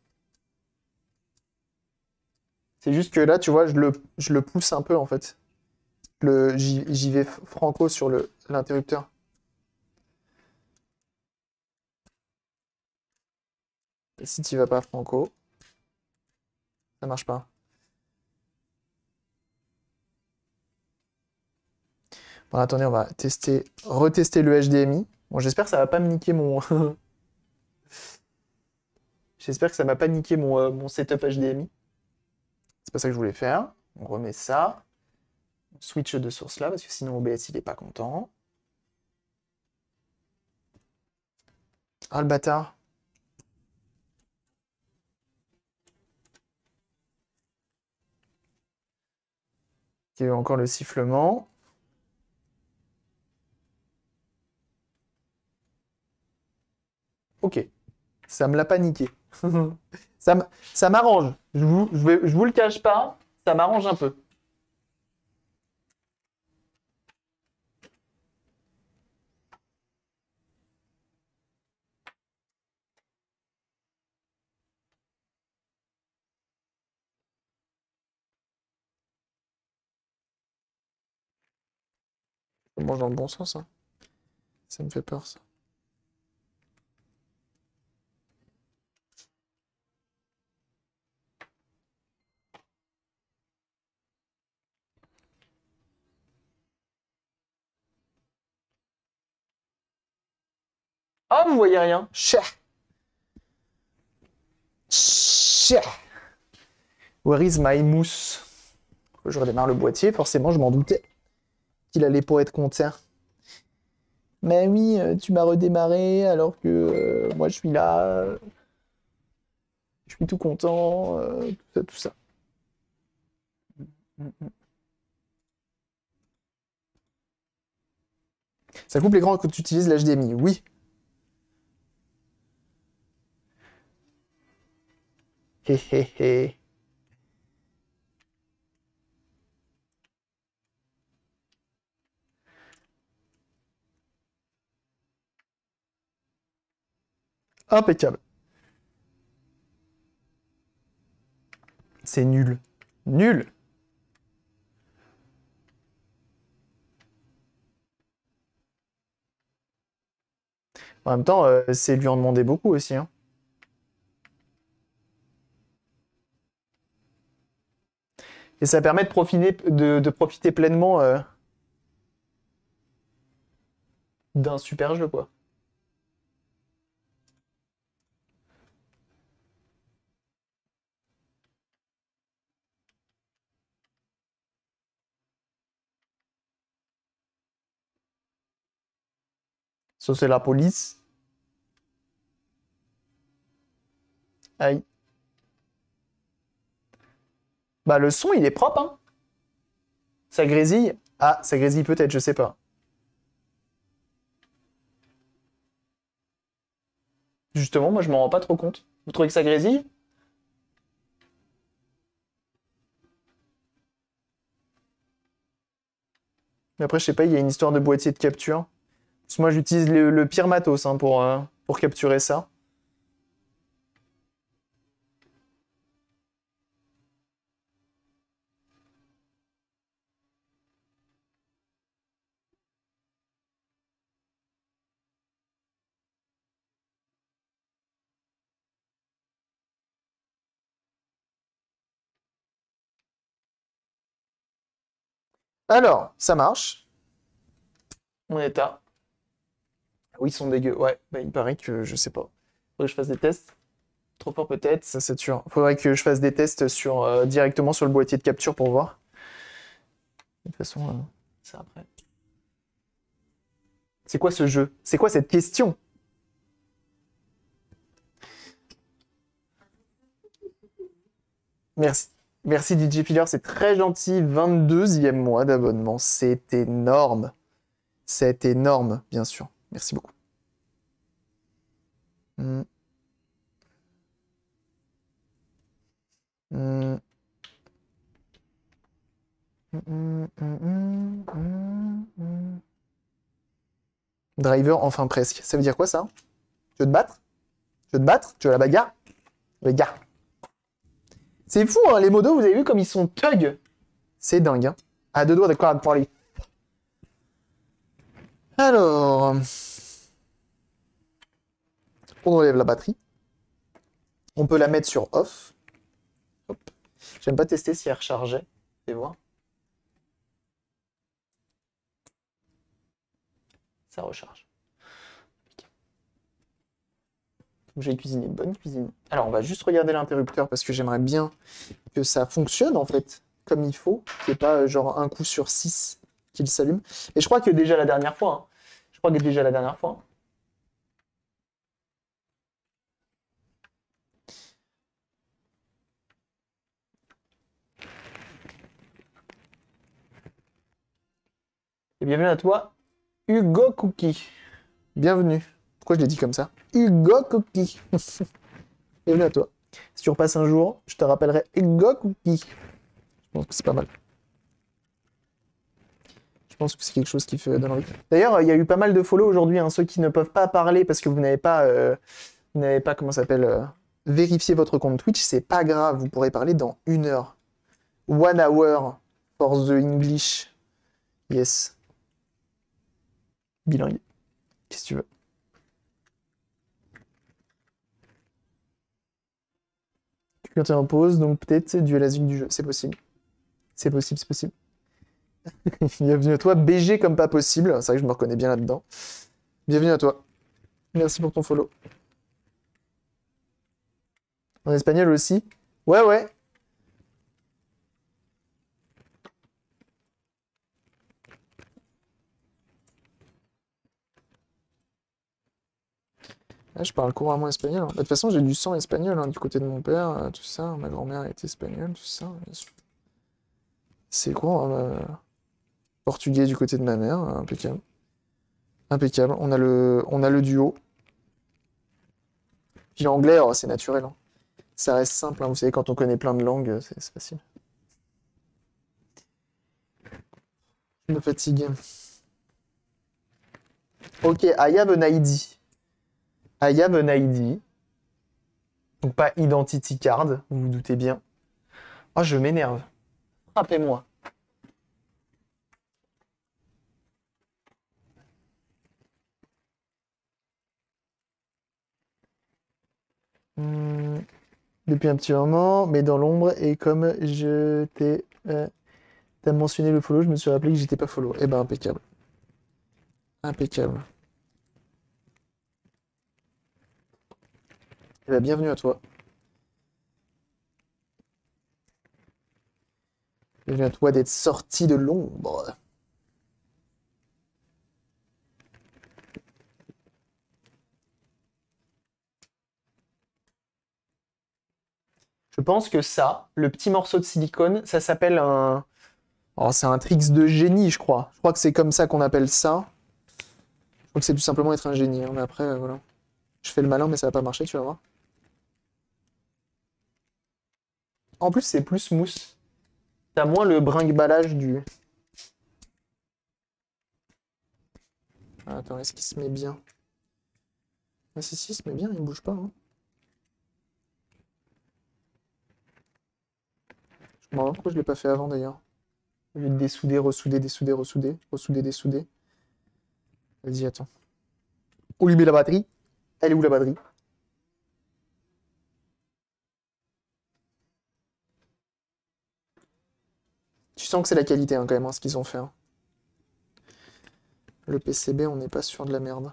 C'est juste que là, tu vois, je le, je le pousse un peu, en fait. Le, j'y, j'y vais franco sur le, l'interrupteur. Et si tu vas pas franco, ça marche pas. Bon, attendez, on va tester, retester le H D M I. Bon, j'espère que ça va pas me niquer mon... J'espère que ça m'a pas niqué mon, euh, mon setup H D M I. C'est pas ça que je voulais faire. On remet ça. On switch de source là, parce que sinon O B S il est pas content. Ah le bâtard. Il y a eu encore le sifflement. Ok. Ça me l'a pas niqué. Ça m- ça m'arrange. Je vous, je vais- je vous le cache pas. Ça m'arrange un peu. Je mange dans le bon sens, hein. Ça me fait peur, ça. Ah, vous voyez rien. Chais. Chais. Where is my mousse? Je redémarre le boîtier. Forcément, je m'en doutais qu'il allait pas être content. Mais oui, euh, tu m'as redémarré alors que euh, moi je suis là. euh, Je suis tout content. euh, tout ça, tout ça. Mm, mm. Ça coupe l'écran quand tu utilises l'H D M I. Oui. Hé hé hé. Impeccable. C'est nul. Nul. En même temps, euh, c'est lui en demander beaucoup aussi, hein. Et ça permet de profiter, de, de profiter pleinement euh, d'un super jeu, quoi. Ça, c'est la police. Aïe. Bah, le son, il est propre, hein. Ça grésille. Ah, ça grésille peut-être, je sais pas. Justement, moi, je m'en rends pas trop compte. Vous trouvez que ça grésille? Mais après, je sais pas, il y a une histoire de boîtier de capture. Parce que moi, j'utilise le, le pire matos hein, pour, euh, pour capturer ça. Alors, ça marche. On est à. Oui, ils sont dégueux. Ouais, bah, il paraît que je sais pas. Faudrait que je fasse des tests. Trop fort peut-être, ça c'est sûr. Faudrait que je fasse des tests sur, euh, directement sur le boîtier de capture pour voir. De toute façon, euh, c'est après. C'est quoi ce jeu? C'est quoi cette question? Merci. Merci D J Filler, c'est très gentil. vingt-deuxième mois d'abonnement. C'est énorme. C'est énorme, bien sûr. Merci beaucoup. Hmm. Hmm. Hmm, hmm, hmm, hmm, hmm. Driver, enfin presque. Ça veut dire quoi ça? Tu veux te battre? Tu veux te battre? Tu veux la bagarre? Bagarre. C'est fou, hein, les modos, vous avez vu comme ils sont thug. C'est dingue, hein. À deux doigts d'accord à parler. Alors, on enlève la batterie. On peut la mettre sur off. Hop. J'aime pas tester si elle rechargeait. Fais voir. Ça recharge. J'ai cuisiné, bonne cuisine. Alors, on va juste regarder l'interrupteur parce que j'aimerais bien que ça fonctionne, en fait, comme il faut. Qu'il n'y ait pas, euh, genre, un coup sur six qu'il s'allume. Et je crois que déjà la dernière fois, hein, je crois que déjà la dernière fois, et bienvenue à toi, Hugo Cookie. Bienvenue. Pourquoi je l'ai dit comme ça? Hugo Cookie. Bienvenue à toi. Si tu repasses un jour, je te rappellerai Hugo Cookie. Je pense que c'est pas mal. Je pense que c'est quelque chose qui fait donne envie. D'ailleurs, il y a eu pas mal de follow aujourd'hui, hein, ceux qui ne peuvent pas parler parce que vous n'avez pas, euh, vous n'avez pas, comment ça s'appelle, euh, vérifié votre compte Twitch, c'est pas grave, vous pourrez parler dans une heure. One hour for the English. Yes. Bilingue. Qu'est-ce que tu veux? Quand tu es en pause, donc peut-être c'est dû à la zig du jeu. C'est possible. C'est possible, c'est possible. Bienvenue à toi, B G comme pas possible. C'est vrai que je me reconnais bien là-dedans. Bienvenue à toi. Merci pour ton follow. En espagnol aussi? Ouais, ouais. Ah, je parle couramment espagnol, hein. Bah, de toute façon, j'ai du sang espagnol, hein, du côté de mon père, euh, tout ça. Ma grand-mère était espagnole, tout ça. C'est courant, hein, euh, portugais du côté de ma mère, euh, impeccable. Impeccable. On a le, on a le duo. Puis l'anglais, oh, c'est naturel, hein. Ça reste simple, hein. Vous savez, quand on connaît plein de langues, euh, c'est c'est facile. Je me fatigue. Ok, I have an I D. I have an I D. Donc pas identity card, vous vous doutez bien. Oh, je m'énerve. Frappez-moi. Hmm, depuis un petit moment, mais dans l'ombre, et comme je t'ai euh, t'as mentionné le follow, je me suis rappelé que j'étais pas follow. Eh ben, impeccable. Impeccable. Eh ben, bienvenue à toi. Bienvenue à toi d'être sorti de l'ombre. Je pense que ça, le petit morceau de silicone, ça s'appelle un... Oh, c'est un tricks de génie, je crois. Je crois que c'est comme ça qu'on appelle ça. Je crois que c'est tout simplement être un génie, hein. Mais après, euh, voilà. Je fais le malin, mais ça va pas marcher, tu vas voir. En plus, c'est plus mousse. T'as moins le brinque-ballage du... Ah, attends, est-ce qu'il se met bien? Ah si, si, il se met bien, il bouge pas, hein. Je me demande pourquoi je l'ai pas fait avant, d'ailleurs. Au lieu de dessouder, ressouder, dessouder, ressouder, ressouder, dessouder. Vas-y, attends. On lui met la batterie. Elle est où, la batterie? Tu sens que c'est la qualité, hein, quand même, hein, ce qu'ils ont fait, hein. Le P C B, on n'est pas sur de la merde.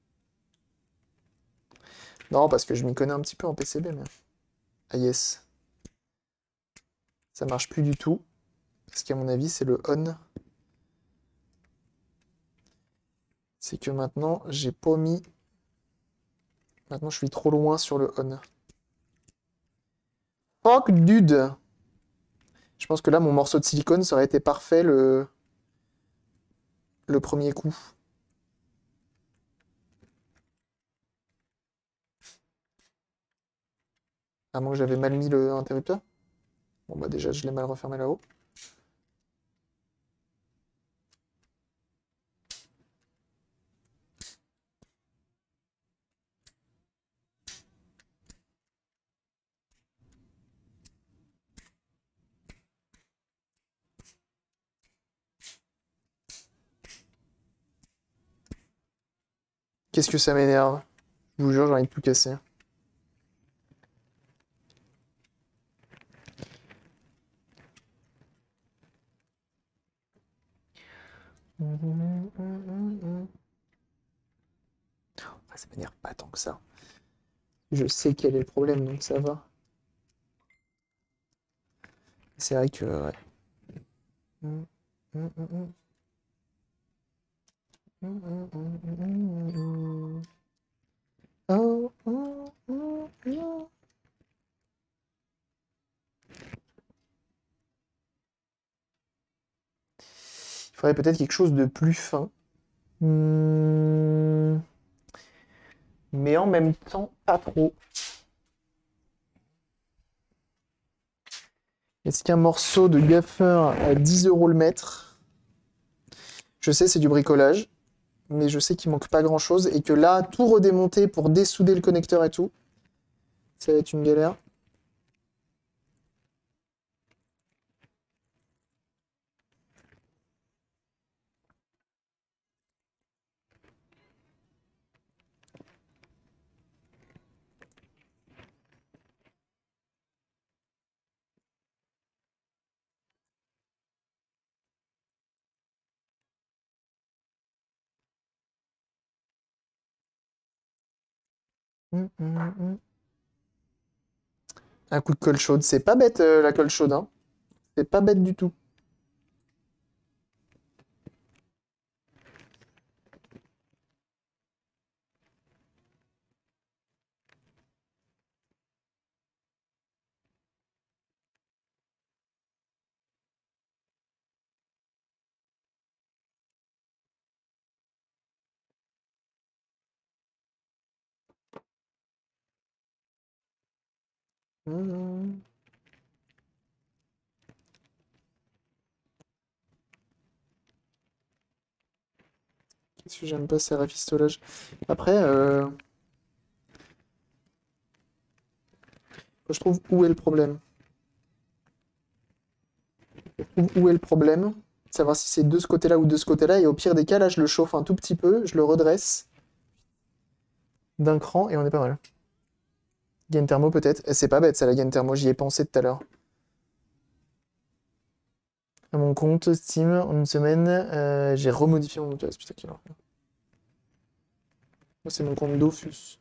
Non, parce que je m'y connais un petit peu en P C B, mais... Ah yes. Ça marche plus du tout. Parce qu'à mon avis, c'est le on. C'est que maintenant, j'ai pas mis... Maintenant, je suis trop loin sur le on. Fuck, dude! Je pense que là, mon morceau de silicone, ça aurait été parfait le, le premier coup. À moins que j'avais mal mis le interrupteur. Bon, bah déjà, je l'ai mal refermé là-haut. Qu'est-ce que ça m'énerve. Je vous jure, j'ai envie de tout casser. Ah, ça m'énerve pas tant que ça. Je sais quel est le problème, donc ça va. C'est vrai que... Ouais. Oh, oh, oh, oh. Il faudrait peut-être quelque chose de plus fin. Hmm. Mais en même temps, pas trop. Est-ce qu'un morceau de gaffeur à dix euros le mètre? Je sais, c'est du bricolage, mais je sais qu'il manque pas grand-chose et que là, tout redémonter pour dessouder le connecteur et tout, ça va être une galère. Hum, hum, hum. Un coup de colle chaude, c'est pas bête euh, la colle chaude, hein. C'est pas bête du tout. Hum, hum. Qu'est-ce que j'aime pas, c'est rafistolage. Après, euh, je trouve où est le problème. Je trouve où est le problème. Savoir si c'est de ce côté-là ou de ce côté-là. Et au pire des cas, là, je le chauffe un tout petit peu, je le redresse d'un cran et on est pas mal. Gain thermo peut-être. Eh, c'est pas bête ça, la gain thermo, j'y ai pensé tout à l'heure. À mon compte Steam, en une semaine, euh, j'ai remodifié mon mot de passe. Putain, quel enfer. Moi, c'est mon compte Dofus.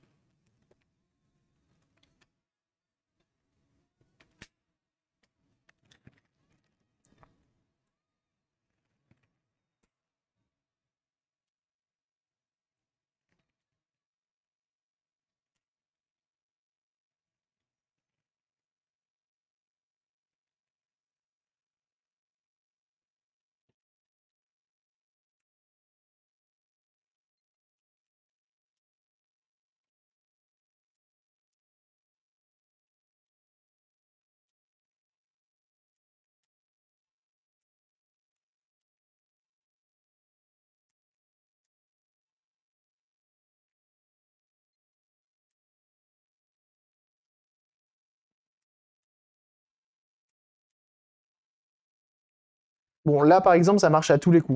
Bon, là, par exemple, ça marche à tous les coups.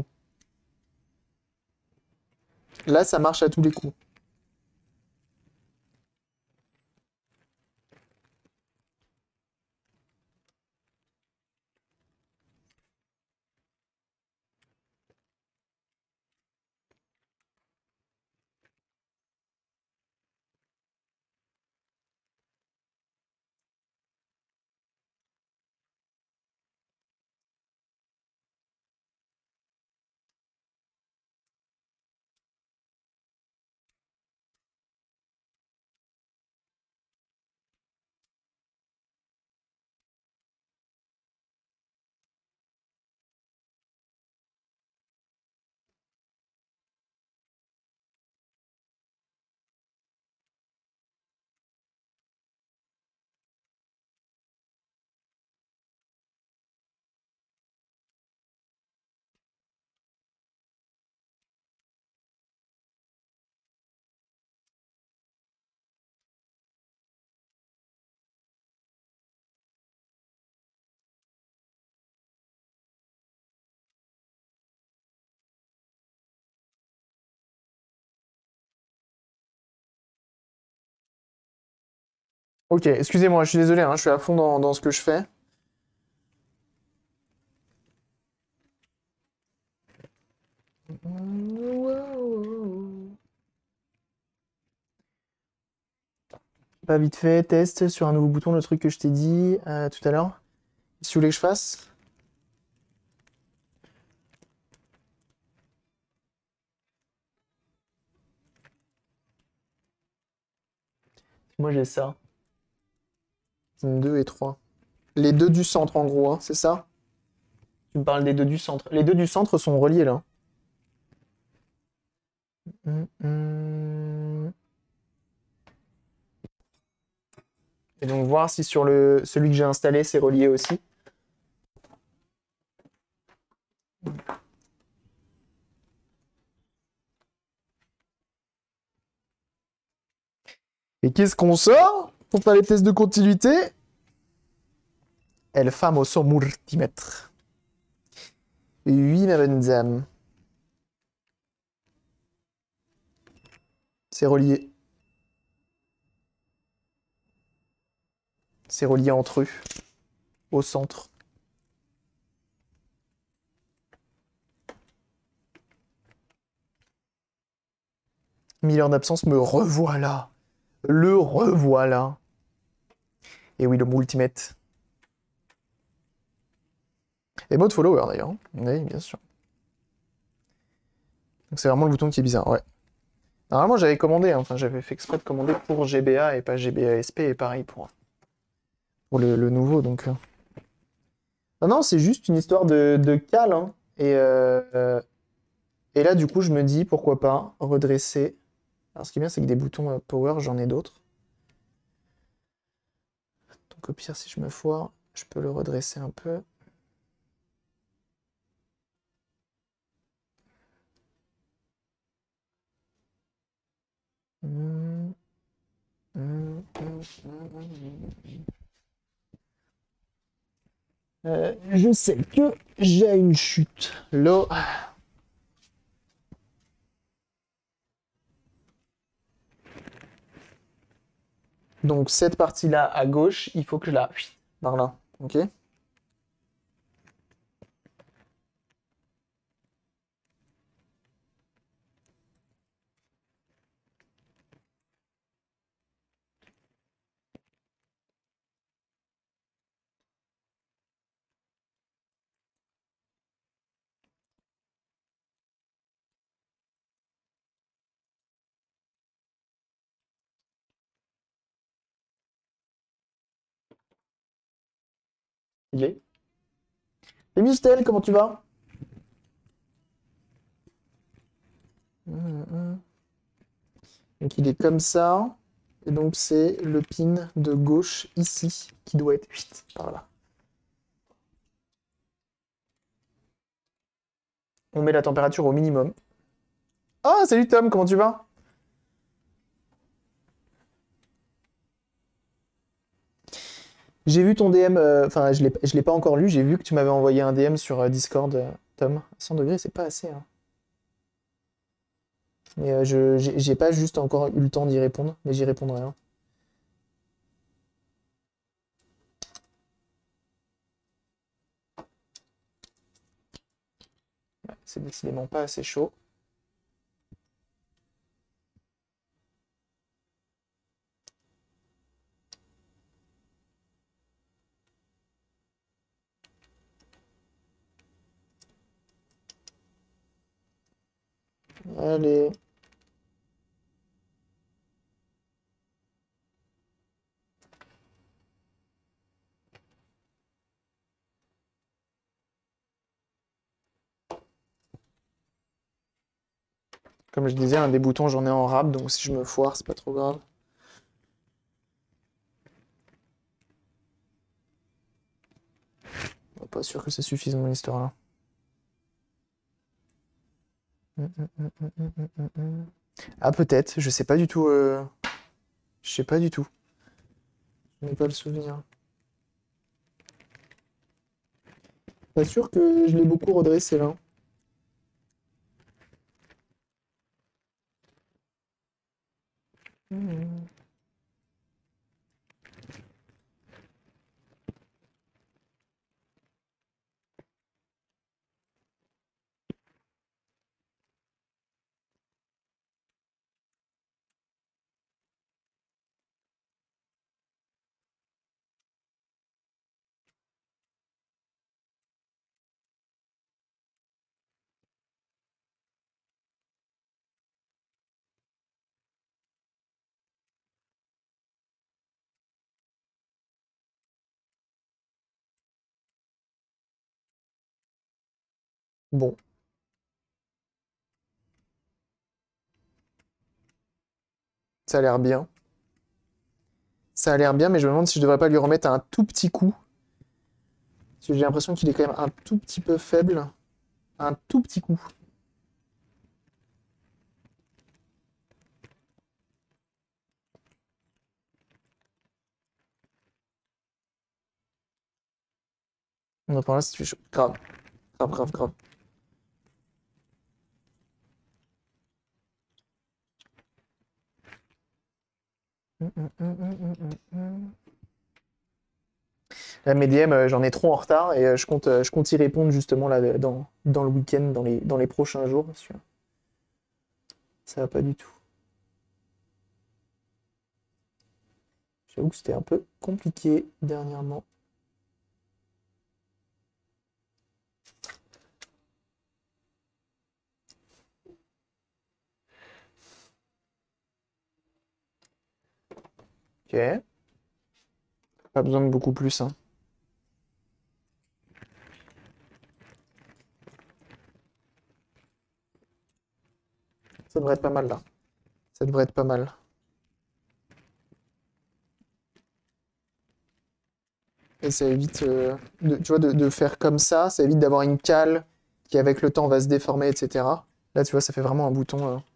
Là, ça marche à tous les coups. Ok, excusez-moi, je suis désolé, hein, je suis à fond dans, dans ce que je fais. Pas vite fait, test sur un nouveau bouton, le truc que je t'ai dit euh, tout à l'heure. Si vous voulez que je fasse? Moi j'ai ça. deux et trois. Les deux du centre en gros, hein, c'est ça? Tu me parles des deux du centre. Les deux du centre sont reliés là. Hum, hum. Et donc voir si sur le celui que j'ai installé c'est relié aussi. Et qu'est-ce qu'on sort pour faire les tests de continuité? El famoso multimètre. Oui, ma bonne dame. C'est relié. C'est relié entre eux. Au centre. Mille heures d'absence, me revoilà. Le revoilà. Et oui, le multimètre. Et mode follower d'ailleurs. Oui, bien sûr. Donc c'est vraiment le bouton qui est bizarre, ouais. Normalement, j'avais commandé, hein. Enfin, j'avais fait exprès de commander pour G B A et pas G B A S P, et pareil pour, pour le, le nouveau, donc... euh. Non, non, c'est juste une histoire de, de cale, hein. Et, euh, euh, et là, du coup, je me dis, pourquoi pas, redresser. Alors, ce qui est bien, c'est que des boutons euh, power, j'en ai d'autres. Donc, au pire, si je me foire, je peux le redresser un peu. Mmh. Mmh, mmh, mmh. Euh, je sais que j'ai une chute. Là. Donc cette partie-là à gauche, il faut que je la... Par là, ok? Il est. Et Mustel, comment tu vas? Hum, hum. Donc il est comme ça. Et donc c'est le pin de gauche ici qui doit être huit par là. On met la température au minimum. Ah, salut Tom, comment tu vas? J'ai vu ton D M, euh, enfin je l'ai je l'ai pas encore lu, j'ai vu que tu m'avais envoyé un D M sur euh, Discord, euh, Tom. cent degrés, c'est pas assez, hein. Mais euh, je j'ai j'ai pas juste encore eu le temps d'y répondre, mais j'y répondrai, hein. Ouais, c'est décidément pas assez chaud. Allez. Comme je disais, un des boutons, j'en ai en rab, donc si je me foire, c'est pas trop grave. Pas sûr que ça suffise mon histoire là. Hum, hum, hum, hum, hum, hum, hum, hum. Ah peut-être, je sais pas du tout. euh, Je sais pas du tout. Je n'ai pas le souvenir. Pas sûr que je l'ai beaucoup redressé là. Hum. Bon. Ça a l'air bien. Ça a l'air bien, mais je me demande si je devrais pas lui remettre un tout petit coup. Parce que j'ai l'impression qu'il est quand même un tout petit peu faible. Un tout petit coup. On en là si tu fais chaud. Grave. Grave, grave, grave. Hum, hum, hum, hum, hum, hum, hum. Là, mes D M, euh, j'en ai trop en retard et euh, je compte, euh, je compte y répondre justement là dans, dans le week-end, dans les, dans les prochains jours. Parce que ça va pas du tout. J'avoue que c'était un peu compliqué dernièrement. Ok. Pas besoin de beaucoup plus, hein. Ça devrait être pas mal là. Ça devrait être pas mal. Et ça évite, euh, de, tu vois, de, de faire comme ça. Ça évite d'avoir une cale qui, avec le temps, va se déformer, et cetera. Là, tu vois, ça fait vraiment un bouton. euh.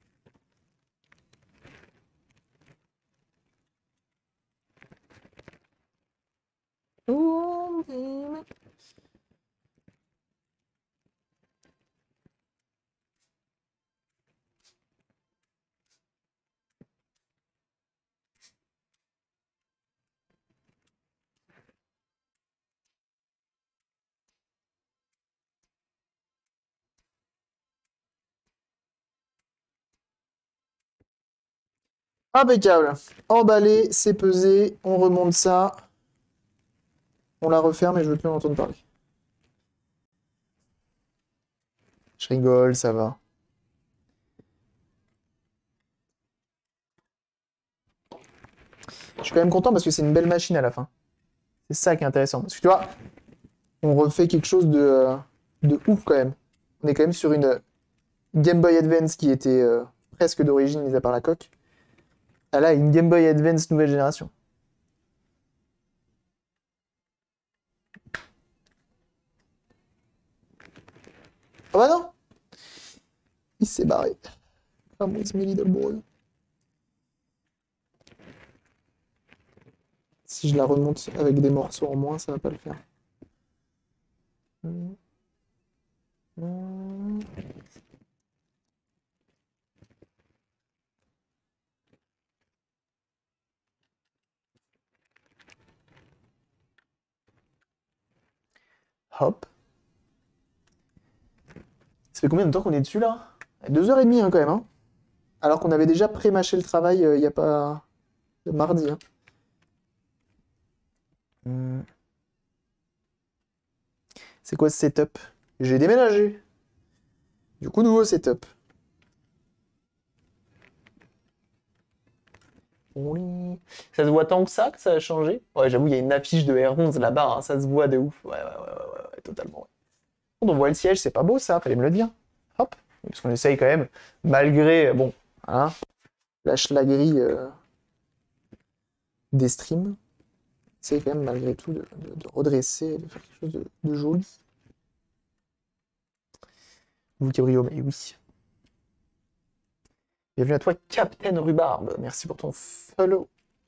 Impeccable. Emballé, c'est pesé. On remonte ça. On la referme et je veux plus en entendre parler. Je rigole, ça va. Je suis quand même content parce que c'est une belle machine à la fin. C'est ça qui est intéressant. Parce que tu vois, on refait quelque chose de, euh, de ouf quand même. On est quand même sur une Game Boy Advance qui était euh, presque d'origine, mis à part la coque. Ah là, une Game Boy Advance nouvelle génération. Oh bah non! Il s'est barré. Come with me, little boy. Si je la remonte avec des morceaux en moins, ça va pas le faire. Hop. Ça fait combien de temps qu'on est dessus là? Deux heures et demie hein, quand même. Hein. Alors qu'on avait déjà pré-mâché le travail euh, il n'y a pas. Mardi. Hein. Hmm. C'est quoi ce setup? J'ai déménagé. Du coup, nouveau setup. Oui. Ça se voit tant que ça que ça a changé? Ouais, j'avoue, il y a une affiche de R onze là-bas, hein, ça se voit de ouf. Ouais, ouais, ouais, ouais, ouais, ouais, totalement. Ouais. On voit le siège, c'est pas beau ça, fallait me le dire. Hop. Parce qu'on essaye quand même, malgré, bon, hein, la schlagerie euh, des streams, on essaye quand même malgré tout de, de- de redresser, de faire quelque chose de, de joli. Vous, Cabrio, mais oui. Bienvenue à toi, Captain Rhubarbe. Merci pour ton follow.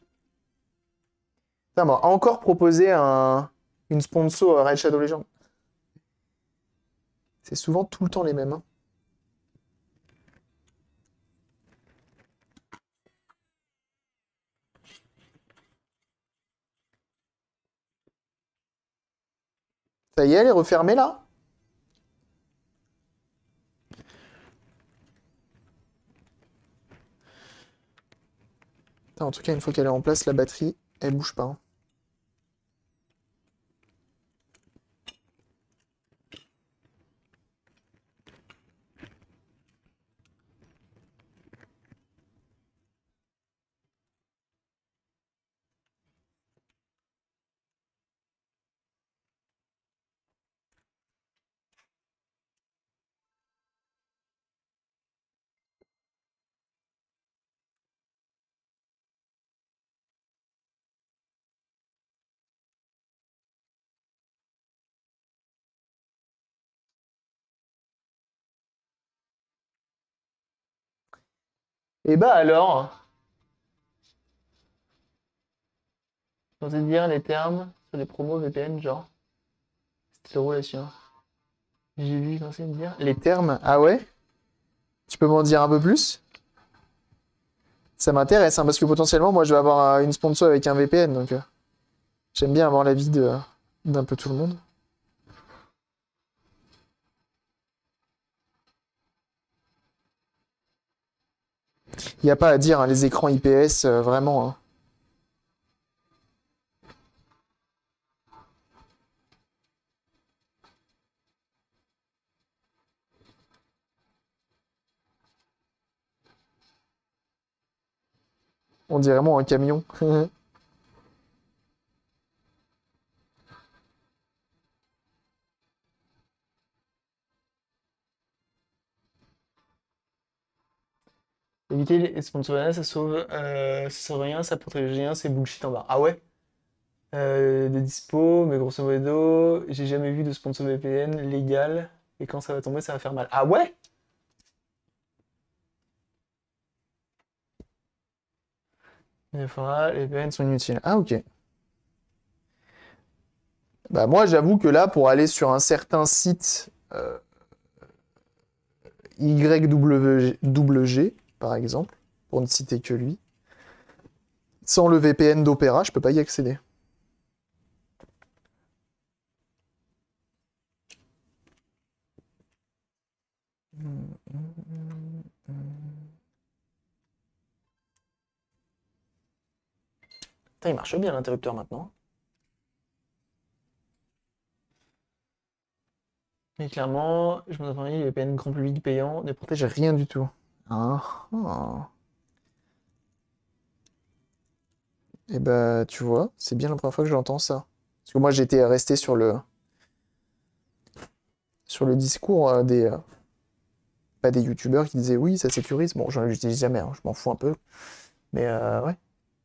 Ça m'a encore proposé un, une sponsor à Red Shadow Legends. C'est souvent tout le temps les mêmes. Hein. Ça y est, elle est refermée là? Putain, en tout cas, une fois qu'elle est en place, la batterie, elle bouge pas. Hein. Et bah alors, censé dire les termes sur les promos V P N, genre, c'était drôle là-dessus. J'ai vu censé me dire. Les termes, ah ouais? Tu peux m'en dire un peu plus? Ça m'intéresse, hein, parce que potentiellement, moi, je vais avoir euh, une sponsor avec un V P N, donc euh, j'aime bien avoir l'avis de d'un peu tout le monde. Il n'y a pas à dire, hein, les écrans I P S, euh, vraiment, hein. On dirait vraiment un camion. Éviter les sponsors, ça sauve, euh, ça sauve rien, ça protège rien, c'est bullshit en bas. Ah ouais? Euh, de dispo, mais grosso modo, j'ai jamais vu de sponsor V P N légal, et quand ça va tomber, ça va faire mal. Ah ouais? Il faudra, les V P N sont inutiles. Ah ok. Bah moi, j'avoue que là, pour aller sur un certain site euh, Y W G, par exemple, pour ne citer que lui, sans le V P N d'Opera, je peux pas y accéder. Putain, il marche bien l'interrupteur maintenant. Mais clairement, je me demandais, les V P N grand public payant ne protègent rien du tout. Ah, ah. Et bah, tu vois, c'est bien la première fois que j'entends ça. Parce que moi, j'étais resté sur le, sur le discours euh, des, euh, pas des youtubeurs qui disaient oui, ça sécurise. Bon, j'en utilise jamais, hein, je m'en fous un peu. Mais euh, ouais.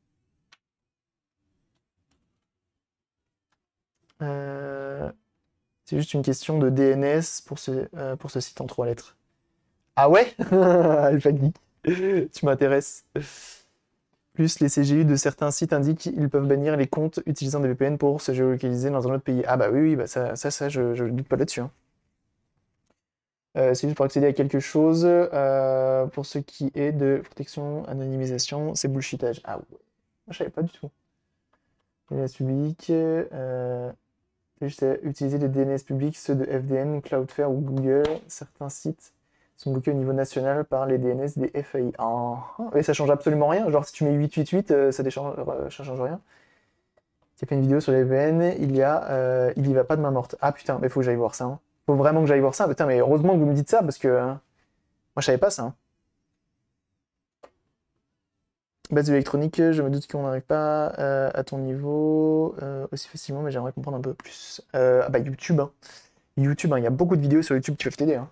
Euh, c'est juste une question de D N S pour ce, euh, pour ce site en trois lettres. Ah ouais? Alpha Geek. Tu m'intéresses. Plus les C G U de certains sites indiquent qu'ils peuvent bannir les comptes utilisant des V P N pour se géolocaliser dans un autre pays. Ah bah oui, oui, bah ça, ça, ça je, je doute pas là-dessus, hein. Euh, c'est juste pour accéder à quelque chose. Euh, pour ce qui est de protection, anonymisation, c'est bullshitage. Ah ouais, moi je savais pas du tout. D N S public, euh, c'est juste à utiliser les D N S publics, ceux de F D N, Cloudflare ou Google. Certains sites sont bloqués au niveau national par les D N S des F A I. Ah, ah, mais ça change absolument rien. Genre si tu mets huit huit huit, euh, ça ne change, euh, ça change rien. Qui a fait une vidéo sur les V P N, il y a, euh, il y va pas de main morte. Ah putain, mais faut que j'aille voir ça, hein. Faut vraiment que j'aille voir ça. Putain, mais heureusement que vous me dites ça parce que euh, moi je savais pas ça, hein. Base électronique, je me doute qu'on n'arrive pas euh, à ton niveau euh, aussi facilement, mais j'aimerais comprendre un peu plus. Euh, ah bah YouTube, hein. YouTube, hein, il y a beaucoup de vidéos sur YouTube qui peuvent t'aider, hein.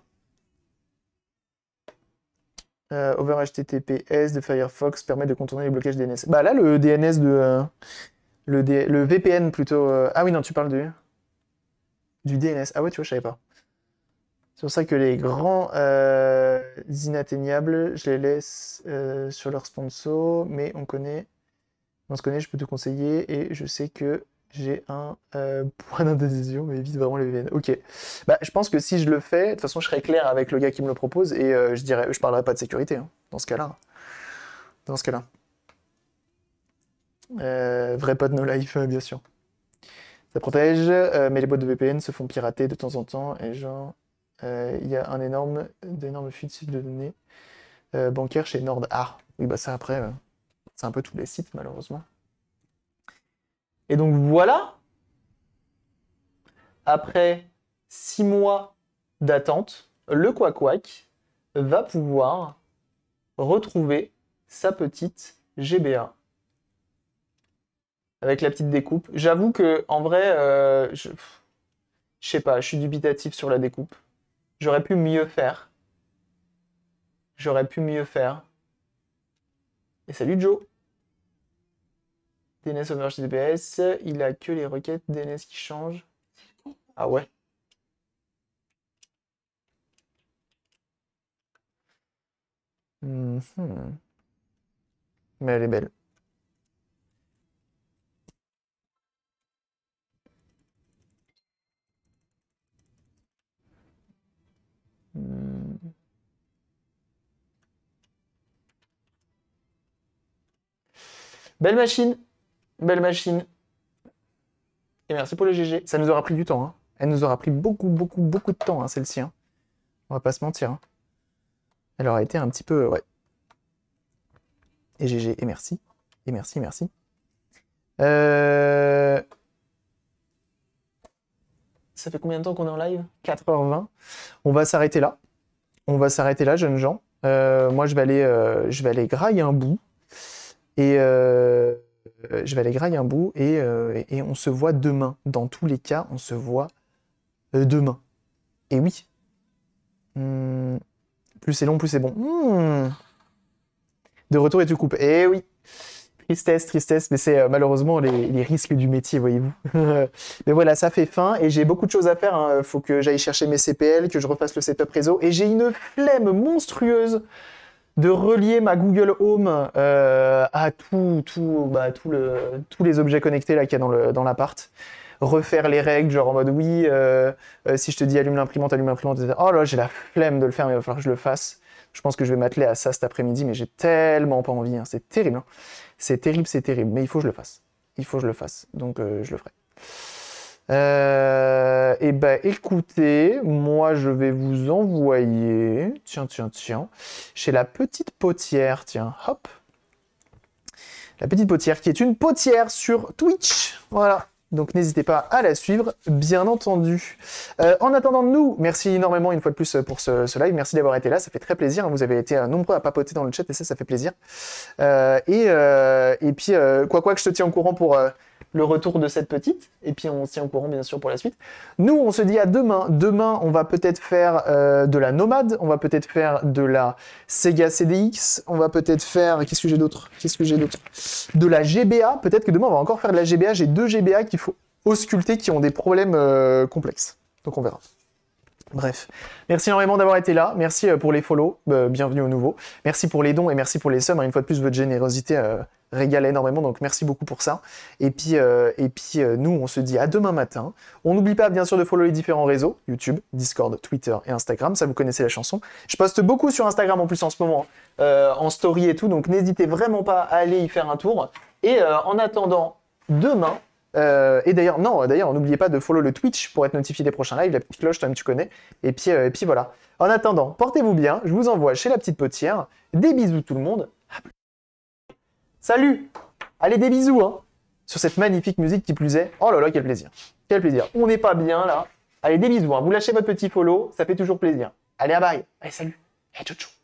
Euh, over H T T P S de Firefox permet de contourner les blocages D N S. Bah là, le D N S de... euh, le, D- le V P N plutôt... euh, Ah oui, non, tu parles de... du D N S. Ah ouais, tu vois, je savais pas. C'est pour ça que les grands euh, inatteignables, je les laisse euh, sur leur sponsor, mais on connaît, on se connaît, je peux te conseiller et je sais que j'ai un euh, point d'adhésion, mais évite vraiment les V P N. Ok. Bah, je pense que si je le fais, de toute façon, je serai clair avec le gars qui me le propose et euh, je dirais, je parlerai pas de sécurité, hein, dans ce cas-là. Dans ce cas-là. Euh, vrai pote no life, euh, bien sûr. Ça protège, euh, mais les boîtes de V P N se font pirater de temps en temps et genre. Euh, Il y a un énorme, d'énormes fuites de données euh, bancaires chez Nord. Ah, oui, bah ça après, euh, c'est un peu tous les sites malheureusement. Et donc voilà, après six mois d'attente, le Quack va pouvoir retrouver sa petite G B A avec la petite découpe. J'avoue que en vrai, euh, je, je sais pas, je suis dubitatif sur la découpe. J'aurais pu mieux faire. J'aurais pu mieux faire. Et salut Joe. D N S over H T T P S, il a que les requêtes D N S qui changent. Ah ouais. Mhm. mais elle est belle. Hmm. Belle machine, belle machine. Et merci pour le G G. Ça nous aura pris du temps, hein. Elle nous aura pris beaucoup, beaucoup, beaucoup de temps, hein, celle-ci. Hein. On va pas se mentir. Hein. Elle aura été un petit peu... Ouais. Et G G, et merci. Et merci, merci. Euh... Ça fait combien de temps qu'on est en live? quatre heures vingt. On va s'arrêter là. On va s'arrêter là, jeunes gens. Euh, moi, je vais aller, euh, je vais aller grailler un bout. Et euh, je vais aller grailler un bout. Et, euh, et on se voit demain. Dans tous les cas, on se voit euh, demain. Et oui. Hum, plus c'est long, plus c'est bon. Hum. De retour et tu coupes. Eh oui. Tristesse, tristesse, mais c'est euh, malheureusement les, les risques du métier, voyez-vous. Mais voilà, ça fait fin et j'ai beaucoup de choses à faire. Hein. Faut que j'aille chercher mes C P L, que je refasse le setup réseau. Et j'ai une flemme monstrueuse de relier ma Google Home euh, à tout, tout, bah, tout le, tous les objets connectés là qu'il y a dans le, dans l'appart. Refaire les règles, genre en mode oui, euh, euh, si je te dis allume l'imprimante, allume l'imprimante, et cetera. Oh là, j'ai la flemme de le faire, mais il va falloir que je le fasse. Je pense que je vais m'atteler à ça cet après-midi, mais j'ai tellement pas envie. Hein. C'est terrible. Hein. C'est terrible, c'est terrible. Mais il faut que je le fasse. Il faut que je le fasse. Donc, euh, je le ferai. Euh, et ben, écoutez, moi, je vais vous envoyer... Tiens, tiens, tiens. Chez la petite potière. Tiens, hop. La petite potière, qui est une potière sur Twitch. Voilà. Donc n'hésitez pas à la suivre, bien entendu. Euh, en attendant, nous, merci énormément une fois de plus pour ce, ce live. Merci d'avoir été là, ça fait très plaisir. Vous avez été nombreux à papoter dans le chat et ça, ça fait plaisir. Euh, et, euh, et puis, euh, quoi quoi que je te tiens au courant pour euh, le retour de cette petite. Et puis, on se tient au courant, bien sûr, pour la suite. Nous, on se dit à demain. Demain, on va peut-être faire euh, de la Nomade. On va peut-être faire de la Sega C D X. On va peut-être faire... Qu'est-ce que j'ai d'autre Qu'est-ce que j'ai d'autre De la G B A. Peut-être que demain, on va encore faire de la G B A. J'ai deux G B A qu'il faut ausculter qui ont des problèmes euh, complexes. Donc, on verra. Bref, merci énormément d'avoir été là, merci pour les follow, euh, bienvenue au nouveau, merci pour les dons et merci pour les subs, une fois de plus votre générosité euh, régale énormément, donc merci beaucoup pour ça, et puis, euh, et puis euh, nous on se dit à demain matin, on n'oublie pas bien sûr de follow les différents réseaux, YouTube, Discord, Twitter et Instagram, ça vous connaissez la chanson, je poste beaucoup sur Instagram en plus en ce moment, euh, en story et tout, donc n'hésitez vraiment pas à aller y faire un tour, et euh, en attendant, demain, Euh, et d'ailleurs, non, d'ailleurs, n'oubliez pas de follow le Twitch pour être notifié des prochains lives, la petite cloche, toi-même tu connais. Et puis, euh, et puis voilà. En attendant, portez-vous bien, je vous envoie chez la petite potière. Des bisous tout le monde. Salut! Allez, des bisous, hein! Sur cette magnifique musique qui plus est. Oh là là, quel plaisir! Quel plaisir! On n'est pas bien là. Allez, des bisous, hein. Vous lâchez votre petit follow, ça fait toujours plaisir. Allez, à bye! Allez, salut! Hey, ciao, ciao!